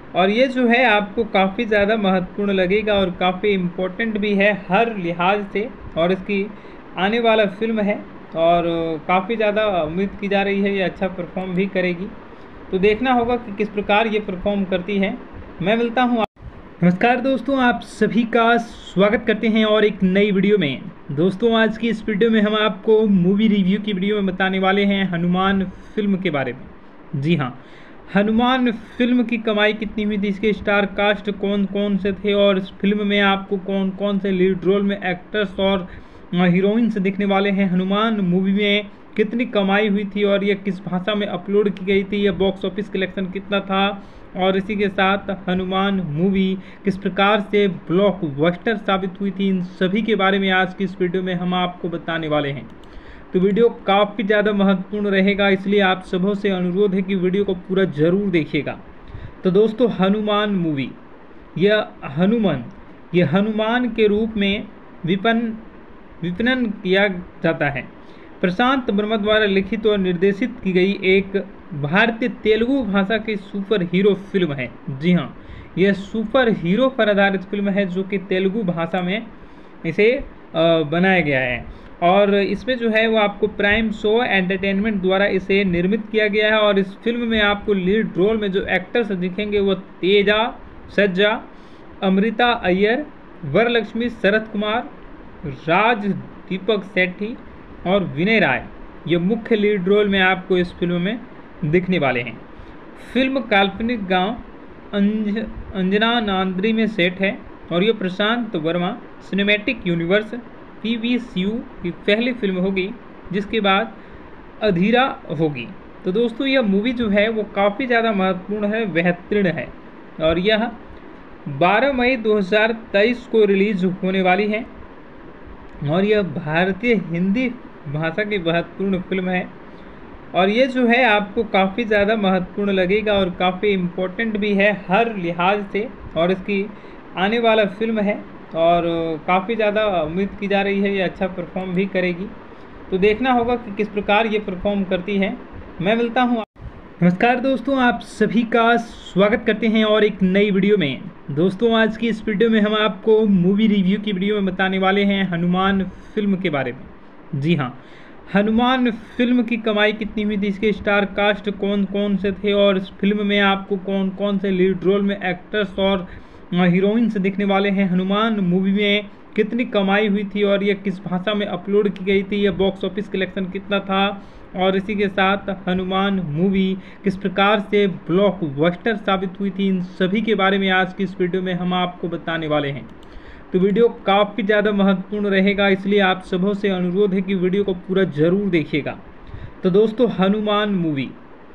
और ये जो है आपको काफ़ी ज़्यादा महत्वपूर्ण लगेगा और काफ़ी इम्पोर्टेंट भी है हर लिहाज से। और इसकी आने वाला फिल्म है और काफ़ी ज़्यादा उम्मीद की जा रही है ये अच्छा परफॉर्म भी करेगी। तो देखना होगा कि किस प्रकार ये परफॉर्म करती है। मैं मिलता हूँ। नमस्कार दोस्तों, आप सभी का स्वागत करते हैं और एक नई वीडियो में। दोस्तों आज की इस वीडियो में हम आपको मूवी रिव्यू की वीडियो में बताने वाले हैं हनुमान फिल्म के बारे में। जी हाँ, हनुमान फिल्म की कमाई कितनी हुई थी, इसके स्टार कास्ट कौन कौन से थे और इस फिल्म में आपको कौन कौन से लीड रोल में एक्टर्स और हीरोइंस दिखने वाले हैं, हनुमान मूवी में कितनी कमाई हुई थी और यह किस भाषा में अपलोड की गई थी, यह बॉक्स ऑफिस कलेक्शन कितना था और इसी के साथ हनुमान मूवी किस प्रकार से ब्लॉकबस्टर साबित हुई थी, इन सभी के बारे में आज की इस वीडियो में हम आपको बताने वाले हैं। तो वीडियो काफ़ी ज़्यादा महत्वपूर्ण रहेगा, इसलिए आप सबों से अनुरोध है कि वीडियो को पूरा ज़रूर देखिएगा। तो दोस्तों हनुमान मूवी, यह हनुमान के रूप में विपणन किया जाता है। प्रशांत वर्मा द्वारा लिखित और निर्देशित की गई एक भारतीय तेलुगु भाषा की सुपर हीरो फिल्म है। जी हाँ, यह सुपर हीरो पर आधारित फिल्म है जो कि तेलुगु भाषा में इसे बनाया गया है। और इसमें जो है वो आपको प्राइम शो एंटरटेनमेंट द्वारा इसे निर्मित किया गया है। और इस फिल्म में आपको लीड रोल में जो एक्टर्स दिखेंगे वो तेजा सज्जा, अमृता अय्यर, वरलक्ष्मी शरत कुमार, राज दीपक सेठी और विनय राय, ये मुख्य लीड रोल में आपको इस फिल्म में दिखने वाले हैं। फिल्म काल्पनिक गांव अंजना नांद्री में सेट है और ये प्रशांत वर्मा सिनेमैटिक यूनिवर्स PVCU की पहली फिल्म होगी, जिसके बाद अधीरा होगी। तो दोस्तों यह मूवी जो है वो काफ़ी ज़्यादा महत्वपूर्ण है, बेहतरीन है और यह 12 मई 2023 को रिलीज होने वाली है और यह भारतीय हिंदी भाषा की महत्वपूर्ण फिल्म है। और ये जो है आपको काफ़ी ज़्यादा महत्वपूर्ण लगेगा और काफ़ी इम्पोर्टेंट भी है हर लिहाज से। और इसकी आने वाला फिल्म है और काफ़ी ज़्यादा उम्मीद की जा रही है ये अच्छा परफॉर्म भी करेगी। तो देखना होगा कि किस प्रकार ये परफॉर्म करती है। मैं मिलता हूँ। नमस्कार दोस्तों, आप सभी का स्वागत करते हैं और एक नई वीडियो में। दोस्तों आज की इस वीडियो में हम आपको मूवी रिव्यू की वीडियो में बताने वाले हैं हनुमान फिल्म के बारे में। जी हाँ, हनुमान फिल्म की कमाई कितनी हुई थी, इसके स्टार कास्ट कौन कौन से थे और इस फिल्म में आपको कौन कौन से लीड रोल में एक्टर्स और हीरोइंस दिखने वाले हैं, हनुमान मूवी में कितनी कमाई हुई थी और यह किस भाषा में अपलोड की गई थी, यह बॉक्स ऑफिस कलेक्शन कितना था और इसी के साथ हनुमान मूवी किस प्रकार से ब्लॉकबस्टर साबित हुई थी, इन सभी के बारे में आज की इस वीडियो में हम आपको बताने वाले हैं। तो वीडियो काफ़ी ज़्यादा महत्वपूर्ण रहेगा, इसलिए आप सबों से अनुरोध है कि वीडियो को पूरा ज़रूर देखिएगा। तो दोस्तों हनुमान मूवी,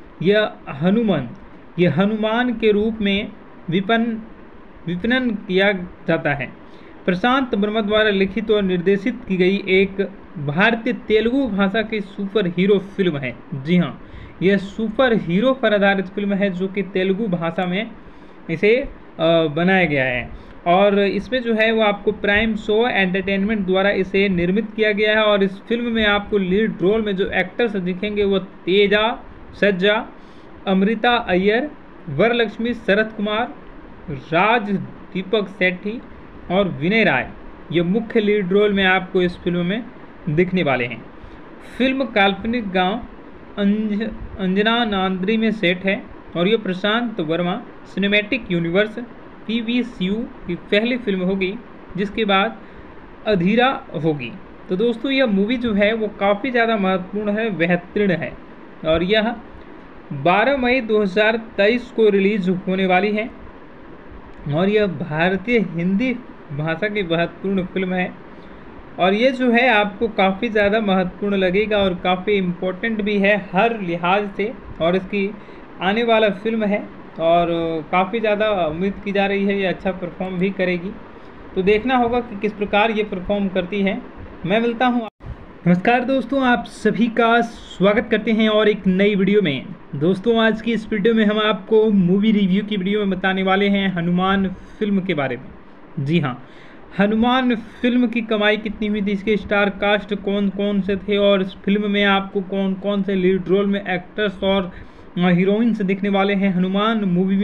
यह हनुमान के रूप में विपणन किया जाता है। प्रशांत वर्मा द्वारा लिखित और निर्देशित की गई एक भारतीय तेलुगु भाषा की सुपर हीरो फिल्म है। जी हाँ, यह सुपर हीरो पर आधारित फिल्म है जो कि तेलुगु भाषा में इसे बनाया गया है। और इसमें जो है वो आपको प्राइम शो एंटरटेनमेंट द्वारा इसे निर्मित किया गया है। और इस फिल्म में आपको लीड रोल में जो एक्टर्स दिखेंगे वो तेजा सज्जा, अमृता अय्यर, वरलक्ष्मी शरत कुमार, राज दीपक सेठी और विनय राय, ये मुख्य लीड रोल में आपको इस फिल्म में दिखने वाले हैं। फिल्म काल्पनिक गांव अंजना नांद्री में सेट है और ये प्रशांत वर्मा सिनेमैटिक यूनिवर्स PVCU की पहली फिल्म होगी, जिसके बाद अधीरा होगी। तो दोस्तों यह मूवी जो है वो काफ़ी ज़्यादा महत्वपूर्ण है, बेहतरीन है और यह 12 मई 2023 को रिलीज होने वाली है और यह भारतीय हिंदी भाषा की महत्वपूर्ण फिल्म है। और ये जो है आपको काफ़ी ज़्यादा महत्वपूर्ण लगेगा और काफ़ी इम्पोर्टेंट भी है हर लिहाज से। और इसकी आने वाला फिल्म है और काफ़ी ज़्यादा उम्मीद की जा रही है ये अच्छा परफॉर्म भी करेगी। तो देखना होगा कि किस प्रकार ये परफॉर्म करती है। मैं मिलता हूँ। नमस्कार दोस्तों, आप सभी का स्वागत करते हैं और एक नई वीडियो में। दोस्तों आज की इस वीडियो में हम आपको मूवी रिव्यू की वीडियो में बताने वाले हैं हनुमान फिल्म के बारे में। जी हाँ, हनुमान फिल्म की कमाई कितनी हुई थी, इसके स्टार कास्ट कौन कौन से थे और इस फिल्म में आपको कौन कौन से लीड रोल में एक्टर्स और हीरोइंस दिखने वाले हैं, हनुमान मूवी में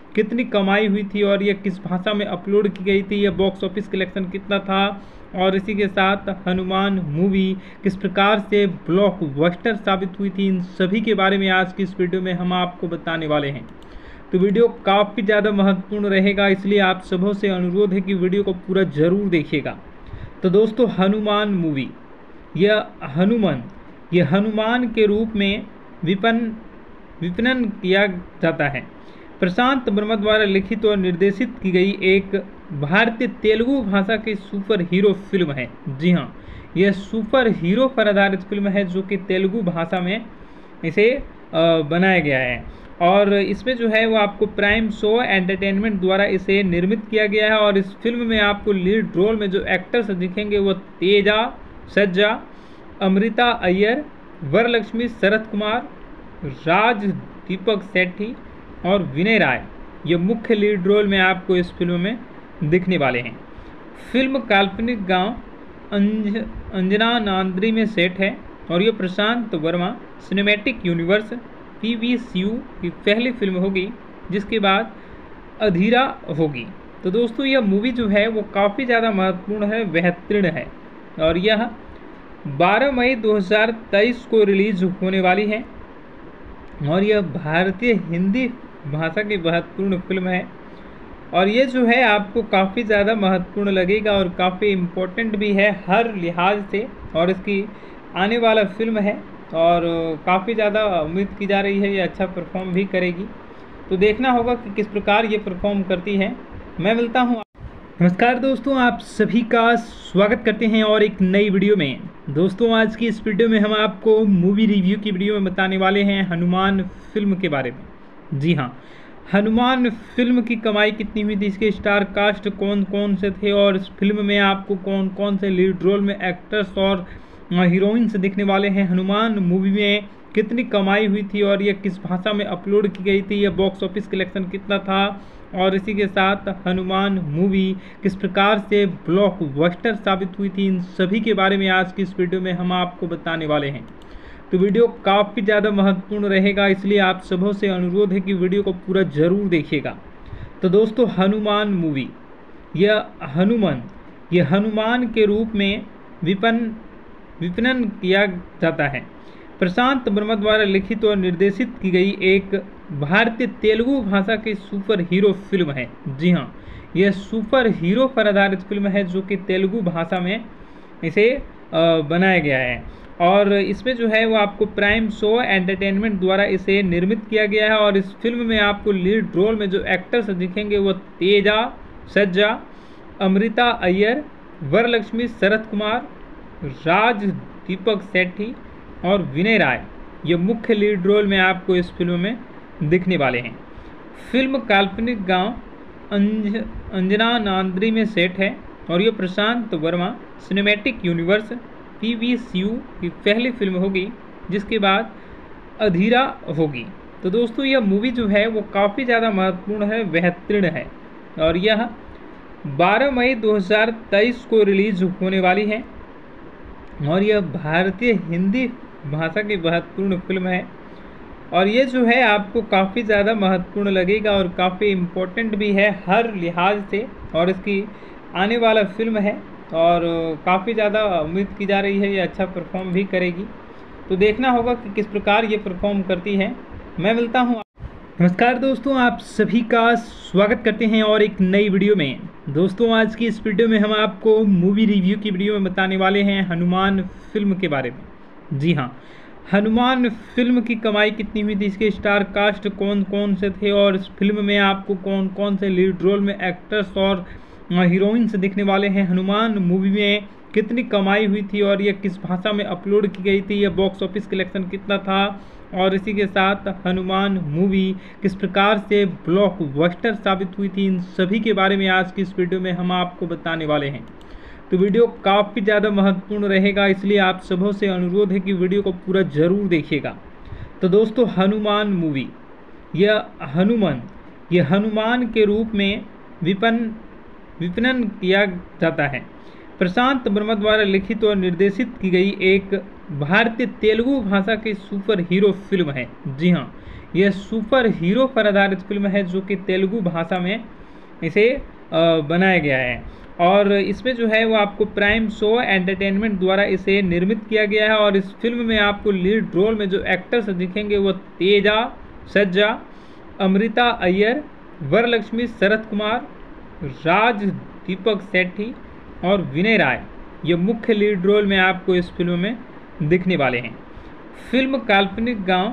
कितनी कमाई हुई थी और यह किस भाषा में अपलोड की गई थी, यह बॉक्स ऑफिस कलेक्शन कितना था, और इसी के साथ हनुमान मूवी किस प्रकार से ब्लॉकबस्टर साबित हुई थी, इन सभी के बारे में आज की इस वीडियो में हम आपको बताने वाले हैं। तो वीडियो काफ़ी ज़्यादा महत्वपूर्ण रहेगा, इसलिए आप सबों से अनुरोध है कि वीडियो को पूरा ज़रूर देखिएगा। तो दोस्तों, हनुमान मूवी यह हनुमान के रूप में विपणन किया जाता है। प्रशांत वर्मा द्वारा लिखित और निर्देशित की गई एक भारतीय तेलुगु भाषा की सुपर हीरो फिल्म है। जी हाँ, यह सुपर हीरो पर आधारित फिल्म है जो कि तेलुगु भाषा में इसे बनाया गया है, और इसमें जो है वो आपको प्राइम शो एंटरटेनमेंट द्वारा इसे निर्मित किया गया है। और इस फिल्म में आपको लीड रोल में जो एक्टर्स दिखेंगे वो तेजा सज्जा, अमृता अय्यर, वरलक्ष्मी, शरत कुमार, राज दीपक सेठी और विनय राय, ये मुख्य लीड रोल में आपको इस फिल्म में दिखने वाले हैं। फिल्म काल्पनिक गांव अंजना नांद्री में सेट है और ये प्रशांत वर्मा सिनेमैटिक यूनिवर्स PVCU की पहली फिल्म होगी, जिसके बाद अधीरा होगी। तो दोस्तों, यह मूवी जो है वो काफ़ी ज़्यादा महत्वपूर्ण है, बेहतरीन है, और यह 12 मई 2023 को रिलीज होने वाली है, और यह भारतीय हिंदी भाषा की महत्वपूर्ण फिल्म है। और ये जो है आपको काफ़ी ज़्यादा महत्वपूर्ण लगेगा और काफ़ी इम्पोर्टेंट भी है हर लिहाज से, और इसकी आने वाला फिल्म है और काफ़ी ज़्यादा उम्मीद की जा रही है ये अच्छा परफॉर्म भी करेगी। तो देखना होगा कि किस प्रकार ये परफॉर्म करती है। मैं मिलता हूँ। नमस्कार दोस्तों, आप सभी का स्वागत करते हैं और एक नई वीडियो में। दोस्तों, आज की इस वीडियो में हम आपको मूवी रिव्यू की वीडियो में बताने वाले हैं हनुमान फिल्म के बारे में। जी हाँ, हनुमान फिल्म की कमाई कितनी हुई थी, इसके स्टार कास्ट कौन कौन से थे, और इस फिल्म में आपको कौन कौन से लीड रोल में एक्टर्स और हीरोइंस दिखने वाले हैं, हनुमान मूवी में कितनी कमाई हुई थी और यह किस भाषा में अपलोड की गई थी, यह बॉक्स ऑफिस कलेक्शन कितना था, और इसी के साथ हनुमान मूवी किस प्रकार से ब्लॉकबस्टर साबित हुई थी, इन सभी के बारे में आज की इस वीडियो में हम आपको बताने वाले हैं। तो वीडियो काफ़ी ज़्यादा महत्वपूर्ण रहेगा, इसलिए आप सबों से अनुरोध है कि वीडियो को पूरा ज़रूर देखिएगा। तो दोस्तों, हनुमान मूवी यह हनुमान के रूप में विपणन किया जाता है। प्रशांत वर्मा द्वारा लिखित और निर्देशित की गई एक भारतीय तेलुगु भाषा की सुपर हीरो फिल्म है। जी हाँ, यह सुपर हीरो पर आधारित फिल्म है जो कि तेलुगु भाषा में इसे बनाया गया है, और इसमें जो है वो आपको प्राइम शो एंटरटेनमेंट द्वारा इसे निर्मित किया गया है। और इस फिल्म में आपको लीड रोल में जो एक्टर्स दिखेंगे वो तेजा सज्जा, अमृता अय्यर, वरलक्ष्मी, शरत कुमार, राज दीपक सेठी और विनय राय, ये मुख्य लीड रोल में आपको इस फिल्म में दिखने वाले हैं। फिल्म काल्पनिक गांव अंजना नांद्री में सेट है और ये प्रशांत वर्मा सिनेमैटिक यूनिवर्स PVCU की पहली फिल्म होगी, जिसके बाद अधीरा होगी। तो दोस्तों, यह मूवी जो है वो काफ़ी ज़्यादा महत्वपूर्ण है, बेहतरीन है, और यह 12 मई 2023 को रिलीज होने वाली है, और यह भारतीय हिंदी भाषा की महत्वपूर्ण फिल्म है। और ये जो है आपको काफ़ी ज़्यादा महत्वपूर्ण लगेगा और काफ़ी इम्पोर्टेंट भी है हर लिहाज से, और इसकी आने वाला फिल्म है और काफ़ी ज़्यादा उम्मीद की जा रही है ये अच्छा परफॉर्म भी करेगी। तो देखना होगा कि किस प्रकार ये परफॉर्म करती है। मैं मिलता हूँ। नमस्कार दोस्तों, आप सभी का स्वागत करते हैं और एक नई वीडियो में। दोस्तों, आज की इस वीडियो में हम आपको मूवी रिव्यू की वीडियो में बताने वाले हैं हनुमान फिल्म के बारे में। जी हाँ, हनुमान फिल्म की कमाई कितनी हुई थी, इसके स्टार कास्ट कौन कौन से थे, और इस फिल्म में आपको कौन कौन से लीड रोल में एक्टर्स और हीरोइंस दिखने वाले हैं, हनुमान मूवी में कितनी कमाई हुई थी और यह किस भाषा में अपलोड की गई थी, यह बॉक्स ऑफिस कलेक्शन कितना था, और इसी के साथ हनुमान मूवी किस प्रकार से ब्लॉकबस्टर साबित हुई थी, इन सभी के बारे में आज की इस वीडियो में हम आपको बताने वाले हैं। तो वीडियो काफ़ी ज़्यादा महत्वपूर्ण रहेगा, इसलिए आप सबों से अनुरोध है कि वीडियो को पूरा ज़रूर देखिएगा। तो दोस्तों, हनुमान मूवी यह हनुमान के रूप में विपणन किया जाता है। प्रशांत वर्मा द्वारा लिखित और निर्देशित की गई एक भारतीय तेलुगु भाषा की सुपर हीरो फिल्म है। जी हाँ, यह सुपर हीरो पर आधारित फिल्म है जो कि तेलुगु भाषा में इसे बनाया गया है। और इसमें जो है वो आपको प्राइम शो एंटरटेनमेंट द्वारा इसे निर्मित किया गया है। और इस फिल्म में आपको लीड रोल में जो एक्टर्स दिखेंगे वो तेजा सज्जा, अमृता अय्यर, वरलक्ष्मी, शरद कुमार, राज दीपक सेठी और विनय राय, ये मुख्य लीड रोल में आपको इस फिल्म में दिखने वाले हैं। फिल्म काल्पनिक गांव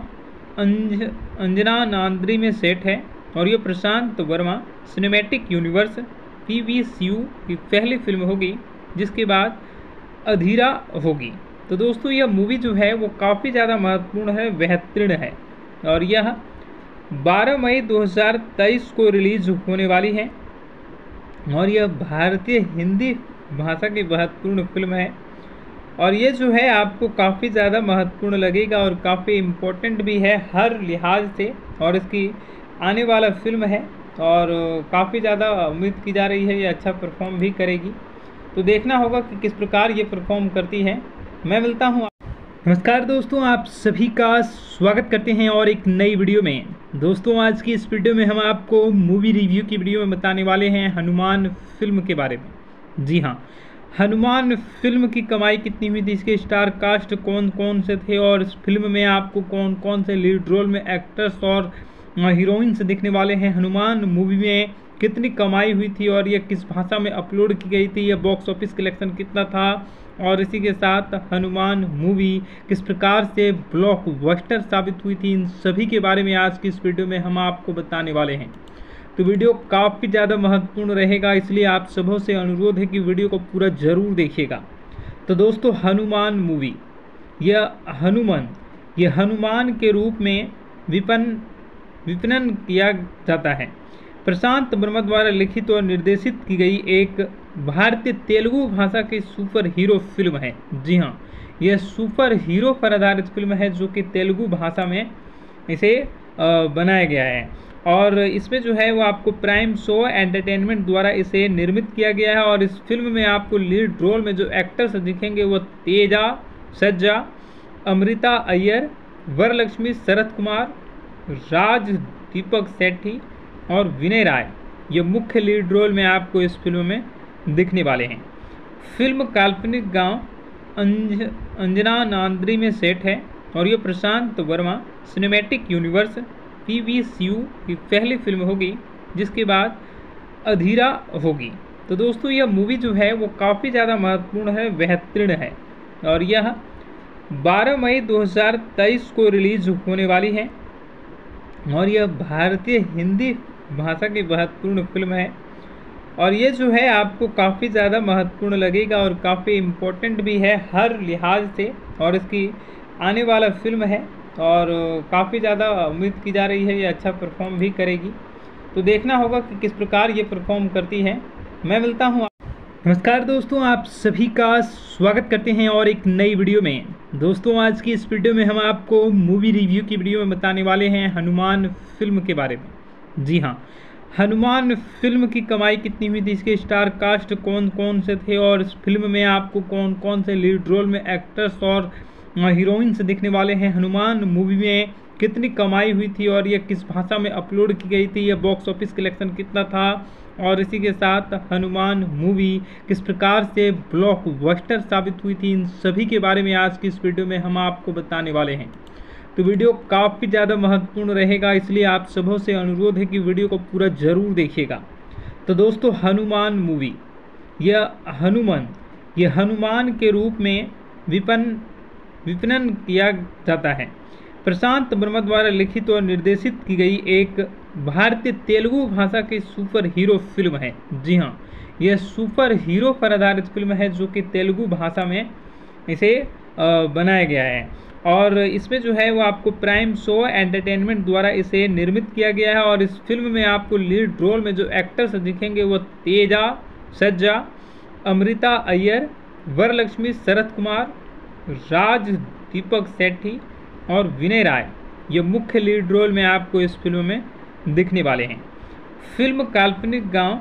अंजना नांद्री में सेट है और ये प्रशांत वर्मा सिनेमैटिक यूनिवर्स PVCU की पहली फिल्म होगी, जिसके बाद अधीरा होगी। तो दोस्तों यह मूवी जो है वो काफ़ी ज़्यादा महत्वपूर्ण है, बेहतरीन है और यह 12 मई 2023 को रिलीज होने वाली है और यह भारतीय हिंदी भाषा की महत्वपूर्ण फिल्म है। और ये जो है आपको काफ़ी ज़्यादा महत्वपूर्ण लगेगा और काफ़ी इम्पोर्टेंट भी है हर लिहाज से। और इसकी आने वाला फिल्म है और काफ़ी ज़्यादा उम्मीद की जा रही है ये अच्छा परफॉर्म भी करेगी। तो देखना होगा कि किस प्रकार ये परफॉर्म करती है। मैं मिलता हूँ। नमस्कार दोस्तों, आप सभी का स्वागत करते हैं और एक नई वीडियो में। दोस्तों आज की इस वीडियो में हम आपको मूवी रिव्यू की वीडियो में बताने वाले हैं हनुमान फिल्म के बारे में। जी हाँ, हनुमान फिल्म की कमाई कितनी हुई थी, इसके स्टार कास्ट कौन कौन से थे और इस फिल्म में आपको कौन कौन से लीड रोल में एक्टर्स और हीरोइंस दिखने वाले हैं, हनुमान मूवी में कितनी कमाई हुई थी और यह किस भाषा में अपलोड की गई थी, यह बॉक्स ऑफिस कलेक्शन कितना था और इसी के साथ हनुमान मूवी किस प्रकार से ब्लॉकबस्टर साबित हुई थी, इन सभी के बारे में आज की इस वीडियो में हम आपको बताने वाले हैं। तो वीडियो काफ़ी ज़्यादा महत्वपूर्ण रहेगा, इसलिए आप सबों से अनुरोध है कि वीडियो को पूरा ज़रूर देखिएगा। तो दोस्तों हनुमान मूवी, यह हनुमान के रूप में विपणन किया जाता है। प्रशांत वर्मा द्वारा लिखित और निर्देशित की गई एक भारतीय तेलुगु भाषा की सुपर हीरो फिल्म है। जी हाँ, यह सुपर हीरो पर आधारित फिल्म है जो कि तेलुगु भाषा में इसे बनाया गया है। और इसमें जो है वो आपको प्राइम शो एंटरटेनमेंट द्वारा इसे निर्मित किया गया है। और इस फिल्म में आपको लीड रोल में जो एक्टर्स दिखेंगे वो तेजा सज्जा, अमृता अय्यर, वरलक्ष्मी, शरद कुमार, राज दीपक सेठी और विनय राय, ये मुख्य लीड रोल में आपको इस फिल्म में दिखने वाले हैं। फिल्म काल्पनिक गांव अंजना नांद्री में सेट है और ये प्रशांत वर्मा सिनेमैटिक यूनिवर्स PVCU की पहली फिल्म होगी, जिसके बाद अधीरा होगी। तो दोस्तों यह मूवी जो है वो काफ़ी ज़्यादा महत्वपूर्ण है, बेहतरीन है और यह 12 मई 2023 को रिलीज होने वाली है और यह भारतीय हिंदी भाषा की महत्वपूर्ण फिल्म है। और ये जो है आपको काफ़ी ज़्यादा महत्वपूर्ण लगेगा और काफ़ी इम्पोर्टेंट भी है हर लिहाज से। और इसकी आने वाला फिल्म है और काफ़ी ज़्यादा उम्मीद की जा रही है ये अच्छा परफॉर्म भी करेगी। तो देखना होगा कि किस प्रकार ये परफॉर्म करती है। मैं मिलता हूँ। नमस्कार दोस्तों, आप सभी का स्वागत करते हैं और एक नई वीडियो में। दोस्तों आज की इस वीडियो में हम आपको मूवी रिव्यू की वीडियो में बताने वाले हैं हनुमान फिल्म के बारे में। जी हाँ, हनुमान फिल्म की कमाई कितनी हुई थी, इसके स्टार कास्ट कौन कौन से थे और इस फिल्म में आपको कौन कौन से लीड रोल में एक्टर्स और हीरोइंस दिखने वाले हैं, हनुमान मूवी में कितनी कमाई हुई थी और यह किस भाषा में अपलोड की गई थी, यह बॉक्स ऑफिस कलेक्शन कितना था और इसी के साथ हनुमान मूवी किस प्रकार से ब्लॉकबस्टर साबित हुई थी, इन सभी के बारे में आज की इस वीडियो में हम आपको बताने वाले हैं। तो वीडियो काफ़ी ज़्यादा महत्वपूर्ण रहेगा, इसलिए आप सबों से अनुरोध है कि वीडियो को पूरा ज़रूर देखिएगा। तो दोस्तों हनुमान मूवी, यह हनुमान के रूप में विपणन किया जाता है। प्रशांत वर्मा द्वारा लिखित और निर्देशित की गई एक भारतीय तेलुगु भाषा की सुपर हीरो फिल्म है। जी हाँ, यह सुपर हीरो पर आधारित फिल्म है जो कि तेलुगु भाषा में इसे बनाया गया है। और इसमें जो है वो आपको प्राइम शो एंटरटेनमेंट द्वारा इसे निर्मित किया गया है। और इस फिल्म में आपको लीड रोल में जो एक्टर्स दिखेंगे वो तेजा सज्जा, अमृता अय्यर, वरलक्ष्मी, शरद कुमार, राज दीपक सेठी और विनय राय, ये मुख्य लीड रोल में आपको इस फिल्म में दिखने वाले हैं। फिल्म काल्पनिक गांव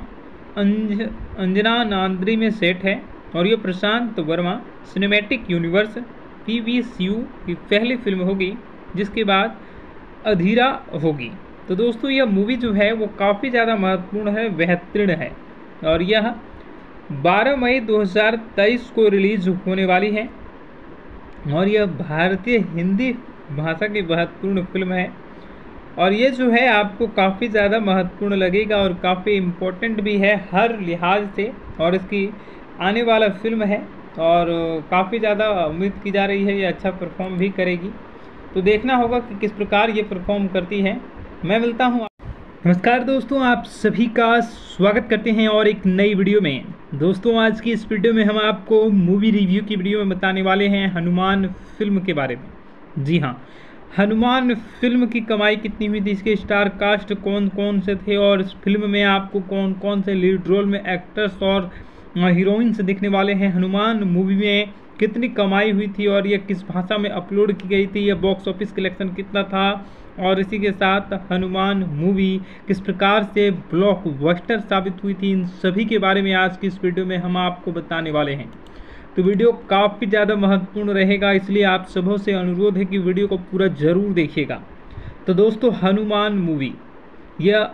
अंजना नांद्री में सेट है और ये प्रशांत वर्मा सिनेमैटिक यूनिवर्स PVCU की पहली फिल्म होगी, जिसके बाद अधीरा होगी। तो दोस्तों यह मूवी जो है वो काफ़ी ज़्यादा महत्वपूर्ण है, बेहतरीन है और यह 12 मई 2023 को रिलीज होने वाली है और यह भारतीय हिंदी भाषा की महत्वपूर्ण फिल्म है और ये जो है आपको काफ़ी ज़्यादा महत्वपूर्ण लगेगा और काफ़ी इम्पोर्टेंट भी है हर लिहाज से और इसकी आने वाला फिल्म है और काफ़ी ज़्यादा उम्मीद की जा रही है ये अच्छा परफॉर्म भी करेगी। तो देखना होगा कि किस प्रकार ये परफॉर्म करती है। मैं मिलता हूँ। नमस्कार दोस्तों, आप सभी का स्वागत करते हैं और एक नई वीडियो में। दोस्तों आज की इस वीडियो में हम आपको मूवी रिव्यू की वीडियो में बताने वाले हैं हनुमान फिल्म के बारे में। जी हाँ, हनुमान फिल्म की कमाई कितनी हुई थी, इसके स्टार कास्ट कौन कौन से थे और इस फिल्म में आपको कौन कौन से लीड रोल में एक्टर्स और हीरोइंस दिखने वाले हैं, हनुमान मूवी में कितनी कमाई हुई थी और यह किस भाषा में अपलोड की गई थी, यह बॉक्स ऑफिस कलेक्शन कितना था और इसी के साथ हनुमान मूवी किस प्रकार से ब्लॉकबस्टर साबित हुई थी, इन सभी के बारे में आज की इस वीडियो में हम आपको बताने वाले हैं। तो वीडियो काफ़ी ज़्यादा महत्वपूर्ण रहेगा, इसलिए आप सबों से अनुरोध है कि वीडियो को पूरा ज़रूर देखिएगा। तो दोस्तों हनुमान मूवी यह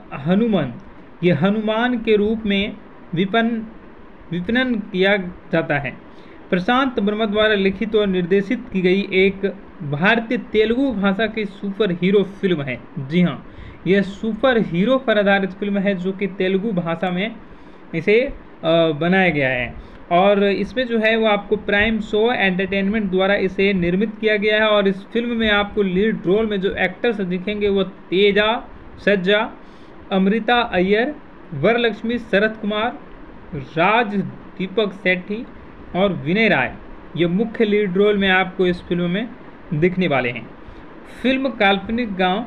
हनुमान के रूप में विपणन किया जाता है। प्रशांत वर्मा द्वारा लिखित और निर्देशित की गई एक भारतीय तेलुगु भाषा की सुपर हीरो फिल्म है। जी हाँ, यह सुपर हीरो पर आधारित फिल्म है जो कि तेलुगु भाषा में इसे बनाया गया है और इसमें जो है वो आपको प्राइम शो एंटरटेनमेंट द्वारा इसे निर्मित किया गया है और इस फिल्म में आपको लीड रोल में जो एक्टर्स दिखेंगे वो तेजा सज्जा, अमृता अय्यर, वरलक्ष्मी शरत कुमार, राज दीपक सेठी और विनय राय, ये मुख्य लीड रोल में आपको इस फिल्म में दिखने वाले हैं। फिल्म काल्पनिक गांव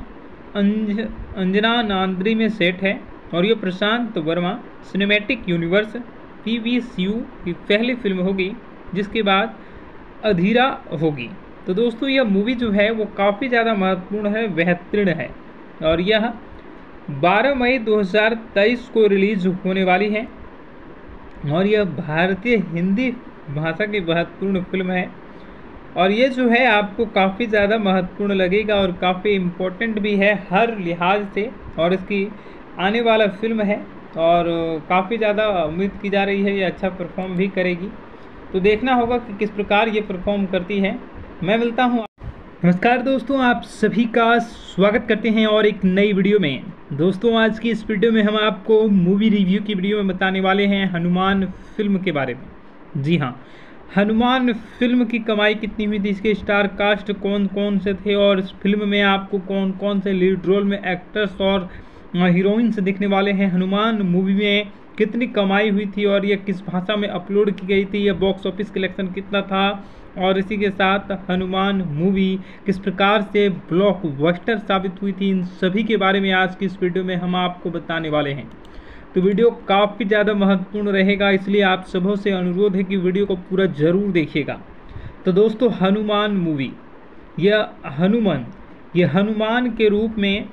अंजना नांद्री में सेट है और ये प्रशांत वर्मा सिनेमैटिक यूनिवर्स PVCU की पहली फिल्म होगी जिसके बाद अधीरा होगी। तो दोस्तों यह मूवी जो है वो काफ़ी ज़्यादा महत्वपूर्ण है, बेहतरीन है और यह 12 मई 2023 को रिलीज होने वाली है और यह भारतीय हिंदी भाषा की महत्वपूर्ण फिल्म है और ये जो है आपको काफ़ी ज़्यादा महत्वपूर्ण लगेगा और काफ़ी इम्पोर्टेंट भी है हर लिहाज से और इसकी आने वाला फिल्म है और काफ़ी ज़्यादा उम्मीद की जा रही है ये अच्छा परफॉर्म भी करेगी। तो देखना होगा कि किस प्रकार ये परफॉर्म करती है। मैं मिलता हूँ। नमस्कार दोस्तों, आप सभी का स्वागत करते हैं और एक नई वीडियो में। दोस्तों आज की इस वीडियो में हम आपको मूवी रिव्यू की वीडियो में बताने वाले हैं हनुमान फिल्म के बारे में। जी हाँ, हनुमान फिल्म की कमाई कितनी हुई थी, इसके स्टार कास्ट कौन कौन से थे और इस फिल्म में आपको कौन कौन से लीड रोल में एक्टर्स और हीरोइंस दिखने वाले हैं, हनुमान मूवी में कितनी कमाई हुई थी और यह किस भाषा में अपलोड की गई थी, यह बॉक्स ऑफिस कलेक्शन कितना था और इसी के साथ हनुमान मूवी किस प्रकार से ब्लॉकबस्टर साबित हुई थी, इन सभी के बारे में आज की इस वीडियो में हम आपको बताने वाले हैं। तो वीडियो काफ़ी ज़्यादा महत्वपूर्ण रहेगा, इसलिए आप सबों से अनुरोध है कि वीडियो को पूरा ज़रूर देखिएगा। तो दोस्तों हनुमान मूवी यह हनुमान के रूप में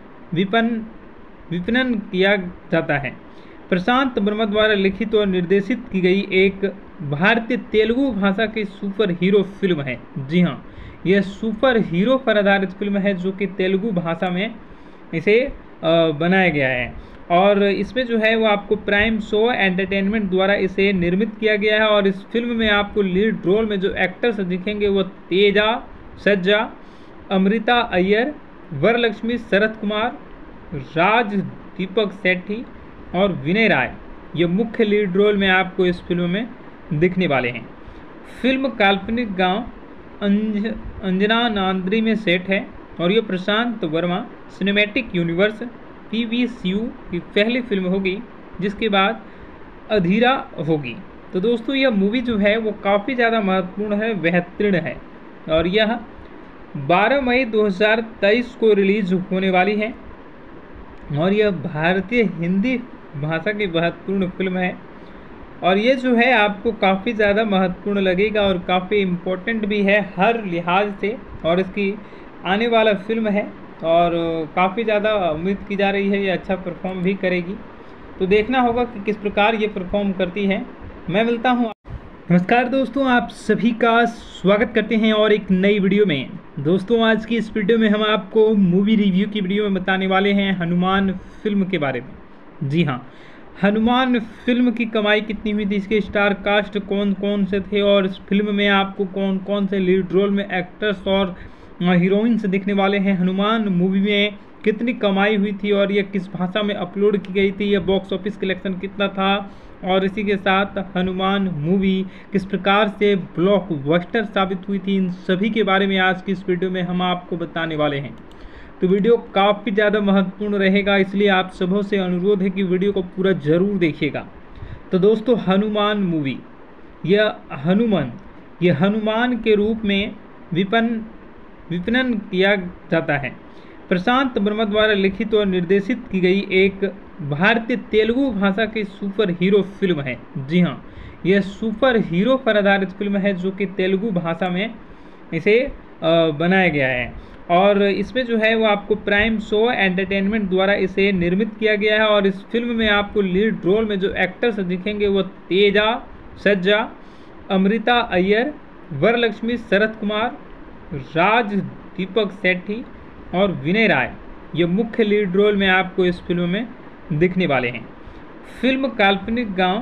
विपणन किया जाता है। प्रशांत वर्मा द्वारा लिखित और निर्देशित की गई एक भारतीय तेलुगु भाषा की सुपर हीरो फिल्म है। जी हाँ, यह सुपर हीरो पर आधारित फिल्म है जो कि तेलुगु भाषा में इसे बनाया गया है और इसमें जो है वो आपको प्राइम शो एंटरटेनमेंट द्वारा इसे निर्मित किया गया है और इस फिल्म में आपको लीड रोल में जो एक्टर्स दिखेंगे वो तेजा सज्जा, अमृता अय्यर, वरलक्ष्मी शरत कुमार, राज दीपक सेठी और विनय राय, ये मुख्य लीड रोल में आपको इस फिल्म में दिखने वाले हैं। फिल्म काल्पनिक गांव अंजना नांद्री में सेट है और ये प्रशांत वर्मा सिनेमैटिक यूनिवर्स PVCU की पहली फिल्म होगी जिसके बाद अधीरा होगी। तो दोस्तों यह मूवी जो है वो काफ़ी ज़्यादा महत्वपूर्ण है, बेहतरीन है और यह 12 मई 2023 को रिलीज होने वाली है और यह भारतीय हिंदी भाषा की महत्वपूर्ण फिल्म है और ये जो है आपको काफ़ी ज़्यादा महत्वपूर्ण लगेगा और काफ़ी इम्पोर्टेंट भी है हर लिहाज से और इसकी आने वाला फिल्म है और काफ़ी ज़्यादा उम्मीद की जा रही है ये अच्छा परफॉर्म भी करेगी। तो देखना होगा कि किस प्रकार ये परफॉर्म करती है। मैं मिलता हूँ। नमस्कार दोस्तों, आप सभी का स्वागत करते हैं और एक नई वीडियो में। दोस्तों, आज की इस वीडियो में हम आपको मूवी रिव्यू की वीडियो में बताने वाले हैं हनुमान फिल्म के बारे में। जी हाँ, हनुमान फिल्म की कमाई कितनी हुई थी, इसके स्टार कास्ट कौन कौन से थे और इस फिल्म में आपको कौन कौन से लीड रोल में एक्टर्स और हीरोइंस दिखने वाले हैं, हनुमान मूवी में कितनी कमाई हुई थी और यह किस भाषा में अपलोड की गई थी, यह बॉक्स ऑफिस कलेक्शन कितना था और इसी के साथ हनुमान मूवी किस प्रकार से ब्लॉकबस्टर साबित हुई थी, इन सभी के बारे में आज की इस वीडियो में हम आपको बताने वाले हैं। तो वीडियो काफ़ी ज़्यादा महत्वपूर्ण रहेगा, इसलिए आप सबों से अनुरोध है कि वीडियो को पूरा ज़रूर देखिएगा। तो दोस्तों, हनुमान मूवी यह हनुमान के रूप में विपणन किया जाता है। प्रशांत वर्मा द्वारा लिखित और निर्देशित की गई एक भारतीय तेलुगु भाषा की सुपर हीरो फिल्म है। जी हाँ, यह सुपर हीरो पर आधारित फिल्म है जो कि तेलुगु भाषा में इसे बनाया गया है और इसमें जो है वो आपको प्राइम शो एंटरटेनमेंट द्वारा इसे निर्मित किया गया है। और इस फिल्म में आपको लीड रोल में जो एक्टर्स दिखेंगे वो तेजा सज्जा, अमृता अय्यर, वरलक्ष्मी, शरद कुमार, राज दीपक सेठी और विनय राय, ये मुख्य लीड रोल में आपको इस फिल्म में दिखने वाले हैं। फिल्म काल्पनिक गांव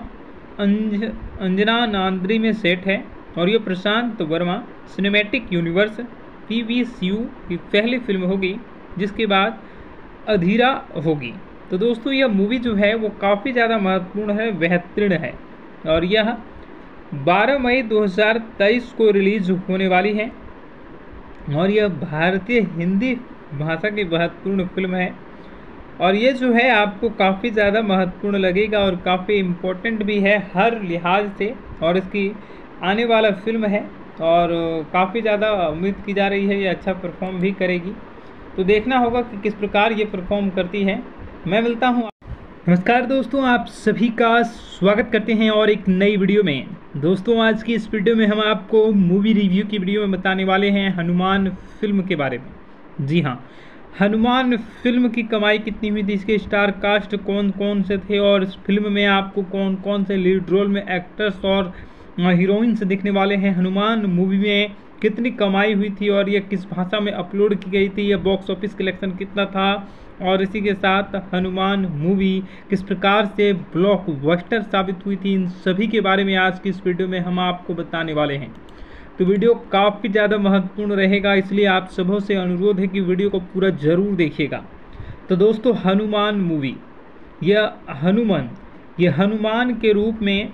अंजना नांद्री में सेट है और ये प्रशांत वर्मा सिनेमैटिक यूनिवर्स PVCU की पहली फिल्म होगी, जिसके बाद अधीरा होगी। तो दोस्तों, यह मूवी जो है वो काफ़ी ज़्यादा महत्वपूर्ण है, बेहतरीन है और यह 12 मई 2023 को रिलीज होने वाली है और यह भारतीय हिंदी भाषा की महत्वपूर्ण फिल्म है और ये जो है आपको काफ़ी ज़्यादा महत्वपूर्ण लगेगा और काफ़ी इम्पोर्टेंट भी है हर लिहाज से। और इसकी आने वाला फिल्म है और काफ़ी ज़्यादा उम्मीद की जा रही है ये अच्छा परफॉर्म भी करेगी। तो देखना होगा कि किस प्रकार ये परफॉर्म करती है। मैं मिलता हूँ। नमस्कार दोस्तों, आप सभी का स्वागत करते हैं और एक नई वीडियो में। दोस्तों, आज की इस वीडियो में हम आपको मूवी रिव्यू की वीडियो में बताने वाले हैं हनुमान फिल्म के बारे में। जी हाँ, हनुमान फिल्म की कमाई कितनी हुई थी, इसके स्टार कास्ट कौन कौन से थे और इस फिल्म में आपको कौन कौन से लीड रोल में एक्टर्स और हीरोइंस दिखने वाले हैं, हनुमान मूवी में कितनी कमाई हुई थी और यह किस भाषा में अपलोड की गई थी, यह बॉक्स ऑफिस कलेक्शन कितना था और इसी के साथ हनुमान मूवी किस प्रकार से ब्लॉकबस्टर साबित हुई थी, इन सभी के बारे में आज की इस वीडियो में हम आपको बताने वाले हैं। तो वीडियो काफ़ी ज़्यादा महत्वपूर्ण रहेगा, इसलिए आप सबों से अनुरोध है कि वीडियो को पूरा ज़रूर देखिएगा। तो दोस्तों, हनुमान मूवी यह हनुमान के रूप में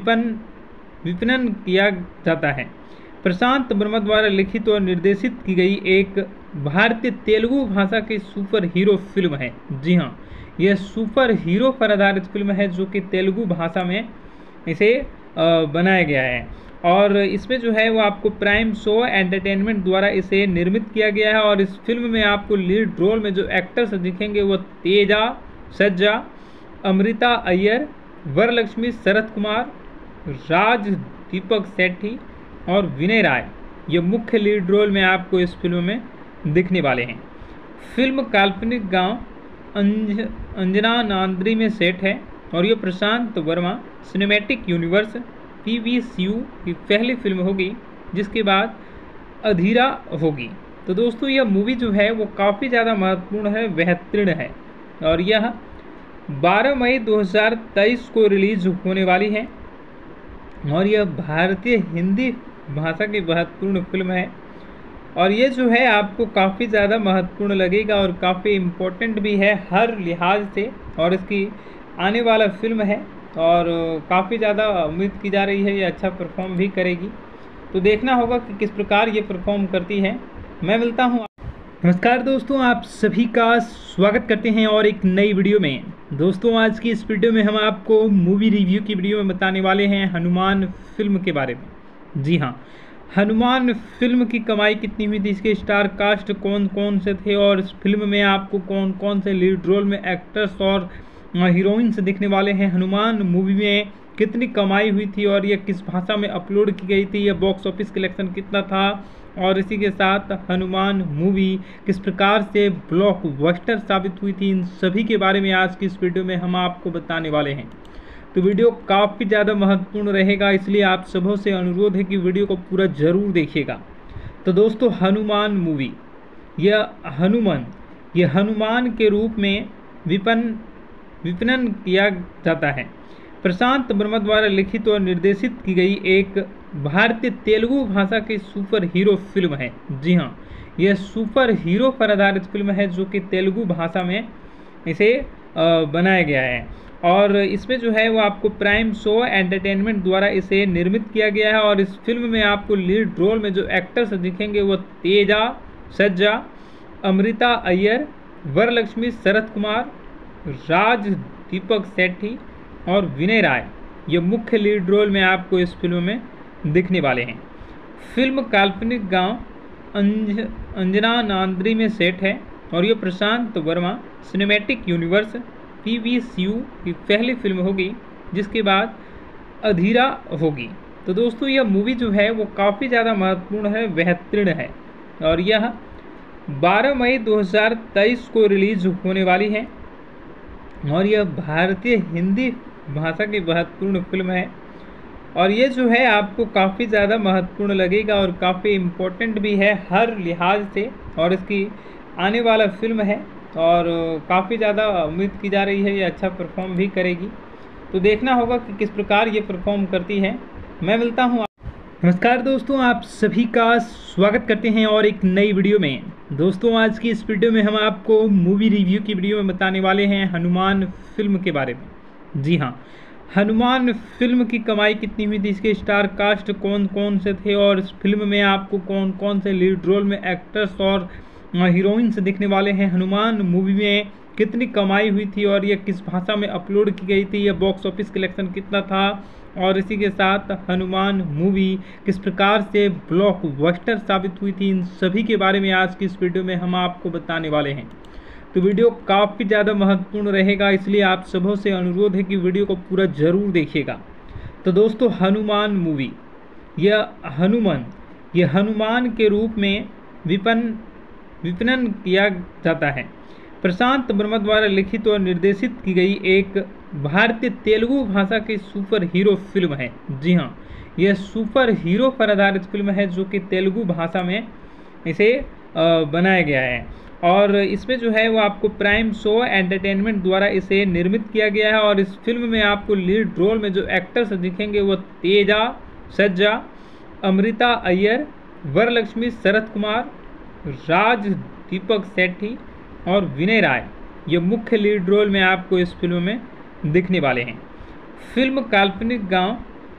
विपणन किया जाता है। प्रशांत वर्मा द्वारा लिखित और निर्देशित की गई एक भारतीय तेलुगु भाषा की सुपर हीरो फिल्म है। जी हाँ, यह सुपर हीरो पर आधारित फिल्म है जो कि तेलुगु भाषा में इसे बनाया गया है और इसमें जो है वो आपको प्राइम शो एंटरटेनमेंट द्वारा इसे निर्मित किया गया है। और इस फिल्म में आपको लीड रोल में जो एक्टर्स दिखेंगे वो तेजा सज्जा, अमृता अय्यर, वरलक्ष्मी, शरद कुमार, राज दीपक सेठी और विनय राय, ये मुख्य लीड रोल में आपको इस फिल्म में दिखने वाले हैं। फिल्म काल्पनिक गांव अंजना नांद्री में सेट है और ये प्रशांत वर्मा सिनेमैटिक यूनिवर्स PVCU की पहली फिल्म होगी, जिसके बाद अधीरा होगी। तो दोस्तों, यह मूवी जो है वो काफ़ी ज़्यादा महत्वपूर्ण है, बेहतरीन है और यह 12 मई 2023 को रिलीज होने वाली है और यह भारतीय हिंदी भाषा की महत्वपूर्ण फिल्म है और ये जो है आपको काफ़ी ज़्यादा महत्वपूर्ण लगेगा और काफ़ी इम्पोर्टेंट भी है हर लिहाज से। और इसकी आने वाला फिल्म है और काफ़ी ज़्यादा उम्मीद की जा रही है ये अच्छा परफॉर्म भी करेगी। तो देखना होगा कि किस प्रकार ये परफॉर्म करती है। मैं मिलता हूँ। नमस्कार दोस्तों, आप सभी का स्वागत करते हैं और एक नई वीडियो में। दोस्तों, आज की इस वीडियो में हम आपको मूवी रिव्यू की वीडियो में बताने वाले हैं हनुमान फिल्म के बारे में। जी हाँ, हनुमान फिल्म की कमाई कितनी हुई थी, इसके स्टार कास्ट कौन कौन से थे और इस फिल्म में आपको कौन कौन से लीड रोल में एक्टर्स और हीरोइंस दिखने वाले हैं, हनुमान मूवी में कितनी कमाई हुई थी और यह किस भाषा में अपलोड की गई थी, यह बॉक्स ऑफिस कलेक्शन कितना था और इसी के साथ हनुमान मूवी किस प्रकार से ब्लॉकबस्टर साबित हुई थी, इन सभी के बारे में आज की इस वीडियो में हम आपको बताने वाले हैं। तो वीडियो काफ़ी ज़्यादा महत्वपूर्ण रहेगा, इसलिए आप सबों से अनुरोध है कि वीडियो को पूरा ज़रूर देखिएगा। तो दोस्तों, हनुमान मूवी, ये हनुमान के रूप में विपणन किया जाता है। प्रशांत वर्मा द्वारा लिखित और निर्देशित की गई एक भारतीय तेलुगु भाषा की सुपर हीरो फिल्म है। जी हाँ, यह सुपर हीरो पर आधारित फिल्म है जो कि तेलुगु भाषा में इसे बनाया गया है। और इसमें जो है वो आपको प्राइम शो एंटरटेनमेंट द्वारा इसे निर्मित किया गया है। और इस फिल्म में आपको लीड रोल में जो एक्टर्स दिखेंगे वो तेजा सज्जा, अमृता अय्यर, वरलक्ष्मी, शरद कुमार, राज दीपक सेठी और विनय राय, ये मुख्य लीड रोल में आपको इस फिल्म में दिखने वाले हैं। फिल्म काल्पनिक गांव अंजना नांद्री में सेट है और ये प्रशांत वर्मा सिनेमैटिक यूनिवर्स PVCU की पहली फिल्म होगी, जिसके बाद अधीरा होगी। तो दोस्तों, यह मूवी जो है वो काफ़ी ज़्यादा महत्वपूर्ण है, बेहतरीन है और यह 12 मई 2023 को रिलीज होने वाली है। और यह भारतीय हिंदी भाषा की महत्वपूर्ण फिल्म है और ये जो है आपको काफ़ी ज़्यादा महत्वपूर्ण लगेगा और काफ़ी इम्पोर्टेंट भी है हर लिहाज से। और इसकी आने वाला फिल्म है और काफ़ी ज़्यादा उम्मीद की जा रही है ये अच्छा परफॉर्म भी करेगी। तो देखना होगा कि किस प्रकार ये परफॉर्म करती है। मैं मिलता हूँ। नमस्कार दोस्तों, आप सभी का स्वागत करते हैं और एक नई वीडियो में। दोस्तों, आज की इस वीडियो में हम आपको मूवी रिव्यू की वीडियो में बताने वाले हैं हनुमान फिल्म के बारे में। जी हाँ, हनुमान फिल्म की कमाई कितनी हुई थी, इसके स्टार कास्ट कौन कौन से थे और इस फिल्म में आपको कौन कौन से लीड रोल में एक्टर्स और हीरोइंस दिखने वाले हैं, हनुमान मूवी में कितनी कमाई हुई थी और यह किस भाषा में अपलोड की गई थी, यह बॉक्स ऑफिस कलेक्शन कितना था और इसी के साथ हनुमान मूवी किस प्रकार से ब्लॉकबस्टर साबित हुई थी, इन सभी के बारे में आज की इस वीडियो में हम आपको बताने वाले हैं। तो वीडियो काफ़ी ज़्यादा महत्वपूर्ण रहेगा, इसलिए आप सबों से अनुरोध है कि वीडियो को पूरा ज़रूर देखिएगा। तो दोस्तों, हनुमान मूवी, ये हनुमान के रूप में विपणन किया जाता है। प्रशांत वर्मा द्वारा लिखित और निर्देशित की गई एक भारतीय तेलुगु भाषा की सुपर हीरो फिल्म है। जी हाँ, यह सुपर हीरो पर आधारित फिल्म है जो कि तेलुगु भाषा में इसे बनाया गया है। और इसमें जो है वो आपको प्राइम शो एंटरटेनमेंट द्वारा इसे निर्मित किया गया है। और इस फिल्म में आपको लीड रोल में जो एक्टर्स दिखेंगे वो तेजा सज्जा, अमृता अय्यर, वरलक्ष्मी, शरद कुमार, राज दीपक सेठी और विनय राय, ये मुख्य लीड रोल में आपको इस फिल्म में दिखने वाले हैं। फिल्म काल्पनिक गांव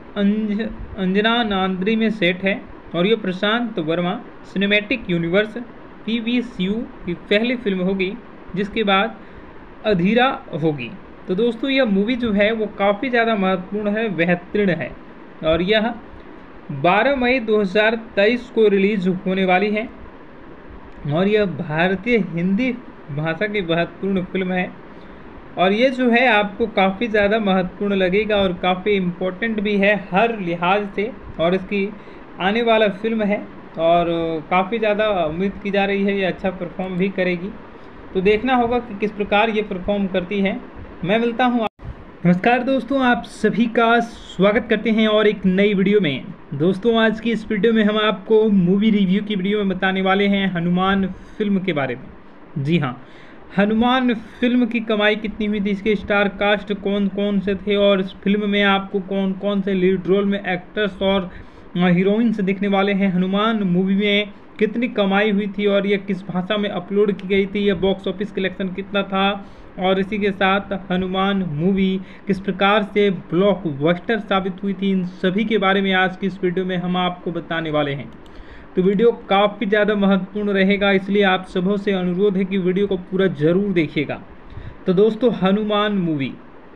अंजना नांद्री में सेट है और ये प्रशांत वर्मा सिनेमैटिक यूनिवर्स PVCU की पहली फिल्म होगी, जिसके बाद अधीरा होगी। तो दोस्तों, यह मूवी जो है वो काफ़ी ज़्यादा महत्वपूर्ण है, बेहतरीन है और यह 12 मई 2023 को रिलीज होने वाली है और यह भारतीय हिंदी भाषा की महत्वपूर्ण फिल्म है और ये जो है आपको काफ़ी ज़्यादा महत्वपूर्ण लगेगा और काफ़ी इम्पोर्टेंट भी है हर लिहाज से। और इसकी आने वाला फिल्म है और काफ़ी ज़्यादा उम्मीद की जा रही है ये अच्छा परफॉर्म भी करेगी। तो देखना होगा कि किस प्रकार ये परफॉर्म करती है। मैं मिलता हूँ। नमस्कार दोस्तों, आप सभी का स्वागत करते हैं और एक नई वीडियो में। दोस्तों, आज की इस वीडियो में हम आपको मूवी रिव्यू की वीडियो में बताने वाले हैं हनुमान फिल्म के बारे में। जी हाँ, हनुमान फिल्म की कमाई कितनी हुई थी, इसके स्टार कास्ट कौन कौन से थे और इस फिल्म में आपको कौन कौन से लीड रोल में एक्टर्स और हीरोइंस दिखने वाले हैं, हनुमान मूवी में कितनी कमाई हुई थी और यह किस भाषा में अपलोड की गई थी, यह बॉक्स ऑफिस कलेक्शन कितना था और इसी के साथ हनुमान मूवी किस प्रकार से ब्लॉकबस्टर साबित हुई थी, इन सभी के बारे में आज की इस वीडियो में हम आपको बताने वाले हैं। तो वीडियो काफ़ी ज़्यादा महत्वपूर्ण रहेगा, इसलिए आप सबों से अनुरोध है कि वीडियो को पूरा ज़रूर देखिएगा। तो दोस्तों, हनुमान मूवी,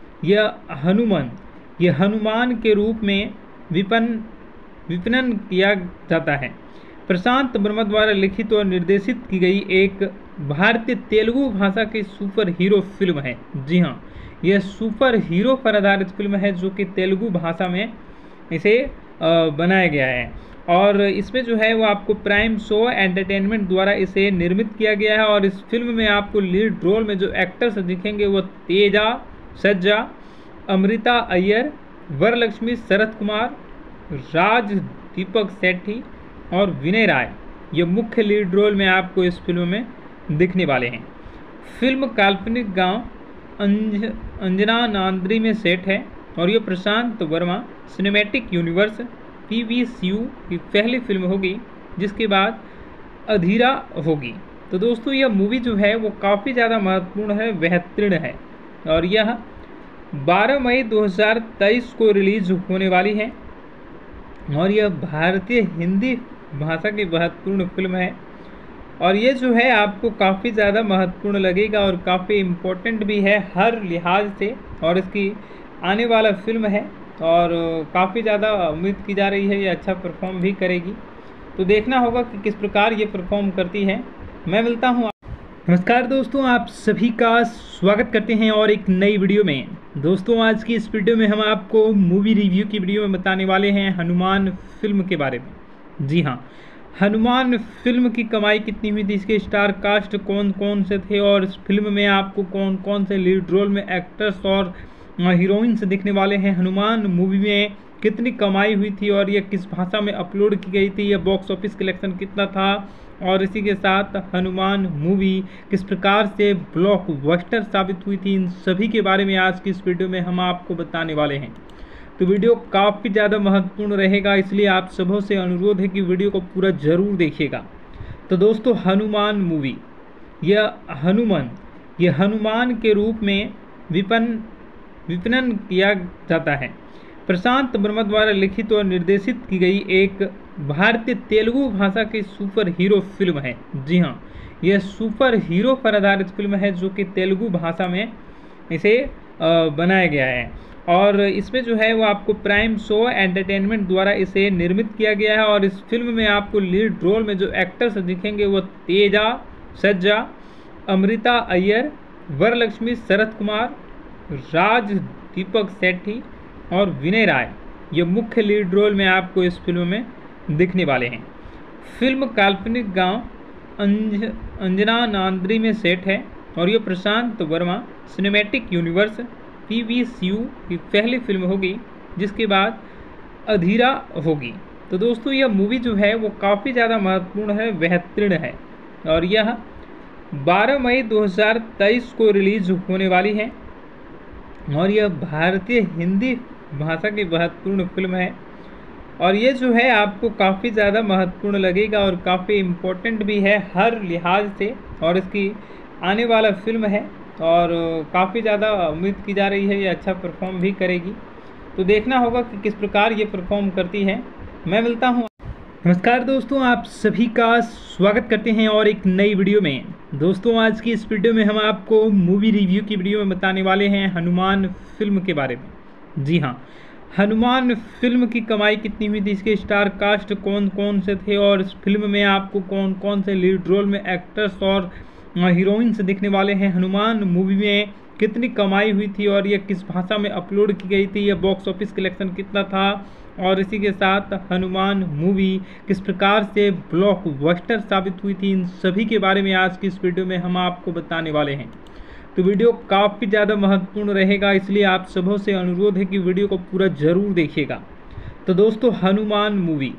ये हनुमान के रूप में विपणन किया जाता है। प्रशांत वर्मा द्वारा लिखित और निर्देशित की गई एक भारतीय तेलुगु भाषा की सुपर हीरो फिल्म है। जी हाँ, यह सुपर हीरो पर आधारित फिल्म है जो कि तेलुगु भाषा में इसे बनाया गया है। और इसमें जो है वो आपको प्राइम शो एंटरटेनमेंट द्वारा इसे निर्मित किया गया है। और इस फिल्म में आपको लीड रोल में जो एक्टर्स दिखेंगे वो तेजा सज्जा, अमृता अय्यर, वरलक्ष्मी शरत कुमार, राज दीपक सेठी और विनय राय ये मुख्य लीड रोल में आपको इस फिल्म में दिखने वाले हैं। फिल्म काल्पनिक गांव अंजना नांद्री में सेट है और ये प्रशांत वर्मा सिनेमैटिक यूनिवर्स PVCU की पहली फिल्म होगी, जिसके बाद अधीरा होगी। तो दोस्तों यह मूवी जो है वो काफ़ी ज़्यादा महत्वपूर्ण है, बेहतरीन है और यह 12 मई 2023 को रिलीज होने वाली है और यह भारतीय हिंदी भाषा की महत्वपूर्ण फिल्म है और ये जो है आपको काफ़ी ज़्यादा महत्वपूर्ण लगेगा और काफ़ी इम्पोर्टेंट भी है हर लिहाज से और इसकी आने वाला फिल्म है और काफ़ी ज़्यादा उम्मीद की जा रही है ये अच्छा परफॉर्म भी करेगी। तो देखना होगा कि किस प्रकार ये परफॉर्म करती है। मैं मिलता हूँ। नमस्कार दोस्तों, आप सभी का स्वागत करते हैं और एक नई वीडियो में। दोस्तों आज की इस वीडियो में हम आपको मूवी रिव्यू की वीडियो में बताने वाले हैं हनुमान फिल्म के बारे में। जी हाँ, हनुमान फिल्म की कमाई कितनी हुई थी, इसके स्टार कास्ट कौन कौन से थे और इस फिल्म में आपको कौन कौन से लीड रोल में एक्टर्स और हीरोइंस दिखने वाले हैं, हनुमान मूवी में कितनी कमाई हुई थी और यह किस भाषा में अपलोड की गई थी, यह बॉक्स ऑफिस कलेक्शन कितना था और इसी के साथ हनुमान मूवी किस प्रकार से ब्लॉकबस्टर साबित हुई थी, इन सभी के बारे में आज की इस वीडियो में हम आपको बताने वाले हैं। तो वीडियो काफ़ी ज़्यादा महत्वपूर्ण रहेगा, इसलिए आप सबों से अनुरोध है कि वीडियो को पूरा ज़रूर देखिएगा। तो दोस्तों हनुमान मूवी यह हनुमान के रूप में विपणन किया जाता है। प्रशांत वर्मा द्वारा लिखित और निर्देशित की गई एक भारतीय तेलुगु भाषा की सुपर हीरो फिल्म है। जी हाँ, यह सुपर हीरो पर आधारित फिल्म है जो कि तेलुगु भाषा में इसे बनाया गया है और इसमें जो है वो आपको प्राइम शो एंटरटेनमेंट द्वारा इसे निर्मित किया गया है और इस फिल्म में आपको लीड रोल में जो एक्टर्स दिखेंगे वो तेजा सज्जा, अमृता अय्यर, वरलक्ष्मी शरत कुमार, राज दीपक सेठी और विनय राय ये मुख्य लीड रोल में आपको इस फिल्म में दिखने वाले हैं। फिल्म काल्पनिक गांव अंजना नांद्री में सेट है और ये प्रशांत वर्मा सिनेमैटिक यूनिवर्स PVCU की पहली फिल्म होगी, जिसके बाद अधीरा होगी। तो दोस्तों यह मूवी जो है वो काफ़ी ज़्यादा महत्वपूर्ण है, बेहतरीन है और यह 12 मई 2023 को रिलीज होने वाली है और यह भारतीय हिंदी भाषा की महत्वपूर्ण फिल्म है और ये जो है आपको काफ़ी ज़्यादा महत्वपूर्ण लगेगा और काफ़ी इम्पोर्टेंट भी है हर लिहाज से और इसकी आने वाला फिल्म है और काफ़ी ज़्यादा उम्मीद की जा रही है ये अच्छा परफॉर्म भी करेगी। तो देखना होगा कि किस प्रकार ये परफॉर्म करती है। मैं मिलता हूँ। नमस्कार दोस्तों, आप सभी का स्वागत करते हैं और एक नई वीडियो में। दोस्तों आज की इस वीडियो में हम आपको मूवी रिव्यू की वीडियो में बताने वाले हैं हनुमान फिल्म के बारे में। जी हाँ, हनुमान फिल्म की कमाई कितनी हुई थी, इसके स्टार कास्ट कौन कौन से थे और इस फिल्म में आपको कौन कौन से लीड रोल में एक्टर्स और हीरोइंस दिखने वाले हैं, हनुमान मूवी में कितनी कमाई हुई थी और यह किस भाषा में अपलोड की गई थी, यह बॉक्स ऑफिस कलेक्शन कितना था और इसी के साथ हनुमान मूवी किस प्रकार से ब्लॉकबस्टर साबित हुई थी, इन सभी के बारे में आज की इस वीडियो में हम आपको बताने वाले हैं। तो वीडियो काफ़ी ज़्यादा महत्वपूर्ण रहेगा, इसलिए आप सबों से अनुरोध है कि वीडियो को पूरा ज़रूर देखिएगा। तो दोस्तों हनुमान मूवी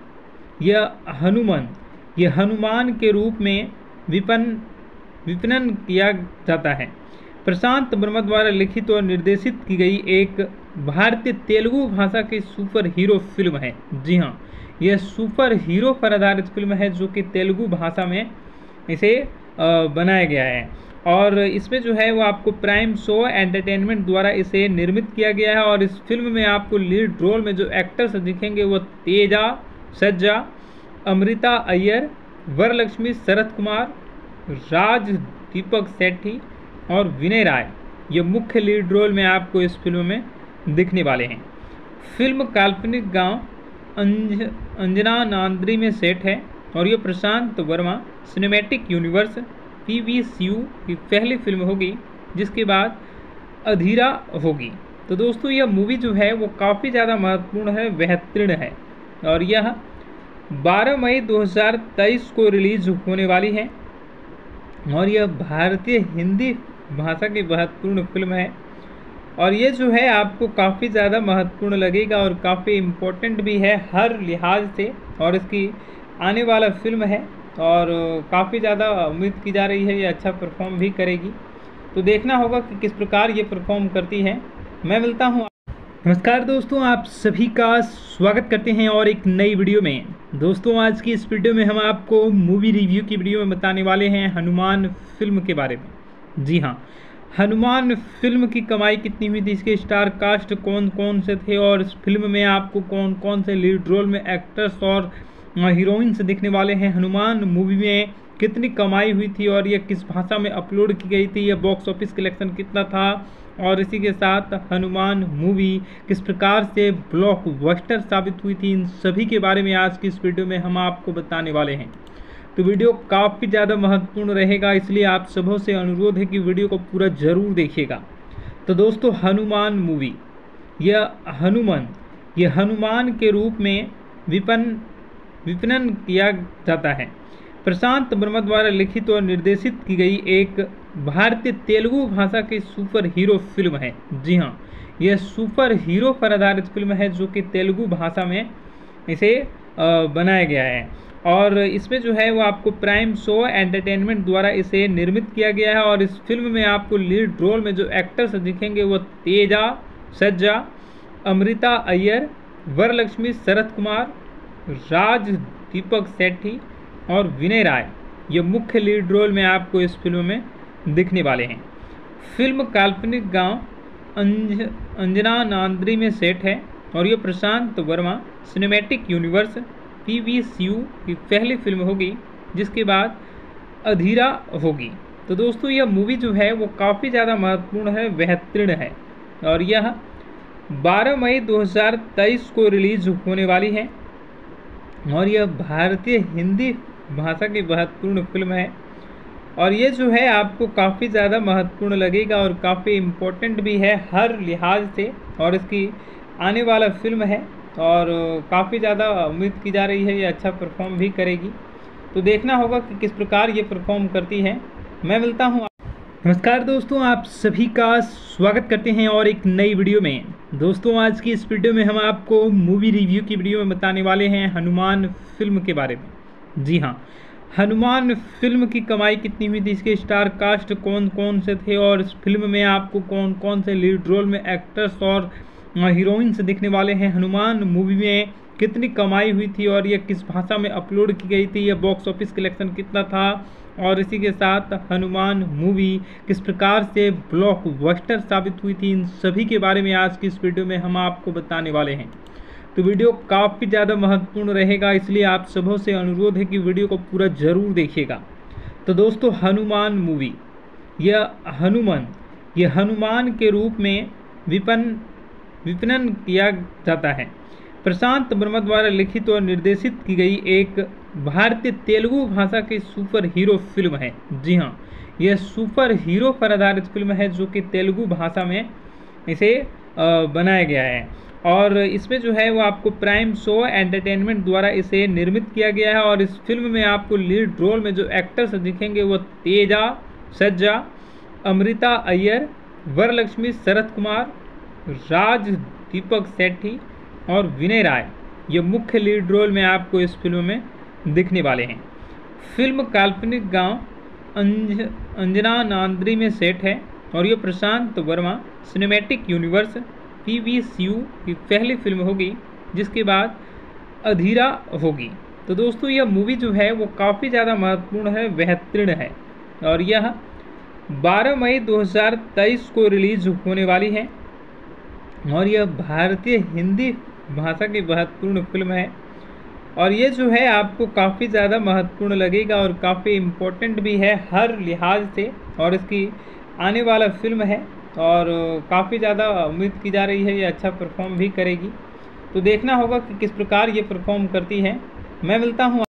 यह हनुमान के रूप में विपणन किया जाता है। प्रशांत वर्मा द्वारा लिखित और निर्देशित की गई एक भारतीय तेलुगु भाषा की सुपर हीरो फिल्म है। जी हाँ, यह सुपर हीरो पर आधारित फिल्म है जो कि तेलुगु भाषा में इसे बनाया गया है और इसमें जो है वो आपको प्राइम शो एंटरटेनमेंट द्वारा इसे निर्मित किया गया है और इस फिल्म में आपको लीड रोल में जो एक्टर्स दिखेंगे वो तेजा सज्जा, अमृता अय्यर, वरलक्ष्मी शरत कुमार, राज दीपक सेठी और विनय राय ये मुख्य लीड रोल में आपको इस फिल्म में दिखने वाले हैं। फिल्म काल्पनिक गांव अंजना नांद्री में सेट है और ये प्रशांत वर्मा सिनेमैटिक यूनिवर्स PVCU की पहली फिल्म होगी, जिसके बाद अधीरा होगी। तो दोस्तों यह मूवी जो है वो काफ़ी ज़्यादा महत्वपूर्ण है, बेहतरीन है और यह 12 मई 2023 को रिलीज होने वाली है और यह भारतीय हिंदी भाषा की महत्वपूर्ण फिल्म है और ये जो है आपको काफ़ी ज़्यादा महत्वपूर्ण लगेगा और काफ़ी इम्पोर्टेंट भी है हर लिहाज से। और इसकी आने वाला फिल्म है और काफ़ी ज़्यादा उम्मीद की जा रही है ये अच्छा परफॉर्म भी करेगी। तो देखना होगा कि किस प्रकार ये परफॉर्म करती है। मैं मिलता हूँ। नमस्कार दोस्तों, आप सभी का स्वागत करते हैं और एक नई वीडियो में। दोस्तों आज की इस वीडियो में हम आपको मूवी रिव्यू की वीडियो में बताने वाले हैं हनुमान फिल्म के बारे में। जी हाँ, हनुमान फिल्म की कमाई कितनी हुई थी, इसके स्टार कास्ट कौन कौन से थे और इस फिल्म में आपको कौन कौन से लीड रोल में एक्टर्स और हीरोइंस दिखने वाले हैं, हनुमान मूवी में कितनी कमाई हुई थी और यह किस भाषा में अपलोड की गई थी, यह बॉक्स ऑफिस कलेक्शन कितना था और इसी के साथ हनुमान मूवी किस प्रकार से ब्लॉकबस्टर साबित हुई थी, इन सभी के बारे में आज की इस वीडियो में हम आपको बताने वाले हैं। तो वीडियो काफ़ी ज़्यादा महत्वपूर्ण रहेगा, इसलिए आप सबों से अनुरोध है कि वीडियो को पूरा ज़रूर देखिएगा। तो दोस्तों हनुमान मूवी, यह हनुमान के रूप में विपणन किया जाता है। प्रशांत वर्मा द्वारा लिखित और निर्देशित की गई एक भारतीय तेलुगु भाषा की सुपर हीरो फिल्म है। जी हाँ, यह सुपर हीरो पर आधारित फिल्म है जो कि तेलुगु भाषा में इसे बनाया गया है। और इसमें जो है वो आपको प्राइम शो एंटरटेनमेंट द्वारा इसे निर्मित किया गया है। और इस फिल्म में आपको लीड रोल में जो एक्टर्स दिखेंगे वो तेजा सज्जा, अमृता अय्यर, वरलक्ष्मी, शरत कुमार, राज दीपक सेठी और विनय राय, ये मुख्य लीड रोल में आपको इस फिल्म में दिखने वाले हैं। फिल्म काल्पनिक गांव अंजना नांद्री में सेट है और ये प्रशांत वर्मा सिनेमैटिक यूनिवर्स PVCU की पहली फिल्म होगी, जिसके बाद अधीरा होगी। तो दोस्तों यह मूवी जो है वो काफ़ी ज़्यादा महत्वपूर्ण है, बेहतरीन है और यह 12 मई 2023 को रिलीज होने वाली है और यह भारतीय हिंदी भाषा की महत्वपूर्ण फिल्म है। और ये जो है आपको काफ़ी ज़्यादा महत्वपूर्ण लगेगा और काफ़ी इम्पोर्टेंट भी है हर लिहाज से। और इसकी आने वाला फिल्म है और काफ़ी ज़्यादा उम्मीद की जा रही है ये अच्छा परफॉर्म भी करेगी। तो देखना होगा कि किस प्रकार ये परफॉर्म करती है। मैं मिलता हूँ। नमस्कार दोस्तों, आप सभी का स्वागत करते हैं और एक नई वीडियो में। दोस्तों आज की इस वीडियो में हम आपको मूवी रिव्यू की वीडियो में बताने वाले हैं हनुमान फिल्म के बारे में। जी हाँ, हनुमान फिल्म की कमाई कितनी हुई थी, इसके स्टार कास्ट कौन कौन से थे और इस फिल्म में आपको कौन कौन से लीड रोल में एक्टर्स और हीरोइंस दिखने वाले हैं, हनुमान मूवी में कितनी कमाई हुई थी और यह किस भाषा में अपलोड की गई थी, यह बॉक्स ऑफिस कलेक्शन कितना था और इसी के साथ हनुमान मूवी किस प्रकार से ब्लॉकबस्टर साबित हुई थी, इन सभी के बारे में आज की इस वीडियो में हम आपको बताने वाले हैं। तो वीडियो काफ़ी ज़्यादा महत्वपूर्ण रहेगा, इसलिए आप सबों से अनुरोध है कि वीडियो को पूरा ज़रूर देखिएगा। तो दोस्तों हनुमान मूवी, यह हनुमान के रूप में विपणन किया जाता है। प्रशांत वर्मा द्वारा लिखित और निर्देशित की गई एक भारतीय तेलुगु भाषा की सुपर हीरो फिल्म है। जी हाँ, यह सुपर हीरो पर आधारित फिल्म है जो कि तेलुगु भाषा में इसे बनाया गया है। और इसमें जो है वो आपको प्राइम शो एंटरटेनमेंट द्वारा इसे निर्मित किया गया है। और इस फिल्म में आपको लीड रोल में जो एक्टर्स दिखेंगे वो तेजा सज्जा, अमृता अय्यर, वरलक्ष्मी, शरत कुमार, राज दीपक सेठी और विनय राय, ये मुख्य लीड रोल में आपको इस फिल्म में दिखने वाले हैं। फिल्म काल्पनिक गांव अंजना नांद्री में सेट है और ये प्रशांत वर्मा सिनेमैटिक यूनिवर्स PVCU की पहली फिल्म होगी, जिसके बाद अधीरा होगी। तो दोस्तों यह मूवी जो है वो काफ़ी ज़्यादा महत्वपूर्ण है, बेहतरीन है और यह 12 मई 2023 को रिलीज होने वाली है और यह भारतीय हिंदी भाषा की महत्वपूर्ण फिल्म है। और ये जो है आपको काफ़ी ज़्यादा महत्वपूर्ण लगेगा और काफ़ी इम्पोर्टेंट भी है हर लिहाज से। और इसकी आने वाला फिल्म है और काफ़ी ज़्यादा उम्मीद की जा रही है ये अच्छा परफॉर्म भी करेगी। तो देखना होगा कि किस प्रकार ये परफॉर्म करती है। मैं मिलता हूँ।